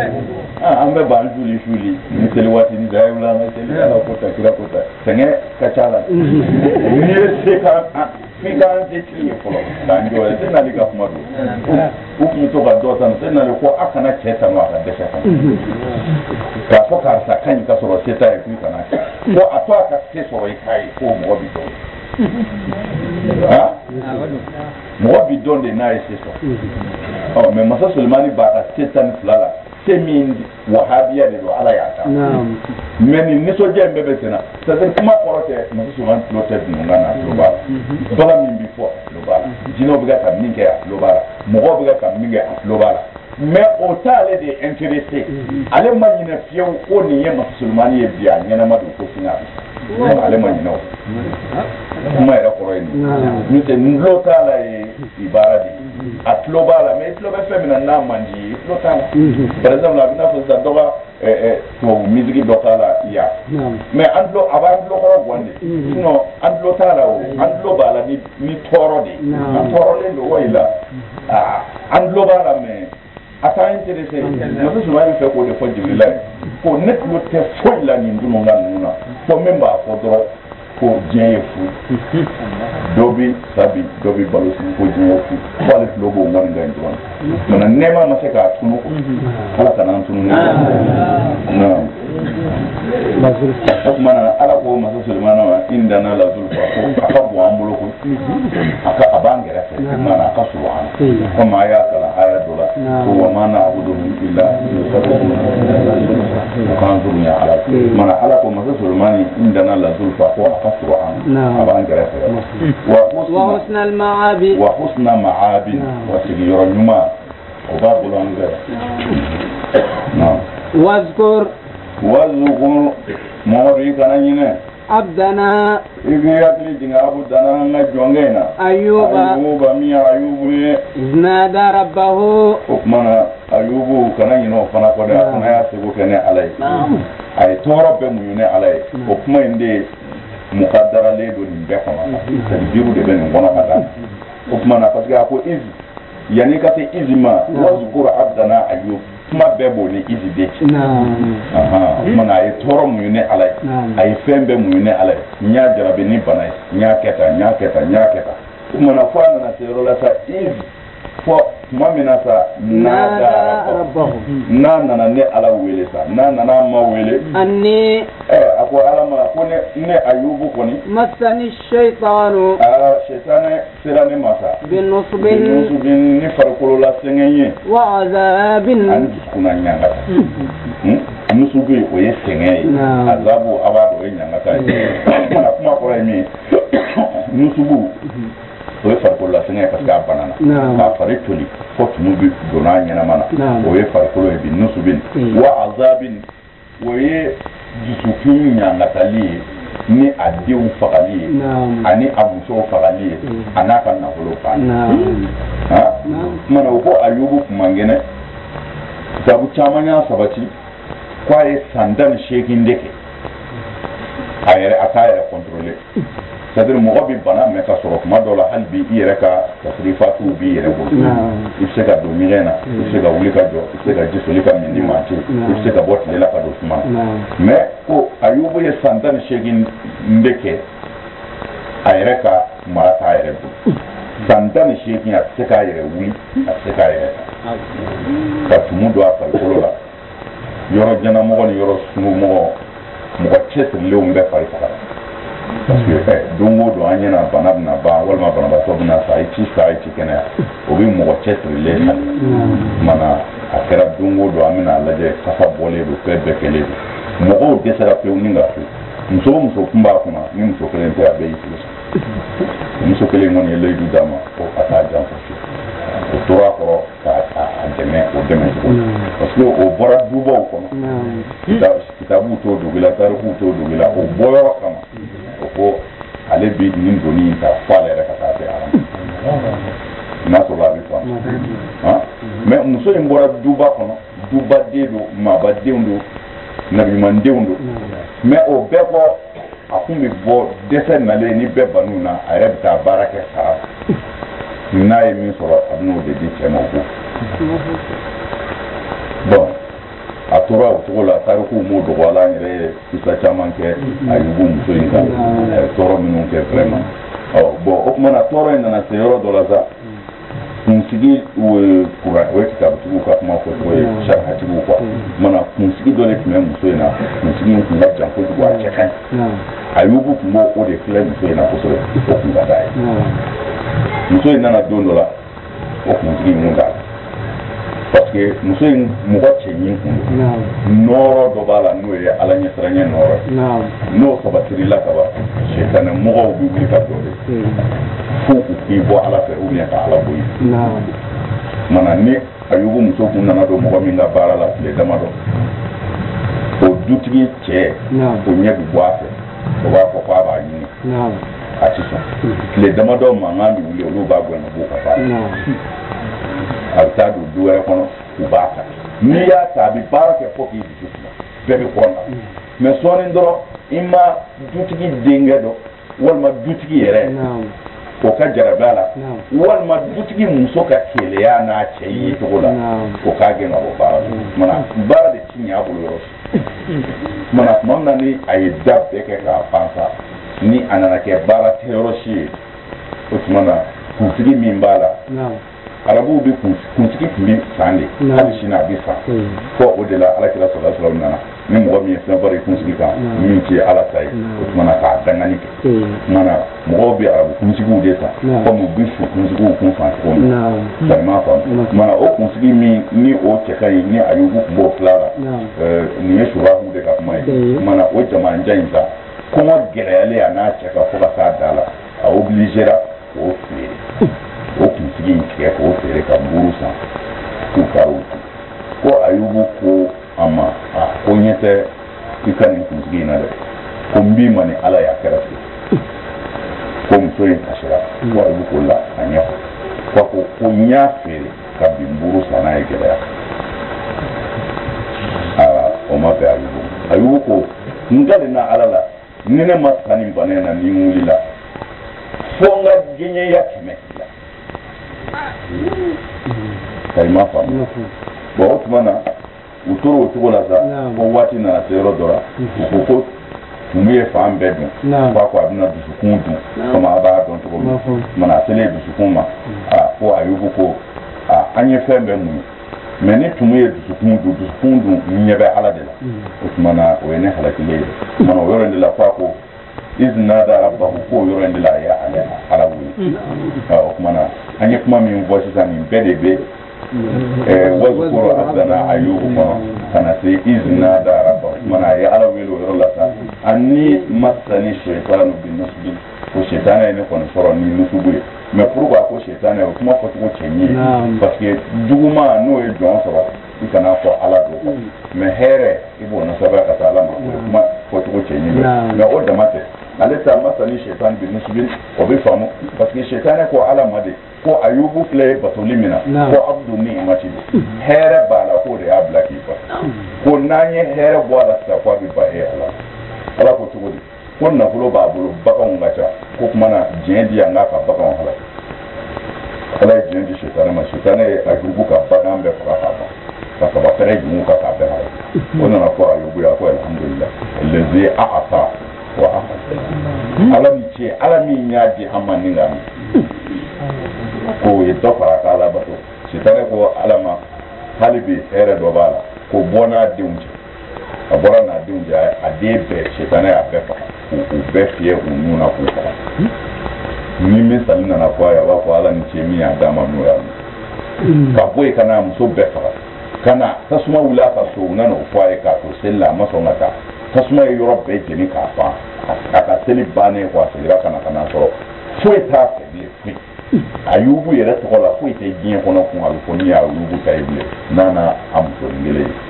an bɛ ban juli juli ni seli waati ni da wula an seli ala ko ta kira ko ta sɛgɛn ka ca la ni ye se ka fi ka se ti ye fɔlɔ k'an jɔ se n'ale ka kuma don u tun bɛ to ka dɔ tan se n'ale ko a kana cɛ tan a ka dɛsɛ kan k'a fɔ karisa ka ɲi ka sɔrɔ se t'a ye f'i kana kɛ ko a to a ka se sɔrɔ i k'a ye fo mɔgɔ bi dɔn ah mɔgɔ bi dɔn de n'a ye se sɔrɔ ɔ mɛ masa Sulemani b'a ka se tan ni fila la se min wahabiya de don ala y'a ta mɛ ni nisɔndiya in bɛɛ bɛ senna c'est à dire kuma kɔrɔ tɛ masa Sulemani tulo tɛ dununkan na tulo b'a la baga min bi fɔ a tulo b'a la jinɛw bɛ ka min kɛ a tulo b'a la mɔgɔw bɛ ka min kɛ a tulo b'a la mais o t'ale de intéressé ale ma ɲinɛ fiyewu ko nin ye masa Sulemani ye bi a ɲɛnama don ko sini a bi ale ma ɲinɛ o kuma yɛrɛ kɔrɔ ye nin n'o tɛ nin tulo t'a la ye ibara de a tulo b'a la mais i tulo bɛ fɛn min na n'a man di ye i tulo t'a la par exemple a bɛ n'a fɔ sisan dɔ ka tubabu misiki dɔ k'a la yan mais an tulo a b'an tulo kɔrɔ gan de sinon an tulo t'a la o an tulo b'a la ni ni tɔɔrɔ de an tɔɔrɔlen don o de la an tulo b'a la mais a t'an intéressé masa Sulemani fɛ k'o de fɔ Jibirila ye ko ne tulo tɛ foyi la nin dununkan ninnu na fo min b'a fɔ dɔrɔn ko diɲɛ ye fu dɔ bi sabi dɔ bi balo sigi ko diɲɛ ye fu fo ale tulo b'o ŋɔni kan dɔrɔn maintenant nɛɛma ma se k'a tunu ala kana an tunu non o tuma na ala ko masa Sulemani ma indana la zulfa ko a ka bon an bolo ko a ka a b'an kɛrɛfɛ maana a ka surun an na komi a y'a kalan aya dɔ la ko wa ma na'buduhum illa k'an surunya ala maana ala ko masa Sulemani indana la zulfa ko a ka surun an na a b'an kɛrɛfɛ wa husna al-ma'abi wa husna ma'abi wa sigiyɔrɔ ɲuman o b'a bolo an fɛ non wazkur wazukur mɔgɔ i kana ɲinɛ abdana i k'i hakili jigin abudana an ka jɔnkɛ in na ayuba ayuba min ye ayubu ye iznada rabbahu o tuma na ayubu kana ɲinɛ o fana kɔ dɛ a fana y'a seko kɛ ni ala ye a ye tɔɔrɔ bɛɛ muɲu ni ala ye o kuma in de mukaddaralen don nin bɛɛ kɔnɔ tadbiru de bɛ nin kɔnɔ ka taa o tuma na parce que a ko iz yanni ka se izi ma wazukur abdana ayuba kuma bɛɛ b'o ni izi de ci o tuma na a ye tɔɔrɔ muɲu ni ala ye a ye fɛn bɛɛ muɲu ni ala ye n y'a jarabi ni bana ye n y'a kɛ tan n y'a kɛ tan n y'a kɛ tan o tuma na fo a nana se yɔrɔ la sa izi fɔ tuma min na sa nada rabbahu n'a nana ne ala wele sa n'a nana ma wele anni a ko ala ma ko ne ne ayubu kɔni masani shaytanu aa shaytane sera ne ma sa binusbin binusbin ni farikolo la sɛgɛn ye wa azabin ani dusukuna ɲangata nusubi o ye sɛgɛn ye azabu a b'a dɔn o ye ɲangata ye mana kuma kɔrɔ ye min nusubu o ye farikolo la sɛgɛn ye parce que a banana k'a fari toli fo tumu bi donna a ɲɛnama na o ye farikolo ye bi nusubin wa azabin o ye dusukun ɲangatali ye ni a denw fagali ye ani a musow fagali ye a n'a ka nafolo banni kumana o ko ayubu kun man kɛnɛ kitabu caman y'a sabati k'a ye san tan ni seegin de kɛ a yɛrɛ a t'a yɛrɛ contrôler c'est-à-dire mɔgɔ bɛ bana mɛ ka sɔrɔ kuma dɔ la hali bi i yɛrɛ ka tasirifatiw b'i yɛrɛ bolo i bɛ se ka don ɲɛgɛn na i bɛ se ka wuli ka jɔ i bɛ se ka ji soli ka min ni maa tɛ i bɛ se ka bɔ tile la ka don suma na mais ko ayubu ye san tan ni seegin de kɛ a yɛrɛ ka mara t'a yɛrɛ bolo san tan ni seegin a tɛ se k'a yɛrɛ wuli a tɛ se k'a yɛrɛ ta ka tumu don a farikolo la yɔrɔ jɛnamɔgɔ ni yɔrɔ sungumɔgɔ mɔgɔ cɛsirilenw bɛ fari faga parce que don o don an ɲɛna bana bɛna ban walima banabaatɔ bɛna sa a ye ci sa a ye ci kɛnɛya o bɛ mɔgɔ cɛsirilen sa mana a kɛra don o don an bɛna lajɛ kasa bɔlen don fɛn bɛɛ kɛlen don mɔgɔw dɛsɛra pewu ni ka to muso o muso kun b'a kunna ni muso kelen tɛ a bɛɛ y'i furu sa muso kelen kɔni ye layidu d'a ma ko a t'a janfa o tora a kɔrɔ k'a dɛmɛ o dɛmɛ cogo parce que o bɔra dubaw kɔnɔ kitabu t'o dugu la tariku t'o dugu la o bɔyɔrɔ kama o ko ale bɛ nin doni in ta fo ale yɛrɛ ka taa se ala n'a sɔrɔ a bɛ faamu mais muso in bɔra duba kɔnɔ dubaden don maabadenw don nabiɲumandenw don mais o bɛɛ kɔ a kun bɛ bɔ dɛsɛ nalen ni bɛɛ ban'u na a yɛrɛ bɛ taa baara kɛ sara n'a ye min sɔrɔ a bɛ n'o de di cɛ ma o ko bon a tora o cogo la tariku m'o dɔgɔyala an yɛrɛ kisa caman kɛ Ayubu muso in kan tɔɔrɔ minnu kɛ vraiment ɔ bon o tuma na tɔɔrɔ in nana se yɔrɔ dɔ la sa kunsigi o ye kura o ye kitabutigiw ka kuma fɔ o ye sariyatigiw quoi mana kunsigi dɔ de tun bɛ muso in na kunsigi in tun ka jan kojugu a cɛ ka ɲi Ayubu tun b'o o de filɛ muso in na kosɛbɛ o tun ka d'a ye muso in nana don dɔ la o kunsigi in mun d'a la parce que muso in mɔgɔ cɛ ɲin kun don nɔɔrɔ dɔ b'a la n'o ye ala ɲɛsiranɲɛ nɔɔrɔ n'o sabatirila ka ban sitana mɔgɔw bɛ wuli ka dɔ de fo u k'i bɔ ala fɛ ou bien ka ala boyi mana ni Ayubu muso kun nana don mɔgɔ min ka baara la tile damadɔ o dutigi cɛ o ɲɛ bɛ bɔ a fɛ o b'a fɔ k'a b'a ɲini a tɛ sɔn tile damadɔ mankan bɛ wuli olu b'a gɛn ka bɔ u ka baara a bɛ taa don du wɛrɛ kɔnɔ u b'a ta n'i y'a ta a bɛ baara kɛ fo k'i dusu suma bɛɛ bɛ kɔn na mais sɔɔni dɔrɔn i ma dutigi denkɛ dɔ walima dutigi yɛrɛ o ka jarabiya la walima dutigi muso ka keleya n'a cɛ ye cogo la o k'a gɛn ka bɔ baara la mana baara de ti ɲɛ a bolo yɔrɔ si mana tuma min na ni a ye da bɛɛ kɛ k'a ban sa ni a nana kɛ baara tɛ yɔrɔ si ye o tuma na kunsigi min b'a la arabuw bɛ kunsigi tun bɛ san de hali sini a bɛ san fɔ o de la alakira sallallahu alaihi wasallam nana ni mɔgɔ min ye fɛn fɔra i kunsigi kan min tɛ ala ta ye o tuma na k'a dangani kɛ mana mɔgɔw bɛ arabu kunsigiw de ta komi u bɛ su kunsigiw kun fan cogo min na sani m'a faamu mana o kunsigi min ni o cɛ ka ɲi ni Ayubu tun b'o tila la nin ye surahu de ka kuma ye mana o jamanajan in ta kɔngɔ gɛlɛyalen a n'a cɛ ka fo ka taa da la a obligera k'o feere o kunsigi in tigɛ k'o feere ka buru san k'u ka o ko Ayubu ko a ma a ko ɲɛ tɛ i ka nin kunsigi in na dɛ ko n b'i ma ni ala y'a kɛra ten ko muso in kasira ko Ayubu ko la a ɲɛfɔ ko ko ko n y'a feere ka bin buru san n'a ye gɛlɛya aa o ma bɛn Ayubu Ayubu ko n galina ala la ni ne ma taa nin bana in na ni n wulila fo n ka diɲɛya kɛmɛ la kalima faamu bon o tuma na u tora o cogo la sa fo waati nana se yɔrɔ dɔ la u ko ko tumu ye fan bɛɛ dun f'a ko a bɛna dusukun dun komi a b'a dɔn cogo min mana a selen dusukun ma a fo Ayubu ko a an ye fɛn bɛɛ mun ye mais ni tumu ye dusukun dun dusukun dun ɲɛ bɛ ala de la o tuma na o ye ne halakilen ye mana o yɔrɔ in de la f'a ko iznada rabbahu ko yɔrɔ in de la a ye ala wuli o tuma na an ye kuma min fɔ sisan nin bɛɛ de bɛ wazkuru abdana Ayubu kɔnɔ ka na se iznada rabbahu o tuma na a ye ala wele o yɔrɔ la sa ani masani shaitanu bi nusbi ko shaitana ye ne kɔni sɔrɔ ni nusubu ye mais pourquoi ko shaitana ye o kuma fɔcogo cɛ ɲi ye parce que juguma n'o ye jɔn sɔrɔ i kana fɔ ala do mais hɛrɛ i b'o nasabaya ka taa ala ma o kuma fɔcogo cɛ ɲi mais o dama tɛ ale ta masani shaitan bi nusbi o bɛ faamu parce que shaitana ko ala ma de ko Ayubu filɛ ye batoli min na ko abdu ni imati do hɛrɛ b'a la k'o de y'a bila k'i fa ko n'an ye hɛrɛ bɔ a la sisan ko a bɛ ba e ala ala ko cogo di ko nafolo b'a bolo baganw ka ca ko kuma na diɲɛ di yan k'a ka baganw hala ala ye diɲɛ di shaitana ma shaitana ye Ayubu ka bagan bɛɛ faga k'a ban ka kaba fɛrɛ jugu ka k'a bɛɛ hala o nana fɔ Ayubu ya ko alhamdulillah lezi a ata wa a ala min ce ala min y'a di an ma ni ka min ko ye dɔ fara k'a la bato shaitana ko ala ma hali bi hɛrɛ dɔ b'a la ko bɔ n'a denw cɛ a bɔra n'a denw cɛ a den bɛɛ shaitana y'a bɛɛ faga k'u bɛɛ fiyɛ u nun na k'u faga ni min sali nana fɔ a ye a b'a fɔ ala ni ce min y'a d'a ma n'o y'a min ka bɔ yen ka na muso bɛɛ faga ka na tasuma wuli a ka so u nana o fɔ a ye k'a to seli la a ma sɔn ka taa tasuma ye yɔrɔ bɛɛ jeni k'a ban a ka seli bannen kɔ a segira ka na ka na sɔrɔ foyi t'a fɛ bilen foyi Ayubu yɛrɛ tɔgɔ la foyi tɛ diɲɛ kɔnɔ kun a bɛ fɔ ni Ayubu ta ye bilen n'a na a musonin kelen ye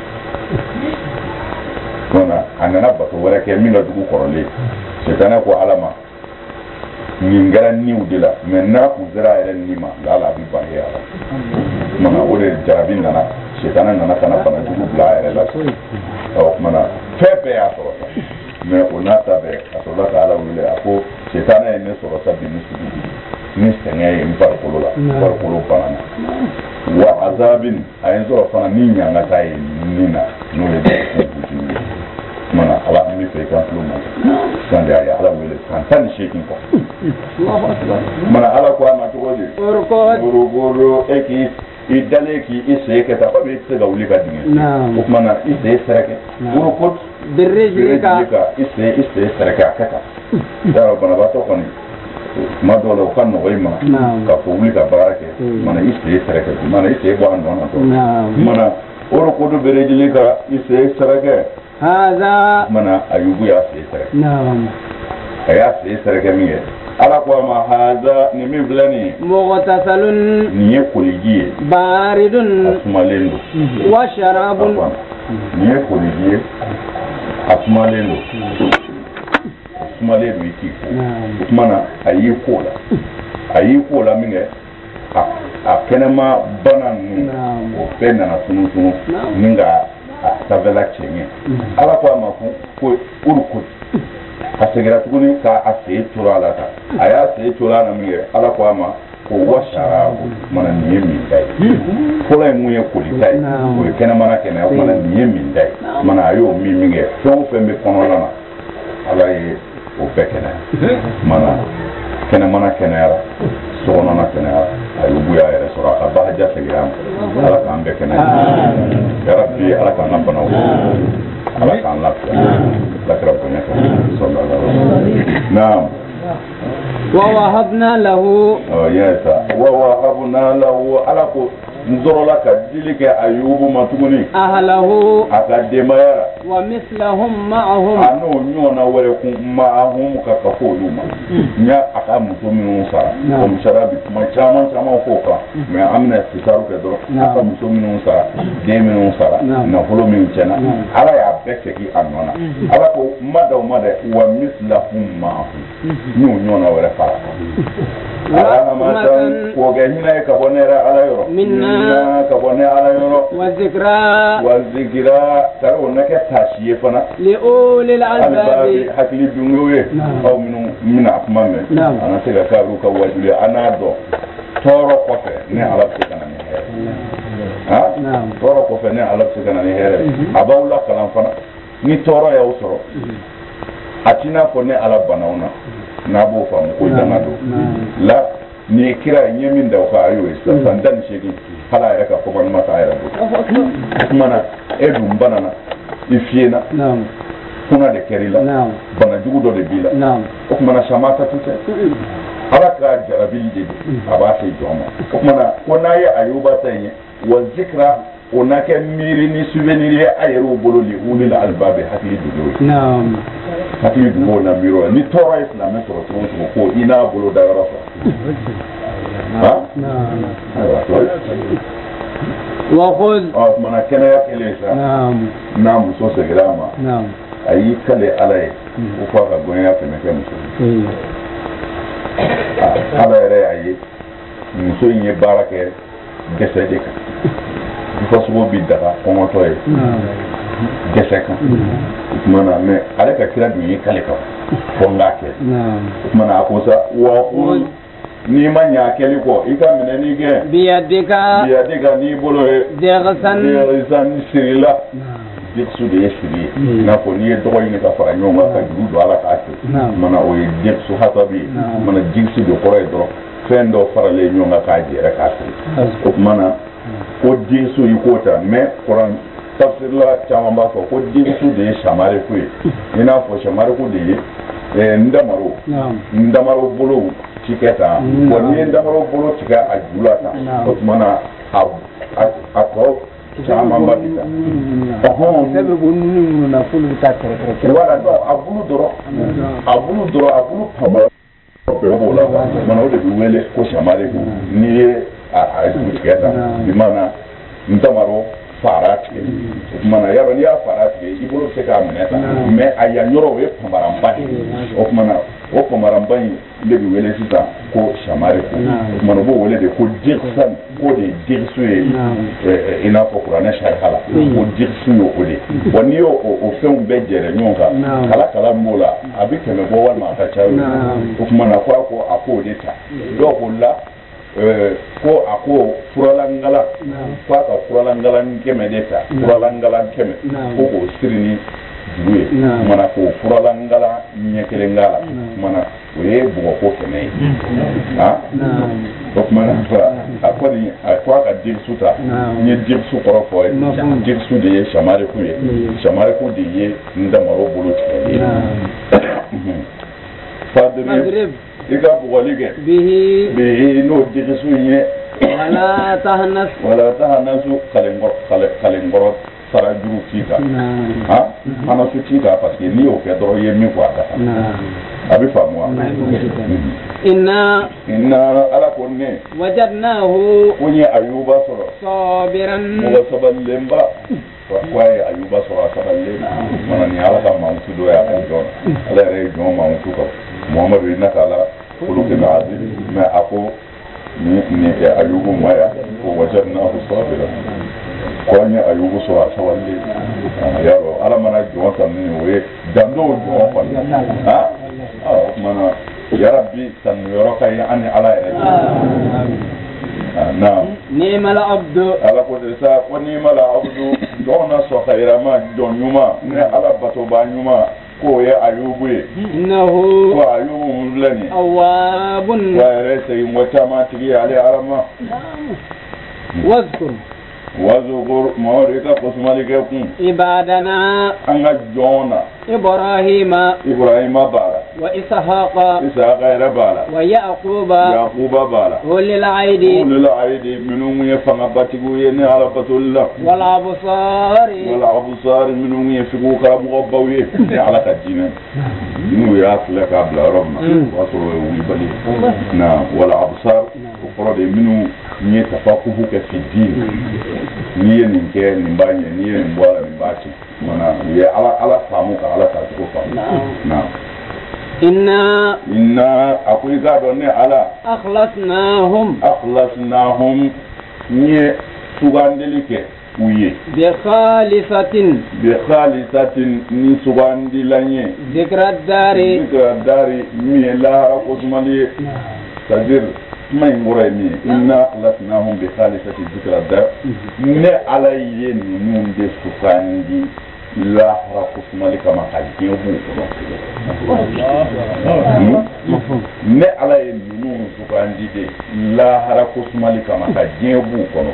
donc a nana bato wɛrɛ kɛ min ka dugu kɔrɔlen shaitana ko ala ma nin kɛra niw de la mais n'a kun sera a yɛrɛ ni ma nka ala a bɛ ban e ala mana o de jarabi nana shaitana nana ka na bana jugu bila a yɛrɛ la ɔ kumana fɛn bɛɛ y'a sɔrɔ sa mais o n'a ta bɛɛ a sɔrɔla ka ala wele a ko shaitana ye ne sɔrɔ sa bi ni sugu ni sɛgɛn ye n farikolo la n farikolo banna wa azabin a yanzu a fana ni nyanga ta yi nina no ya da kuma mana ala mi fe kan fulu ma kan da ya ala wele kan tan shekin ko mana ala ko ma to gode goro goro eki idale ki ise ke ta ko be se ga wuli ka dinga ko mana ise sereke goro ko birrijika ise ise sereke akata da bana ba to koni ma do lo kan no ma ka ko wuli ka barake mana ise sereke mana ise bo an don to mana oro ko do birrijika ise sereke هذا mana ayubu ya sesere نعم ya sesere miye ala ko ma haza ni mi blani مغتسل ni koligi بارد asmalendo وشراب ni koligi asmalendo asmalendo iki mana ayi kola ayi kola minge a kenema banan o pena na sunu sunu ninga savela chenye ala kwa mafu ko urukut asegira tuguni ka ase turala ta aya ase turala miye ala kwa ma ko washara mana niyemi dai ko la muye ko litai ko kena mana kena mana niyemi dai mana ayo mi minge so fe me kono lana ala ye o fekena mana kena mana kena ala so nana kena ala ayo buya ya sura ka bahaja segira ala ka ambe kena ya rabbi ala ka nabana ala ka lafiya la rabbana sallallahu alaihi wasallam naam ووهبنا له يسا ووهبنا له على نزور لك ذلك أيوب متوني أهله أكاديميا ومثلهم معهم أنو نيونا ولكم معهم ككفولوما نيا أكام مسلمين سارا ومشرابي ما شامان شامان فوقا ما أمنا استثارو كدر أكام مسلمين سارا ديمين سارا نفلو من جنا على يا بكتي أنونا على كو ماذا وماذا ومثلهم معهم نيو نيونا ولكم ala matan ko ga hina ka bonera ala yoro minna ka bonera ala yoro wa zikra wa zikra taro nake tashiye fana li ulil albab hakli dungowe aw minu mina afmame ana se ga karu ka wajuli ana do toro ko fe ne ala se kana ne here ha toro ko fe ne ala se kana ne here abawla kalam fana ni toro ya usoro atina ko ne ala banauna na bo fam ko dana do la ni kira nyemin da ka ayo isa sandan shegi hala ya ka ko ban mata ayra do mana edu banana ifiena naam kuna de kerila naam bana jugu do de bila naam ko mana samata tute hala ka jarabil de aba sai joma ko mana ko na ya ayuba tanye wa zikra onake miri ni souvenir ya ayero bololi ulil albabe hakili dugo naam hakili dugo na miro ni tora islam so so ko ina bolo da rafa ha naam wa khudh of mana kana ya kelesa naam naam so se grama naam ayi kale alai ko fa ga gonya fa meke muso ah ala re ayi muso yin barake gese deka because wo bi daga komo to e gese kan mana me ale ka kira bi kale ka fonga ke mana ko sa wa ko ni manya kele ko ika mene ni ge biyadika biyadika ni bolo e dersan dersan sirila diksu de siri na ko ni do ni ka fara nyoma ka du ala ka ate mana o diksu hatabi mana diksu do ko e do fendo fara le nyoma ka jere ka ate mana ko dinsu yi kota me Quran tafsir la chama ba ko dinsu de shamare ku ina fo shamare ku de e ndamaro ndamaro bolo tiketa ko ni ndamaro bolo tika ajulata ko mana a ko chama ba tika oh sebe bonu na fulu ta tere wala do abulu doro abulu doro abulu paba ko la mana o de wele ko shamare ku ni a a tiketa bi mana ndamaro farati mana yaro ni farati ibolo se ka meneta me aya nyoro we pamaramba o mana o pamaramba le bi wele sisa ko shamare ko mana bo wele de ko dirsan ko de dirsuye ina ko qur'ana shay hala ko dirsuyo ko de woni o fen be jere nyonga kala kala mola abi keme bo wal ma ta chawo o mana ko ko afo de ta do ko la ko ako furalangala ko aka furalangala keme deta furalangala keme ko ko sirini duwe mana ko furalangala nyekelengala mana we bugo ko keme ha to mana fa akoni akwa ka diksuta ni diksu koro fo diksu de shamare ku ye shamare ku de ye ndamaro bulu tele fadrib iga bugolige bihi bihi no diksu ye wala tahnas wala tahnasu kalengor kalengor sara juru kita ha ana su kita parce que ni o ke doro ye mi ko ata abi famwa inna inna ala konne wajadnahu kunye ayuba soro sabiran mo saballemba kwaye ayuba soro saballemba mana ni ala ka mautu do ya kan jona ala re jona mautu ko muhammadu inna kala kuluke na azim ma ako ni ni ayubu maya ko wajadnahu sabiran kwanya ayubu so asawalle yaro ala mana jona tan ni we dando jona ko ha ah mana ya rabbi tan yoro kay ani ala ya na ni mala abdu ala ko de sa ko ni mala abdu dona so khayra ma don nyuma ne ala bato ba nyuma ko ya ayubu innahu wa ayubu lani awabun wa rasa wata ma tigi ala arama wazkur wazkur mawrika qusmalikakum ibadana anga jona ibrahima ibrahima bala wa ishaqa ishaqa bala wa yaquba yaquba bala ulil aidi ulil aidi minum ya fanga batigu ye ne ala batullah wal absari wal absari minum ya figu ka bu bawiye ne ala kadina inu ya fla ka bla rabna wa so wi bali na wal absar ko de minu ni tafakuhu ka fi din ni ni ke ni mbanye ni ni mbwala ni bachi mana ya ala ala famu ka ala ka ko famu na inna inna akwai gado ne ala akhlasnahum akhlasnahum ni sugandelike uye bi khalisatin bi khalisatin ni sugandilanye zikra dari zikra dari mi la ko sumali tadir may muray mi inna akhlasnahum bi khalisati zikra dar ne ala ye nun de sugandi la rakusmali kama kajibu ne ala ye nunu sugandi de la rakusmali kama kajibu kono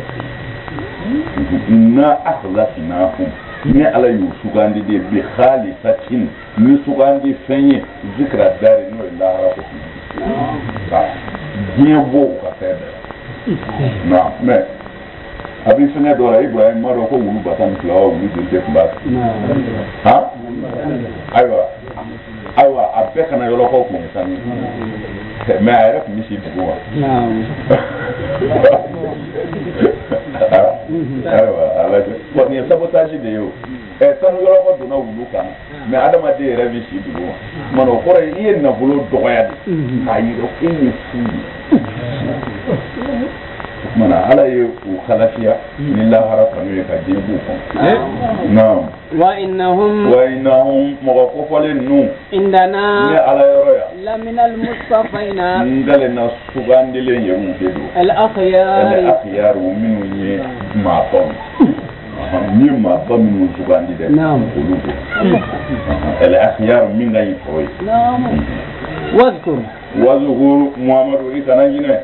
na akhlasnahum ne ala yu sugandi de bi khalisatin ni sugandi fenye zikra dar no la rakusmali jibu ka fede na me abi fene dora ibrahim maro ko wulu batan flawa wulu de tek ha aywa aywa abbe kana yolo ko ko sami me ayra mi si buwa aywa ala ko ni sabotage de yo e tan yolo ko do na wulu kan me adama de re mi si buwa mano ko re yen na bulo doya de ayi do kini fu mana ala ye u khalafiya ni la harafa ni ka jibu ko naam wa innahum wa innahum mughafalin nu indana ni ala yoroya la min al mustafaina ndale na sugandile yemu dedo al akhyar al akhyar minu ni ma tom ni ma tom minu sugandile naam ulugo al akhyar min ngai foy naam wazkur wazkur muhammadu ikana yine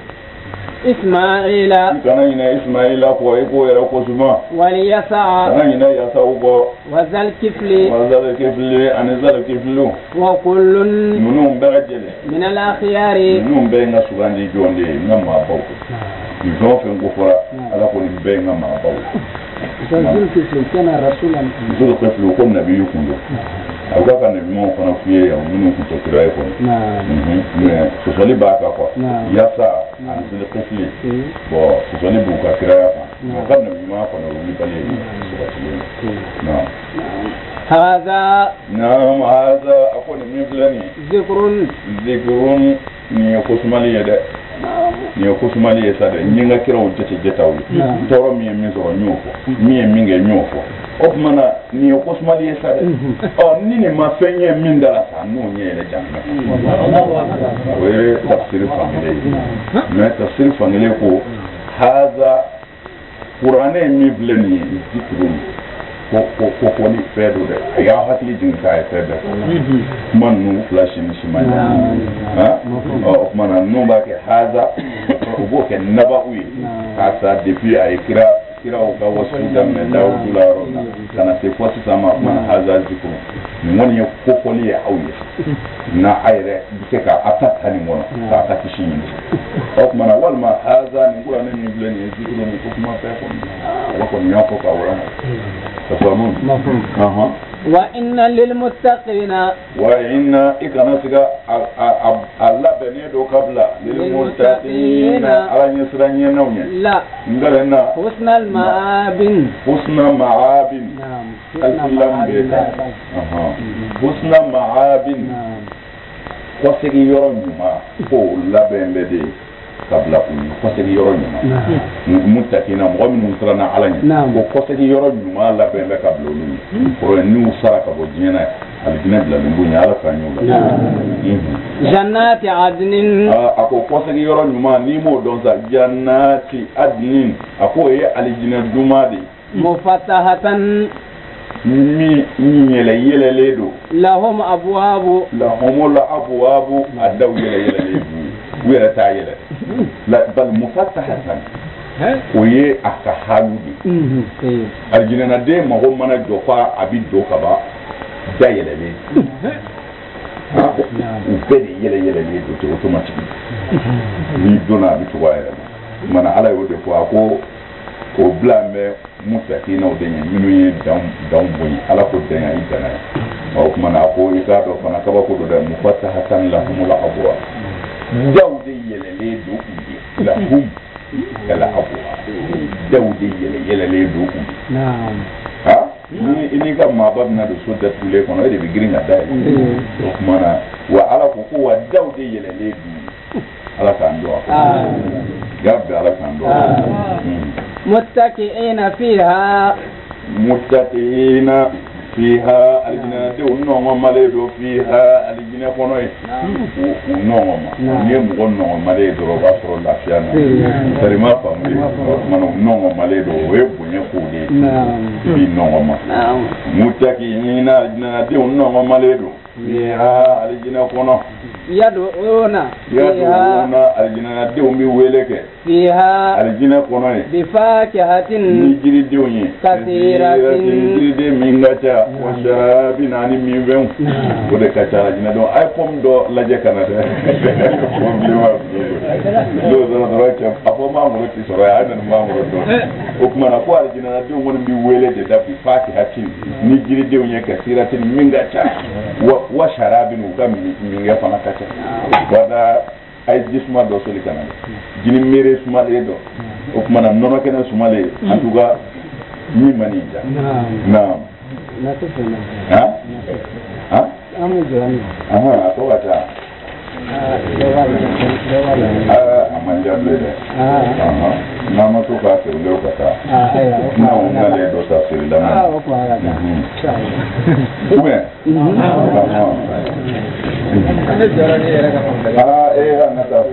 ismaila kana ina ismaila ko e ko era ko suma wali yasa kana ina yasa ugo wazal kifli wazal kifli anzal kiflu wa kullun nunu mbagajele min al akhyari nunu mbenga sugandi jonde ngama bawo ni zofe ngofora ala ko ni mbenga ma bawo wazal kifli kana rasulan nunu kiflu ko nabi yukundo awga kana mo kono fiye ya nunu ko tokira ko na mhm so soli ba ka ko yasa anzal kifli bo so soli bu ka kira ya ko kana mo kono ni bale ni so ba na هذا نعم هذا أقول من فلاني ذكر ذكر ni kusumali yede ni kusumali yesade nyinga kira ujete jetawu toro mi mi so nyofo mi mi nge nyofo o kumana ni o kosmali ye sa dɛ ɔ ni nin ma fɛn ye min dara sa n'o ɲɛ yɛlɛ janna o ye tafsiri fankelen ye mais tafsiri fankelen ko haza kuranɛ min filɛ nin ye zikru ko ko ko fɔli fɛn do dɛ a y'a hakili jigin k'a ye fɛn bɛɛ fɔ kuma ninnu fila si ni si ma ɲɛ han ɔ o kumana ninnu b'a kɛ haza o b'o kɛ nabahu ye k'a ta depuis a ye kira kiraw ka wasu daminɛ Dawudu la yɔrɔ min na ka na se fɔ sisan ma kuma na haza zikru nin kɔni ye kofɔli ye aw ye na a yɛrɛ bɛ se ka a ta ta nin kɔnɔ k'a ka kisi ɲini o kumana walima haza nin kuranɛ min filɛ nin ye zikru nin ko kuma fɛn kɔni ala kɔni y'a fɔ k'a wara ma ka fɔ mun ɔhɔn wa inna lil muttaqina wa inna i kana se ka a labɛnnen do ka bila lil muttaqina ala ɲɛ siran ɲɛnaw ɲɛ la ngalen na husnal ma'abin husna ma'abin alfilam bɛ kan husna ma'abin kɔsegi yɔrɔ ɲuman ko labɛn bɛ de ka bila u ye kɔsegi yɔrɔ ɲuman muttaqina mɔgɔ minnu siranna ala ɲɛ ko kɔsegi yɔrɔ ɲuman labɛn bɛ ka bila olu ye o ye n'u sara ka bɔ diɲɛ na alijinɛ bilalen b'u ɲɛ ala k'an y'o la jannati adnin a ko kɔsegi yɔrɔ ɲuman n'i m'o dɔn sa jannati adnin a ko o ye alijinɛ duman de mufatahatan min yɛlɛ yɛlɛlen do lahum abwabu lahum la abwabu a daw yɛlɛ yɛlɛlen do u yɛrɛ t'a yɛlɛ bal mufatahatan o ye a ka halu de alijinɛnaden mago mana jɔ fa a bi don ka ban da yɛlɛlen u bɛɛ de yɛlɛ yɛlɛlen do ten automatique n'i donna a bi cogo a yɛrɛ ma mana ala y'o de fɔ a ko o bila n bɛ mutakinaw de ɲɛ minnu ye dan dan boyi ala ko dan i dana ye ɔ kumana a ko i k'a dɔn fana kabako do dɛ mufatahatan lahumul abwab daw de yɛlɛlen do u ye lahum kala abwab daw de yɛlɛ yɛlɛlen do u ye ha ni n'i ka maaba bɛna don so datugulen kɔnɔ e de bɛ girin ka da ye o kumana wa ala ko ko wa daw de yɛlɛlen do ala k'an dɔn gabbe ala k'an dɔn muttaqiina fiha muttaqiina fiha aljina de unno male do fiha aljina kono e unno ma ne mo gonno male do ba soro lafiya na tarima famri man unno male do we bunye ko de bi no ma muttaqiina aljina de unno male do fiha aljina kono yad'una yad'una aljina de umbi weleke fiha aljina kono e bi fakihatin ni jiri de onye kathiratin jiri de mingacha wa sharabin ani minven o de kacha aljina don ay pom do laje kanade problema do do do racha afo ma mo ti soro ya nan ma mo do o kuma na ko aljina de woni bi weleke da bi fakihatin ni jiri de onye kathiratin mingacha wa wa sharabin ka minga fana kacha wada ay jisma do soli kanade jini mere sumale do o kuma na nono kena sumale en tout cas ni manija naam na tufuna ha ha amu jani aha ko wata ah dewala dewala ah amanja blede ah aha nama to ka se ndo kata ah aya na na le do ta se da ah o ko ala ta ube aha ane jarani era ka ah eh ana ta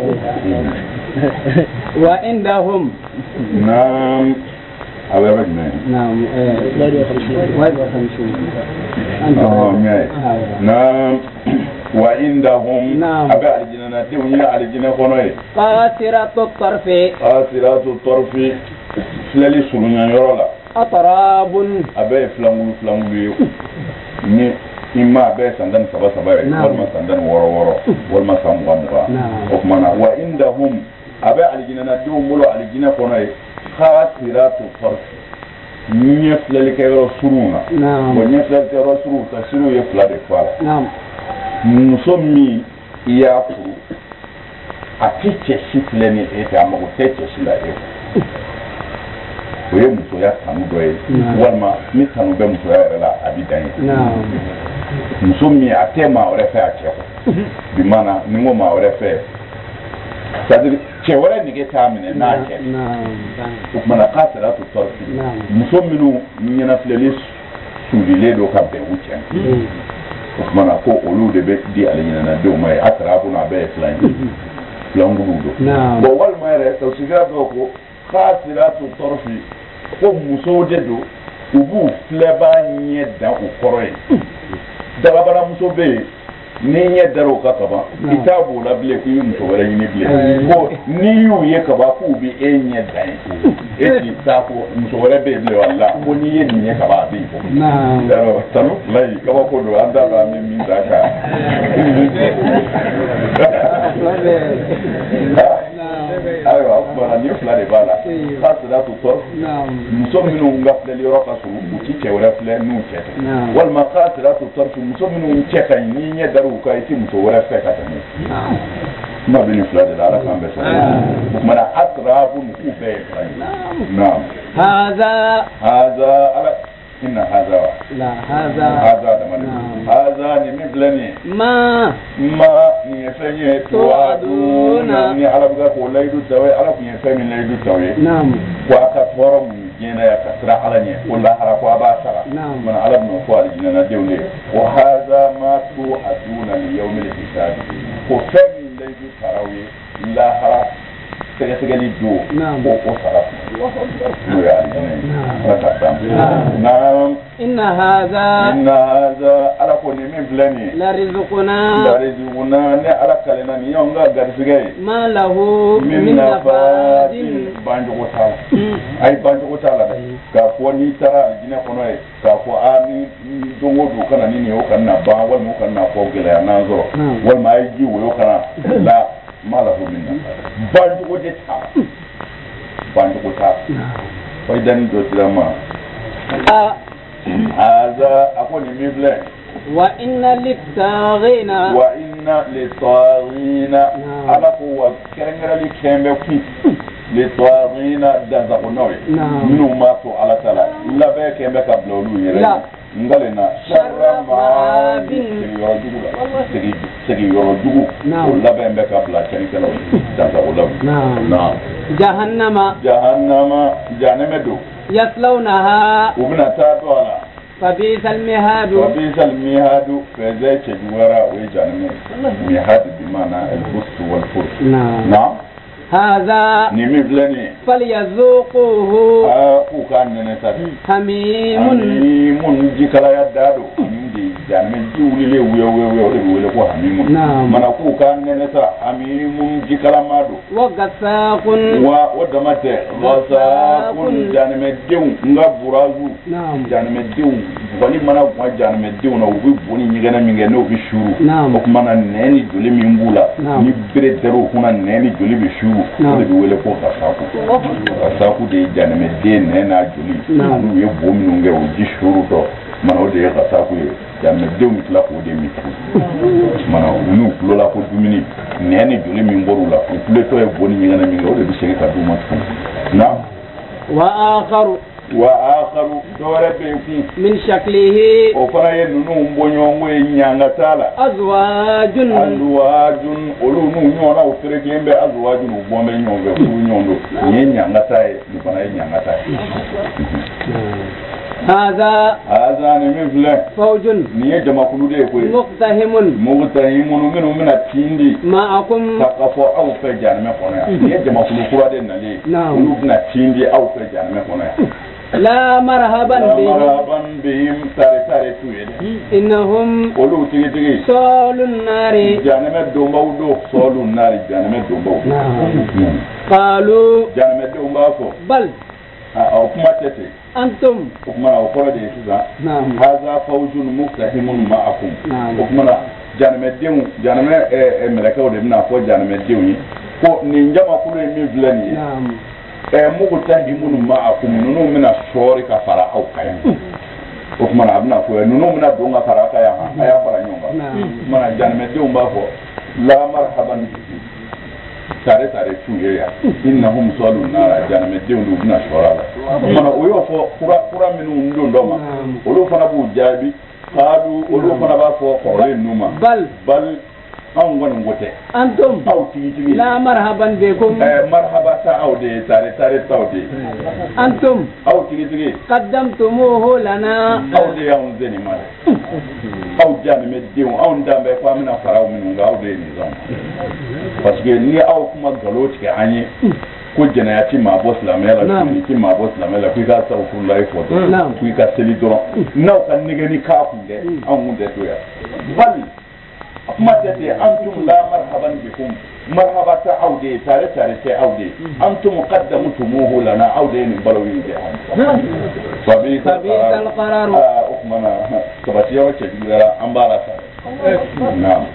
wa indahum naam على وجهنا نعم واحد وخمسين اه نعم وعندهم نعم أبا الجنة دنيا على الجنة خنوي قاصرات الطرف قاصرات الطرف فلالي سلونا يرولا أطراب أبا فلانغلو فلانغلو ni imma be sandan saba saba wal sandan woro woro wal ma sam gamwa o mana wa indahum aba aljina du mulo aljina kono khasiratu farf ni flali kayro suruna naam wa ni flali kayro suru ta suru ye flade fala naam musommi ya furu atiche sitleni eta amago teche sila e oye muso ya tanu do ye walma ni tanu be muso ya rela abidan naam musommi atema ore fe ache bi mana ningo ma ore fe c'est-à-dire cɛ wɛrɛ nege t'a minɛ n'a cɛ o kumana kasiratu tarfi muso minnu ɲɛnafilɛli sulilen don ka bɛn u cɛ o kumana ko olu de bɛ di ale ɲinanadenw ma ye a taara kun a bɛɛ ye filan ye filankuluw don bon walima yɛrɛ tafsira dɔw ko kasiratu tarfi ko musow de don u b'u filɛbaa ɲɛ da u kɔrɔ ye dababara muso bɛ yen ni ɲɛ dara o ka kaban i t'a b'o la bilen k'i bɛ muso wɛrɛ ɲini bilen ko n'i y'u ye kaban k'u bɛ e ɲɛ dan ye e t'i taa ko muso wɛrɛ bɛ yen bilen wala ko n'i ye nin ye kaban a bɛ yen fɔ tanu fila yi kabako don an t'a dɔn an bɛ min d'a kan ayiwa o kumana nin fila de b'a la k'a sera to tɔrɔ muso minnu ka filɛli yɔrɔ ka surun u ti cɛ wɛrɛ filɛ n'u cɛ tɛ walima k'a sera to tɔrɔ muso minnu cɛ ka ɲi n'i ɲɛ dar'u kan i ti muso wɛrɛ fɛ ka tɛmɛ kuma bɛ nin fila de la ala k'an bɛɛ sɔrɔ o kumana asrafu k'u bɛɛ ye fila ye naam haza haza ala inna haza wa la haza haza damani haza ni min filɛ nin ye ma ma nin ye fɛn ye tuwaduna ni ala bɛ k'o layidu taw ye ala tun ye fɛn min layidu taw ye ko a ka tɔɔrɔ mun diɲɛ ya ka sira ala ɲɛ ko lahara ko a b'a sara mana ala bɛn'o fɔ alijinɛnadenw de ko haza ma tuwaduna li yawmil hisab ko fɛn min layidu saraw ye lahara sɛgɛsɛgɛli don ko o sara n'o ye alijinɛ ye ala ka dan naam inna haza inna haza ala ko nin min filɛ nin ye la rizquna la rizquna ne ala kalenna nin y'anw ka garisɛgɛ ye ma lahu min nafadin bancogo t'a la ayi bancogo t'a la dɛ k'a fɔ n'i taara alijinɛ kɔnɔ ye k'a fɔ a ni don o don kana ni nin ye o kana na ban walima o kana na fɔ gɛlɛya n'an sɔrɔ walima a ye ji woyo kana la ma lahu min nafadin bancogo de t'a la bancogo t'a la wa i dani dɔ sira ma هذا أقول مبلغ وإن للطاغين وإن للطاغين على قوة كرنجر لكيم بكي للطاغين دزقنوي منو ماتوا على تلا لا بك كيم بكبلولو يرى نقولنا شر ما بين سجي سجي يرجو لا بك بكبلا كرنجر دزقنوي نعم جهنم جهنم جهنم دو يصلونها وبنا تادوانا فبئس المهاد فبئس المهاد فزي تجورا ويجانم مهاد بمعنى البسط والفرش نعم نعم هذا نمي بلني فليذوقوه آه وكان ننسى حميم حميم جكلا يدادو دي جانم جولي لي ويو ويو ويو ويو ويو حميم منا وكان ننسى حميم جكلا مادو وغساق و ودمت غساق جانم ديو nga burazu جانم ديو wali mana kwa janme diw na ubi boni nyigana minge no bi shuru o kuma na neni joli min bula ni bere dero kuna neni joli bi shuru o de wele ko kasaku kasaku de janme de nena joli no ye bo min nge o ji shuru to mana o de kasaku ye janme diw mi kla ko de mi mana unu kulola ko dumini neni joli min borula o kule to e boni nyigana minge o de bi sege ka duma na wa akharu وآخر دورة بيكون من شكله وفرا ينونو مبونيو وينيانغا تالا أزواج أزواج أولو نونيونا وفرقين بي أزواج وبومي نيونغا ونيونغا ينيانغا تاي نفنا ينيانغا تاي هذا هذا نمفلا فوج نيه جما كلو دي كوي مقتحم مقتحم منو من تيندي معكم تقفو او فجان ما كونيا نيه جما كلو كرا دي نالي كلو بنا تيندي او فجان ما كونيا لا مرحبا بهم مرحبا بهم تاري تاري تويد إنهم قولوا تيجي تيجي صال النار جانم دومباو دو صال النار جانم دومباو قالوا جانم دومباو بل أو كما تتي أنتم وكما أقول دي سيدا هذا فوج مقتحم معكم وكما جانم ديو جانم ملكاو دي بنا فو جانم ديو ko ninjama kulu mi vilani naam e mugu tahimun ma'akum nunu mina shori ka fara au kaya o kuma na abna ko nunu mina donga fara kaya ha aya fara nyonga mana janme de umba fo la marhaban bihi tare tare tuye ya innahum salun nara janme de undu mina shora mana o yo fo kura kura minu ndo ndoma olu fana bu jabi qalu olu fana ba fo qawle numa bal bal an wani wote antum aw tigi tigi la marhaban bikum eh marhaba ta aw de tare tare tawde antum aw tigi tigi qaddamtumuhu lana aw de ya on zeni mare aw jani me diw aw ndambe ko amina faraw min nga aw de ni zam parce que ni aw kuma galoti ke anye ko jana ya ti ma boss la mela ni ti ma boss la mela ku ka sa fu life photo ku ka seli dron naw kan ni gani ka fu de aw mun de to ya bal kuma tete antum la marhaban bikum marhaba ta aude tare tare sai aude antum qaddamtumuhu lana aude ni balawi de sabi sabi al qarar ukmana kabati yawa ce dira an bara sa na'am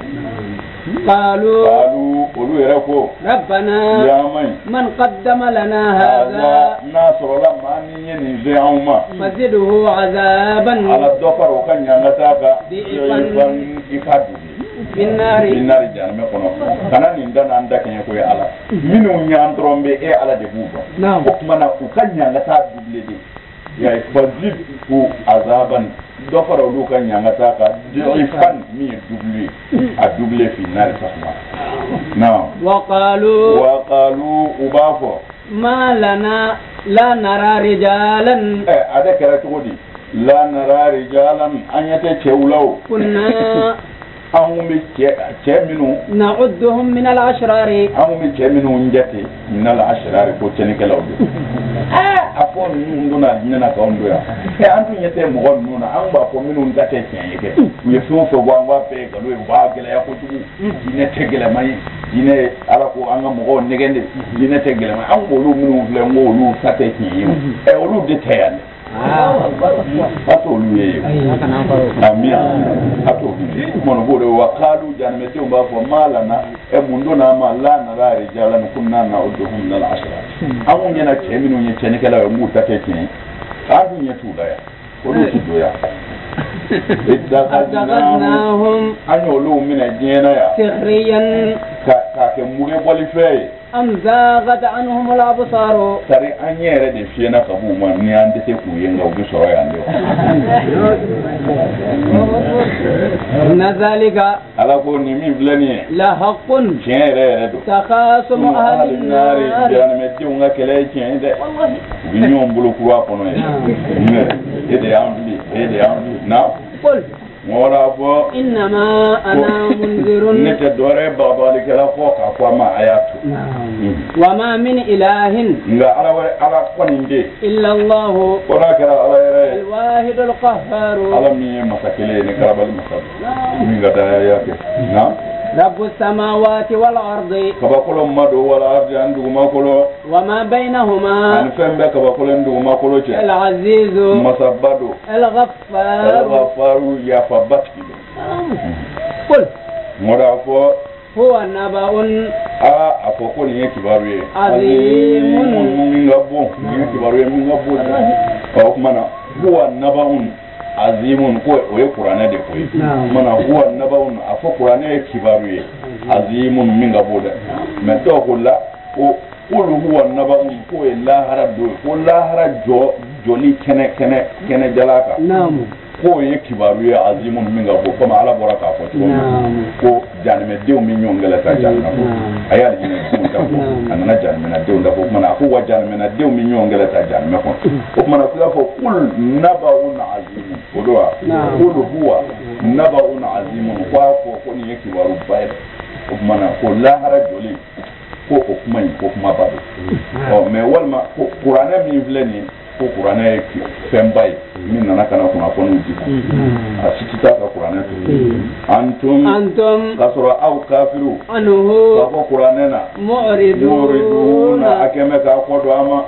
قالوا قالوا قولوا يركوا ربنا يا من من قدم لنا هذا ناصر لما أني زعما فزده عذابا على الضفر وكان ينتاك ضعفا إكادو في النار في النار جانب كنا كنا نندن عندك يكوي على منو يندرم بإيه على دبوبا نعم وكمنا وكان ينتاك دبلدي يا فزده عذابا dofara olu ka nyangata ka ifan mi doublé a doublé fi nar sahma non wa qalu wa qalu ubafo ma lana la nara rijalan eh ada kara todi la nara rijalan anyate chewlaw kunna amumi che che minu na'udduhum min al-ashrari amumi che minu njati min al-ashrari ko chenikelaw ah afon nduna nyana ka ondo ya e antu nyete mo gon nuna an ba ko minu ndate chen yeke ye so so gwa ngwa pe ga lo ba gele ya ko tugu ine tegele mai ine ala ko anga mo gon negende ine tegele mai an go lu minu le ngo lu tate chen yi e o lu de tayale ah ato lu ye amia ato mono bore wa qalu janmete umba fo malana e mundo na ma la na la rijalan kunna na udhum min al ashra amun yana cheminu nye chenekela we mu tate chen adu nye tuda ya olu tudoya iddaqadnahum anyo lu min ajena ya sikhriyan ka ka ke muge boli fe am zaghat anhum al absar tari anyere de fiena kabu man ni ande te ku yenga u so ya ande nazalika ala ko ni mi blani la haqqun chere redo takhasum ahli an-nar jana me ti unga kele chen de wallahi binyo mbulu kuwa kono e ede ambi ede ambi na qul ngora fo innama ana munzirun nete dore babali kala ko ka kwa ma ayatu wa ma min ilahin nga ala wa ala koninde illa allah ora kara ala yare al-wahid al-qahhar ala mi masakile ne karabal masal mi nga da yake na رب السماوات والأرض كباكولو مادو ولا أرض عنده ماكولو وما بينهما أنفهم بك كباكولو عنده ماكولو العزيز مسبادو الغفار الغفار يا فباتكي قل مرافو هو نبأ آه أفوكو نيه كباروي عظيم من غبو نيه كباروي من غبو أو كمانا هو نبأ azimun ko oye qur'ana de ko mana huwa nabaun afo qur'ana kibaruye azimun minga boda me to ko la o qul huwa nabaun ko la harado ko la harajo joli kene kene kene jalaka naam ko ye kibaruye azimun minga bo ko ala boraka ko ko janme dew mi nyongala ta janna ko ayal ni ko ta ko anana janme na dew da ko mana ko wa janme na dew mi nyongala ta janme ko ko mana ko fo qul nabaun azimun odwa qul huwa nabaun azimun kwa ko ko ni kibaru bayre ko mana ko la harajoli ko ko kuma ko kuma ba o me walma ko qur'ana mi vleni ko qur'ana e fembai min nana kana kuna ko nuji asitita ka qur'ana antum antum kasra au kafiru anhu ko qur'ana na muriduna akeme ka ko do ama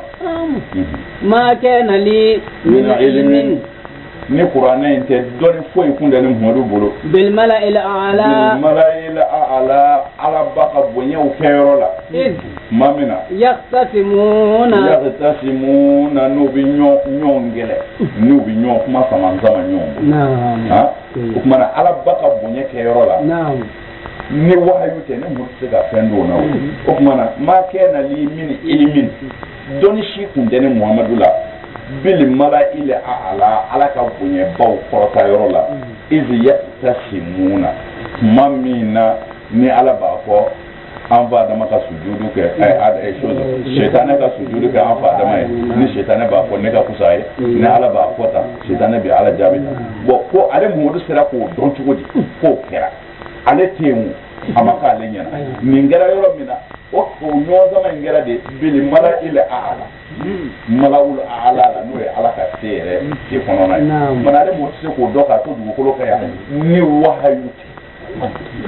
ma kana li min ilmin ni qur'ana inte doni foi kunda ni muhammadu bolo bil mala'il a'la bil mala'il a'la ala baka bonyo fero la id mamina yaqtasimuna yaqtasimuna no binyo nyongele no binyo kuma sama sama nyongo naam ha kuma na ala baka bonyo fero la naam ni wahayu te ne murse ga fendo na o kuma na ma kana li min ilmin doni shi kunda ni muhammadu la bil mala'il a'la ala ka bonye baw korota yoro la iz yaqtasimuna mamina ni ala b'a fɔ an fa adama ka sujudu kɛ ɛ chose shetane ka sujudu kɛ an fa adama ye ni shetane b'a fɔ ne ka kusa ye ni ala b'a fɔ tan shetane bɛ ala jaabi ta bon ko ale Mamadu sera k'o dɔn cogo di k'o kɛra ale tɛ yen a ma k'ale ɲɛna nin kɛra yɔrɔ min na o ɲɔgɔnzama in kɛra de bili mala ila ala malawul ala la n'o ye ala ka se yɛrɛ se kɔnɔna ye mana ale Mamadu se k'o dɔn k'a to dugukolo kan yan ni wahayu tɛ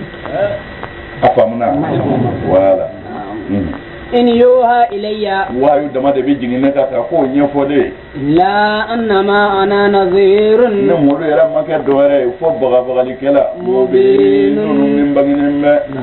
a faamuna voilà in yuha ilayya wahayu dama de bɛ jigin ne ka kan k'o ɲɛfɔ de la annama ana nazirun ne Mamadu yɛrɛ ma kɛ dɔwɛrɛ ye fɔ bagabagalikɛla mubinun min bangenen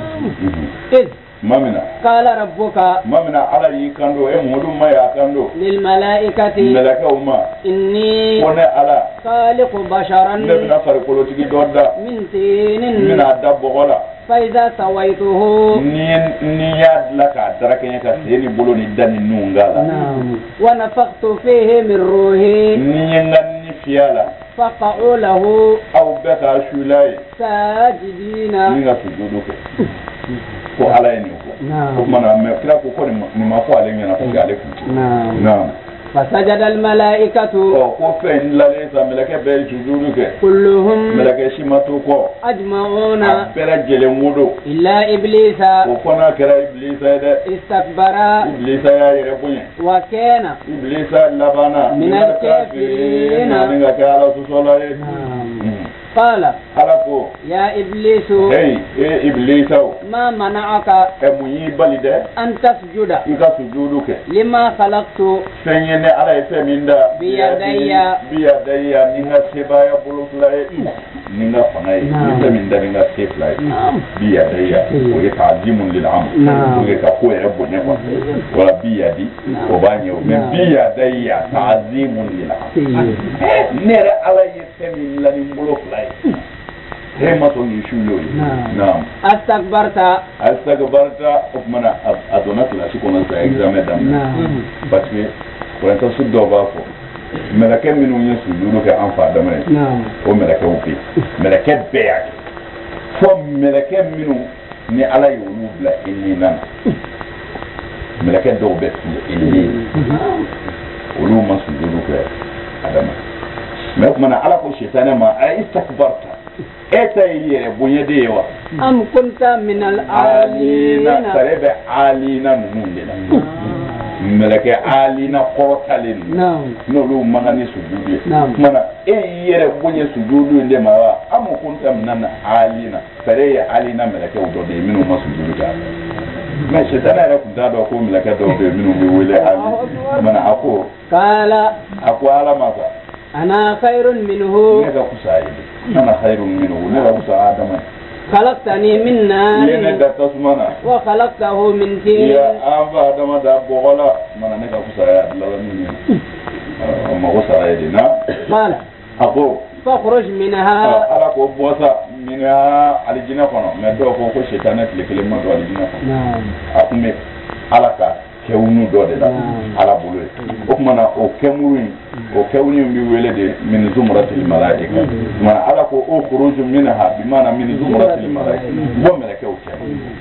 bɛ mamina qala rabbuka mamina ala y'i kando e Mamadu ma y'a kando lil malaikati mɛlɛkɛw ma inni ko ne ala khaliqu basharan ne bɛna farikolotigi dɔ da min tinin n bɛna da bɔgɔ la fa iza sawaituhu ni ni y'a dilan k'a darakɛɲɛ ka sen ni bolo ni da ni nun k'a la wa nafakhtu fihi min ruhi ni ye n ka ni fiyɛ la faqa'u lahu aw bɛɛ k'a sula ye sajidina ni ka sujudu kɛ ko ala ye nin fɔ o kumana mɛ kira ko ko nin ma fɔ ale ɲɛna parce que ale kun naam fasajada al malaikatu ɔ ko fɛn lalen sa mɛlɛkɛ bɛɛ ye sujudu kɛ kulluhum mɛlɛkɛ si ma to kɔ ajma'una a bɛɛ lajɛlen wodo illa iblisa o fana kɛra ibilisa ye dɛ istakbara ibilisa y'a yɛrɛ bonya wa kana ibilisa labanna min al-kafirina ni ka kɛ ala sɔsɔla ye qala ala ko ya iblisu hey e ibilisa o ma mana'aka ɛ mun y'i bali dɛ an tasjuda i ka sujudu kɛ lima khalaqtu fɛn ye ne ala ye fɛn min da biyadayya biyadayya ni n ka sebaaya bolo fila ye ni n ka fanga ye ni fɛn min da ni n ka se fila ye biyadayya o ye ta'zimun lil amr pour que ka ko yɛrɛ bonya quoi wala biyadi o b'a ɲɛ o mais biyadayya ta'zimun lil amr ne yɛrɛ ala ye fɛn min la ni n bolo fila ye e ma sɔn k'i su y'o ye naam astakbarta astakbarta o kumana a donna kilasi kɔnɔ sa examen daminɛ parce que kɔrɔntɔsi dɔw b'a fɔ mɛlɛkɛ minnu ye sujudu kɛ an fa adama ye o mɛlɛkɛw bɛ yen mɛlɛkɛ bɛɛ y'a kɛ fɔ mɛlɛkɛ minnu ni ala ye olu bila ilina na mɛlɛkɛ dɔw bɛ fili ilina olu ma sujudu kɛ adama mais o kumana ala ko sitana ma a istakbarta e ta ye yɛrɛ bonya de ye wa am kunta min al alina sare bɛ alina ninnu de la mɛlɛkɛ alina kɔrɔtalen n'olu man ni sujudu ye kumana e yɛrɛ bonya sujudu de ma wa am kunta min alina sare ye alina mɛlɛkɛw dɔ de ye minnu ma sujudu kɛ mais sitana yɛrɛ kun t'a dɔn ko mɛlɛkɛ dɔw bɛ yen minnu bɛ wele ali kumana a ko kala a ko ala ma sa ana khairun minhu ne ka kusa ye ana khairun minhu ne ka kusa adama khalaqtani min nar ne da tasmana wa khalaqtahu min tin ya aba adama da bogola mana ne ka kusa ya lala min ma ko sara ye na qala ako fakhruj minha ala ko bosa minha alijina kono me do ko ko shetane tile kele ma do alijina kono akume ala ka kewunu dɔ de la ala bolo ye o kumana o kɛmuru o kɛwuni bi wele de min zumratil malaika mana ala ko o khuruju minha bi mana min zumratil malaika bo mɛlɛkɛw cɛ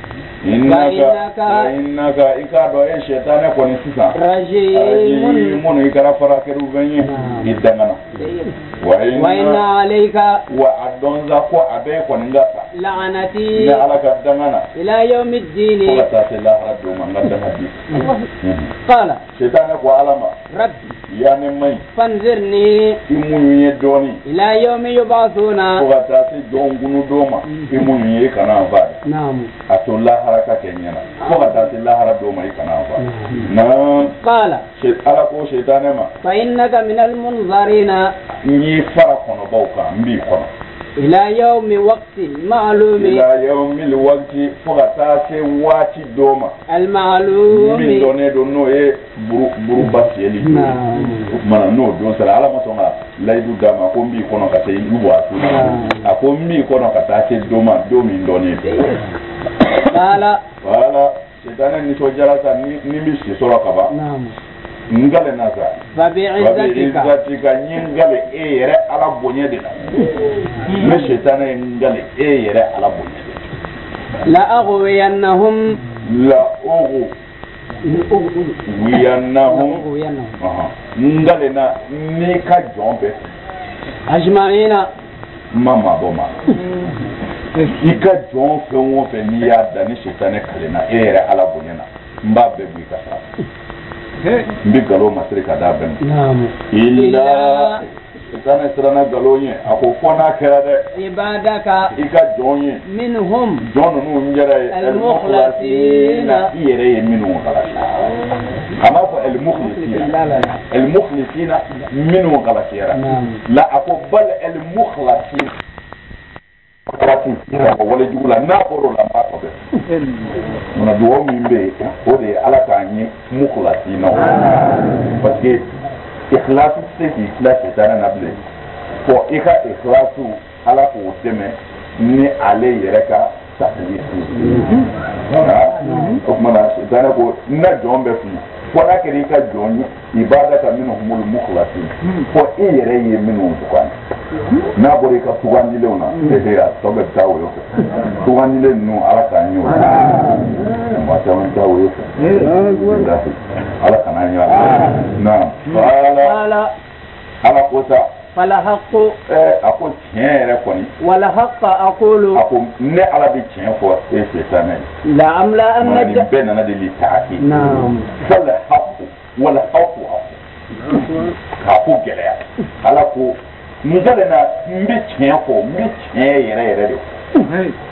innaka innaka ika dɔ e shetane kɔni sisan rajimun i kɛra farakɛriw bɛ ye i dangana wa inna alayka wa a dɔnza ko a bɛ kɔni ka sa la'anati ne ala ka dangana ila yawmiddin ko ka taa se lahara don ma n ka dangadi qala shetane ko ala ma rabbi ya ne mai fanzirni i munyu ye dɔɔni ila yawmi yub'athuna ko ka taa se jɔn gunu dɔ ma i munyu ye i kana fa naam a to lahara ka kɛ ɲɛna ko ka taa se lahara dɔ ma i kana fa naam qala ala ko shetane ma fa innaka min al munzarina n y'i fara kɔnɔbaw kan n b'i kɔnɔ ila yawmi waqti ma'lumi ila yawmi al waqti fo ka taa se waati dɔ ma al ma'lumi min dɔnnen don n'o ye buru buru ba fiyɛli don o kumana n'o don sera ala ma sɔn ka layidu d'a ma ko n b'i kɔnɔ ka se i waati a ko n b'i kɔnɔ ka taa se don ma don min dɔnnen don wala wala shetane nisɔndiyara sa ni ni bɛ si sɔrɔ ka ban ngale na sa fabi izzatika nyi ngale e yɛrɛ ala bonya de la ne shetane ngale e yɛrɛ ala bonya de لأغوينهم لأغوينهم نغلنا نيكا جومبه أجمعين ماما بوما ika jɔn fɛn o fɛn n'i y'a da ni sitani kalenna e yɛrɛ ala bonyana n b'a bɛɛ b'i ka sara n bɛ nkalon masiri ka d'a bɛɛ ma ila sitani siranna nkalon ye a ko fɔ n'a kɛra dɛ ibadaka i ka jɔn ye minhum jɔn ninnu n yɛrɛ ye al-mukhlasina i yɛrɛ ye minnu kalasi a m'a fɔ al-mukhlisina al-mukhlisina minnu kalasiyara la a ko bal al-mukhlasina waati wale jugu la n'a bɔr'o la n b'a kɔfɛ mana dugawu min bɛ yen o de ye ala k'an ye mukhlasina parce que ikhlasi tɛ se k'i tila sitana na bilen fɔ i ka ikhlasu ala k'o dɛmɛ ni ale yɛrɛ ka safinisi o kumana sitana ko n na jɔn bɛ fili fɔ n'a kɛra i ka jɔn ye ibadaka minhumul mukhlasin fɔ i yɛrɛ ye minnu sugandi n'a bɔra i ka sugandilenw na c'est a tɔ bɛ taa o fɛ sugandilen ninnu ala k'an ye o maa caman taa o fɛ ala kana ɲɛ na ala ala ko sa fala haqqu a ko tiɲɛ yɛrɛ kɔni wala haqqa aqulu a ko ne ala bɛ tiɲɛ fɔ e sitana ye la amla anna nin bɛɛ nana de li taaki naam fala haqqu wala haqqu k'a ko gɛlɛya ala ko misali na n bɛ tiɲɛ fɔ n bɛ tiɲɛ yɛrɛ yɛrɛ de fɔ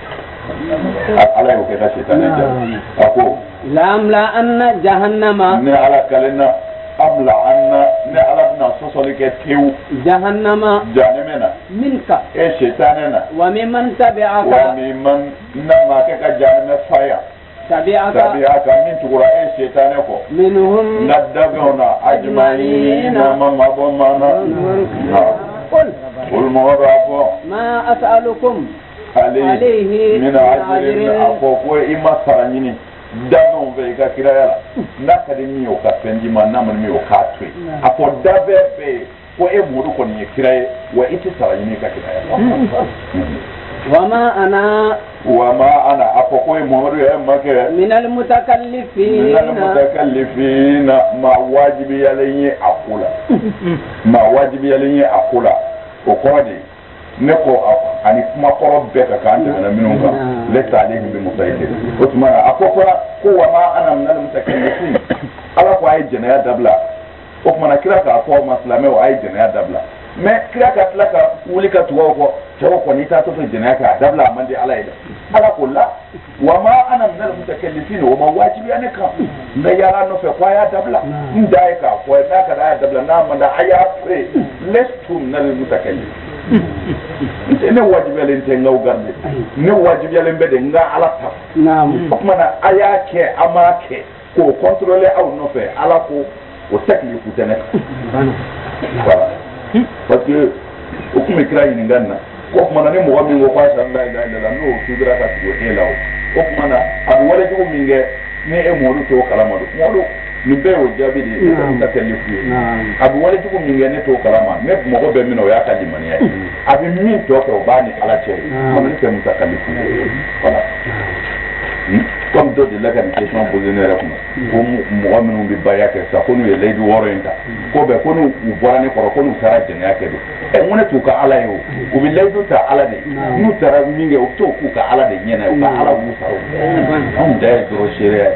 ala y'o kɛ ka sitana ye a ko la amla anna jahannama ne ala kalenna abla anna ne ala bɛna sɔsɔli kɛ tewu jahannama jahannama na minka e sitana na wa mimman tabi'aka wa mimman na ma kɛ ka jahannama faya tabi'aka tabi'aka min tugura e sitana kɔ minhum na dabɛnw na ajma'ina ma mabɔ mana قل قل مغرفو ما أسألكم عليه من عجل أخوكو إما سرنيني دابون في كيرايا نكدي ميو كفندي ما نامن ميو كاتوي أكو دابه بي ko e muru ko ni kiraye wa iti sarayini ka kiraye wama ana wama ana apoko e muru ya make min al mutakallifin min al mutakallifin ma wajibi yalenye akula ma wajibi yalenye akula ko kodi ne ko ani kuma koro be ka kan ta minun ka le talihi bi musayid utmana apoko ko wama ana min al mutakallifin ala ko ay jena ya dabla o kuma kira ka ko maslame o ay jena dabla me kira ka tlaka wuli ka tuwa ko tawo ko ni ta to jena ka dabla man di ala ida ala kullu wa ma ana min al mutakallifin wa ma wajibi an ka na yara no fe kwa ya dabla ndai ka ko na ka da dabla na man da aya fe lestum min al mutakallif ne wajibi len te ngaw garde ne wajibi len be de nga ala ta naam kuma na aya ke amake ko contrôler aw no fe ala ko o taklifu tene voilà parce que o kuma kira yin ganna ko kuma na ne mo min go kwasa la ila ila no tudra ka go ela o kuma na abu wala ju min ge ne e mo to kalama do mo ni be o jabi de ta taklifu abu wala ju min ge ne to kalama ne mo go be min o ya ka limani ya abi min to ko bani ala che mo ne ke mutakalifu voilà comme d'autres de la question posée ne répond comme moi nous bi baya ke sa ko nu le du woro inta ko be ko nu bora ne ko ko nu sara jene yake do e mo ne tu ka ala yo u bi le du ta ala de nu tara minge o to ku ka ala de nyena o ka ala bu saro on dai do shire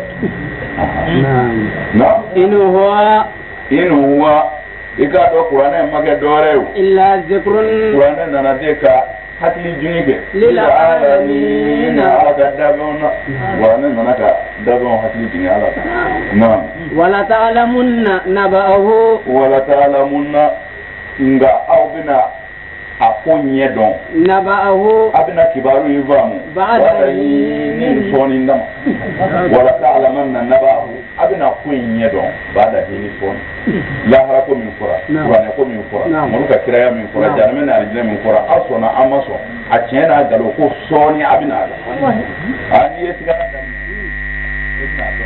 na inu huwa inu huwa ika do qur'ana mage dore illa zikrun qur'ana nana de ka hakili junike lil alamin ala dabona wana manaka dabon hakili junike ala naam wala ta'lamunna naba'ahu wala ta'lamunna nga awbina afonye don naba'ahu abina kibaru yivamu ba'da yin soni ndam wala ta'lamunna naba'ahu abina fonye don ba'da yin soni la harako min fura qur'an ko min fura mun ka kiraya min fura jarame na alijina min fura asona amaso a tiena galo ko soni abina ani yesiga da ina don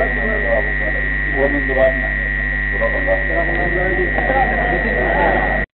ko